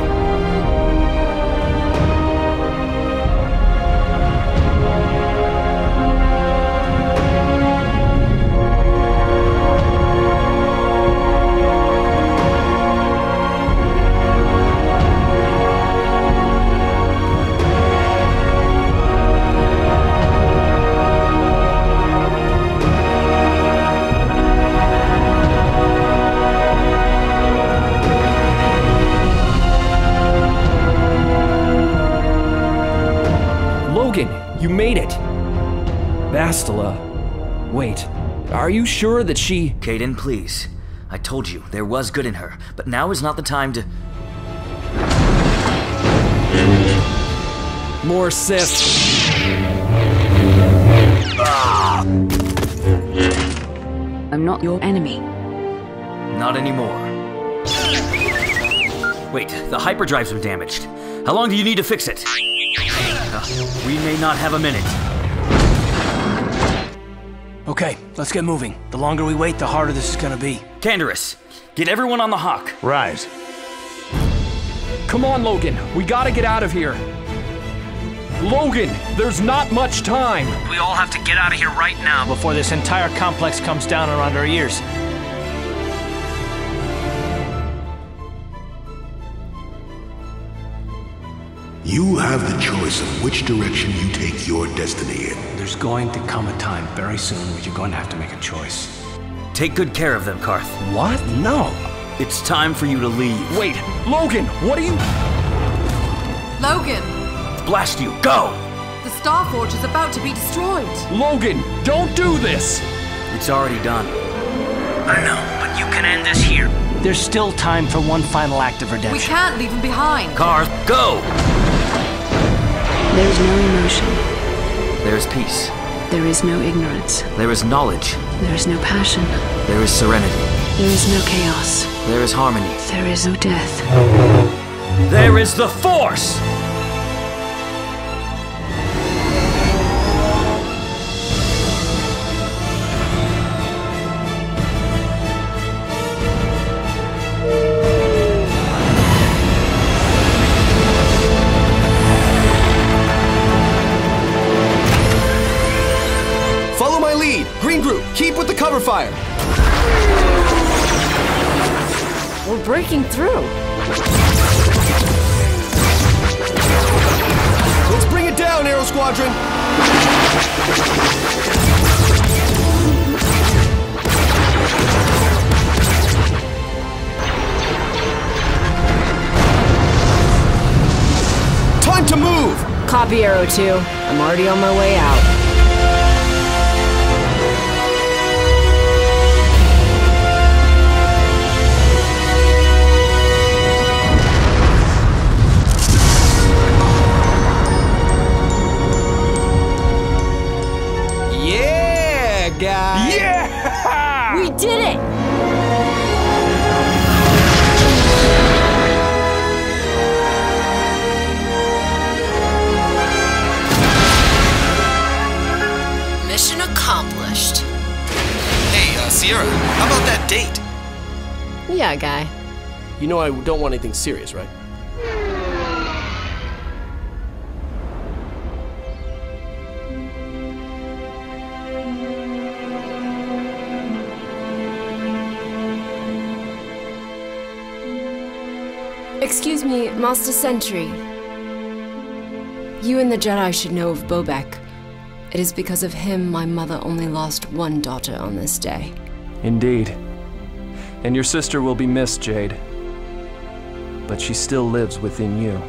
You made it! Bastila. Wait, are you sure that she... Kaden, please. I told you, there was good in her, but now is not the time to... More Sith. I'm not your enemy. Not anymore. Wait, the hyperdrives are damaged. How long do you need to fix it? Uh, we may not have a minute. Okay, let's get moving. The longer we wait, the harder this is gonna be. Canderous, get everyone on the Hawk. Rise. Come on, Logan. We gotta get out of here. Logan, there's not much time. We all have to get out of here right now before this entire complex comes down around our ears. You have the choice of which direction you take your destiny in. There's going to come a time very soon where you're going to have to make a choice. Take good care of them, Karth. What? No. It's time for you to leave. Wait, Logan, what are you... Logan! Blast you, go! The Star Forge is about to be destroyed. Logan, don't do this! It's already done. I know, but you can end this here. There's still time for one final act of redemption. We can't leave him behind. Karth, go! There is no emotion. There is peace. There is no ignorance. There is knowledge. There is no passion. There is serenity. There is no chaos. There is harmony. There is no death. There is the Force! Green group, keep with the cover fire. We're breaking through. Let's bring it down, Aero Squadron. Time to move. Copy, Arrow two. I'm already on my way out. Guy. Yeah! We did it! You know I don't want anything serious, right? Excuse me, Master Sentry. You and the Jedi should know of Bobek. It is because of him my mother only lost one daughter on this day. Indeed. And your sister will be missed, Jade. But she still lives within you.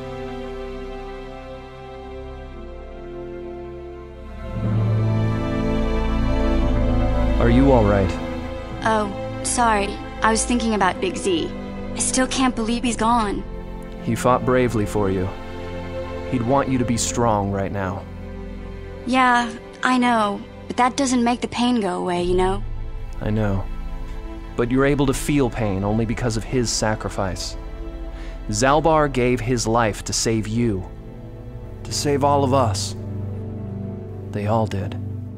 Are you all right? Oh, sorry. I was thinking about Big Z. I still can't believe he's gone. He fought bravely for you. He'd want you to be strong right now. Yeah, I know. But that doesn't make the pain go away, you know? I know. But you're able to feel pain only because of his sacrifice. Zalbar gave his life to save you. To save all of us. They all did.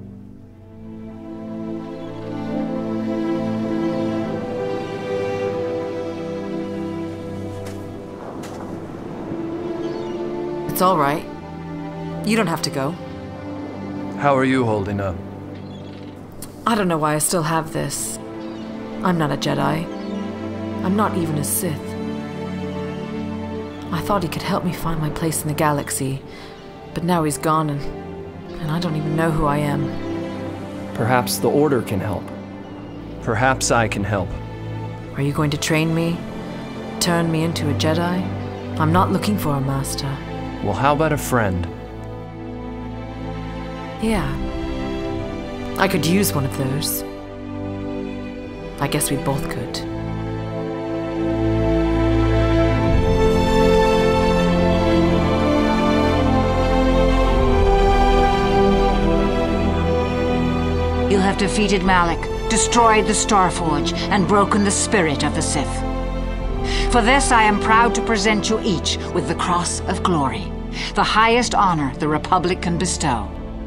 It's all right. You don't have to go. How are you holding up? I don't know why I still have this. I'm not a Jedi. I'm not even a Sith. I thought he could help me find my place in the galaxy, but now he's gone and, and I don't even know who I am. Perhaps the Order can help. Perhaps I can help. Are you going to train me? Turn me into a Jedi? I'm not looking for a master. Well, how about a friend? Yeah. I could use one of those. I guess we both could. You have defeated Malak, destroyed the Starforge, and broken the spirit of the Sith. For this, I am proud to present you each with the Cross of Glory, the highest honor the Republic can bestow.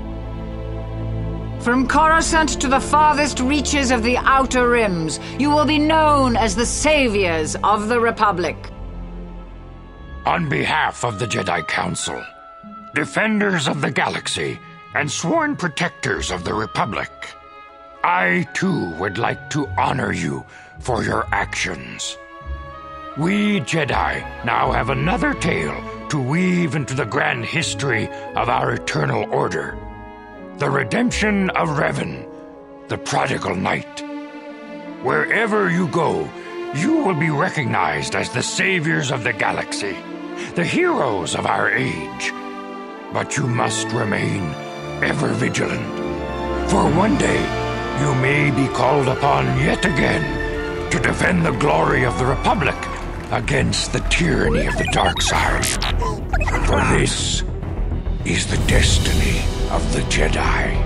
From Coruscant to the farthest reaches of the Outer Rims, you will be known as the saviors of the Republic. On behalf of the Jedi Council, defenders of the galaxy, and sworn protectors of the Republic, I too would like to honor you for your actions. We Jedi now have another tale to weave into the grand history of our eternal order. The redemption of Revan, the prodigal knight. Wherever you go, you will be recognized as the saviors of the galaxy, the heroes of our age. But you must remain ever vigilant, for one day you may be called upon yet again to defend the glory of the Republic against the tyranny of the dark side. For this is the destiny of the Jedi.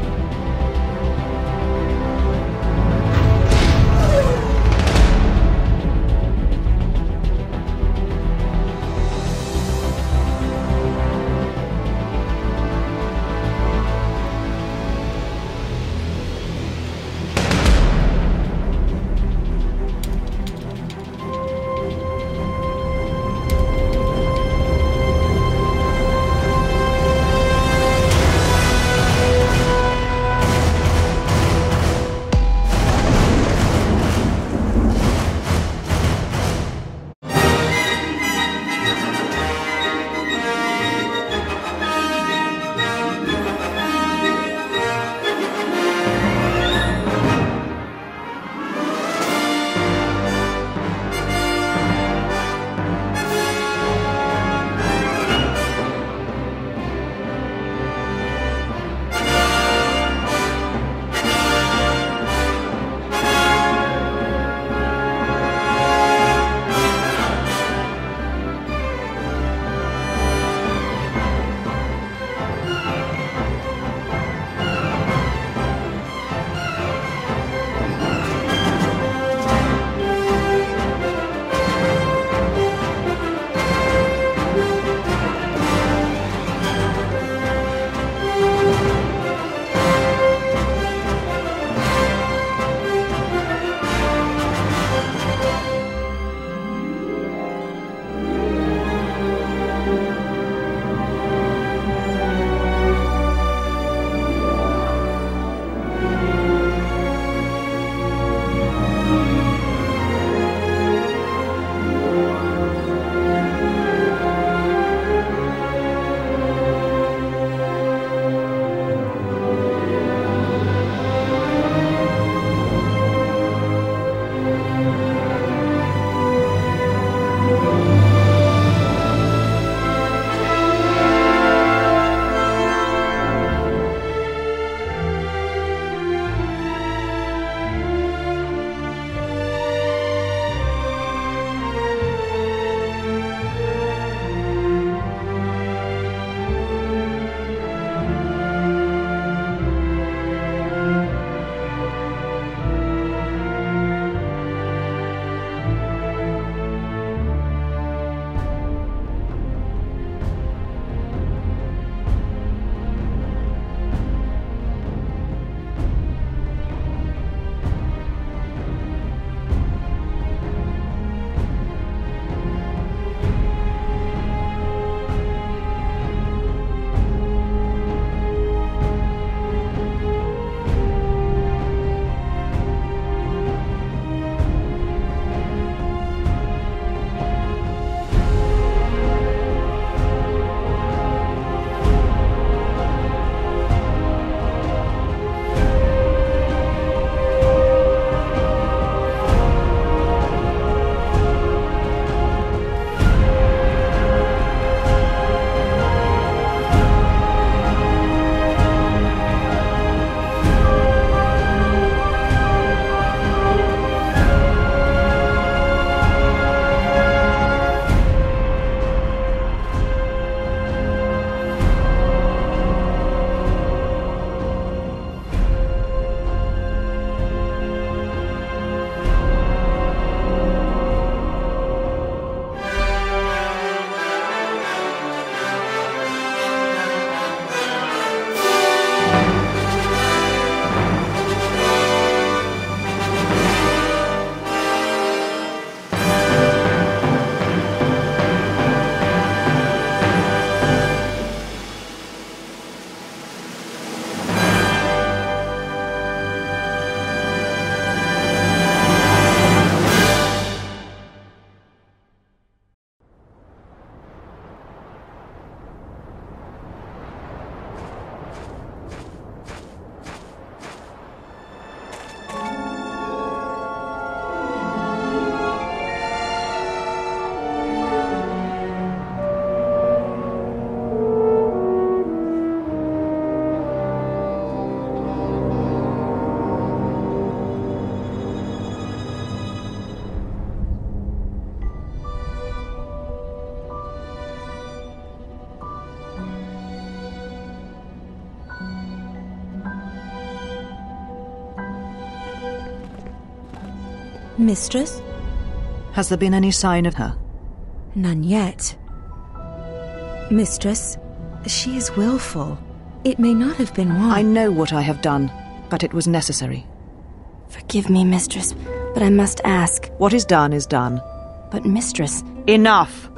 Mistress? Has there been any sign of her? None yet. Mistress, she is willful. It may not have been wrong. I know what I have done, but it was necessary. Forgive me, Mistress, but I must ask. What is done is done. But, Mistress... Enough!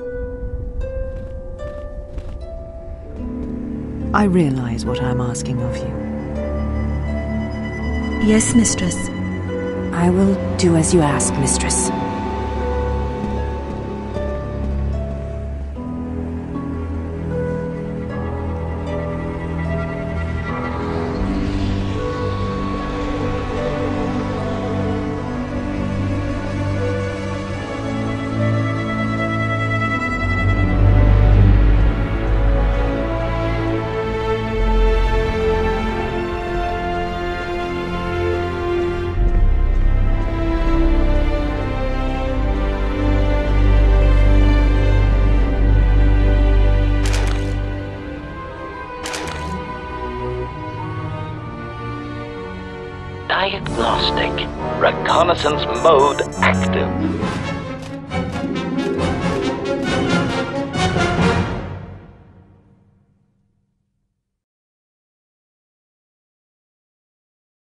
I realize what I'm asking of you. Yes, Mistress. I will do as you ask, Mistress. Diagnostic. Reconnaissance mode active.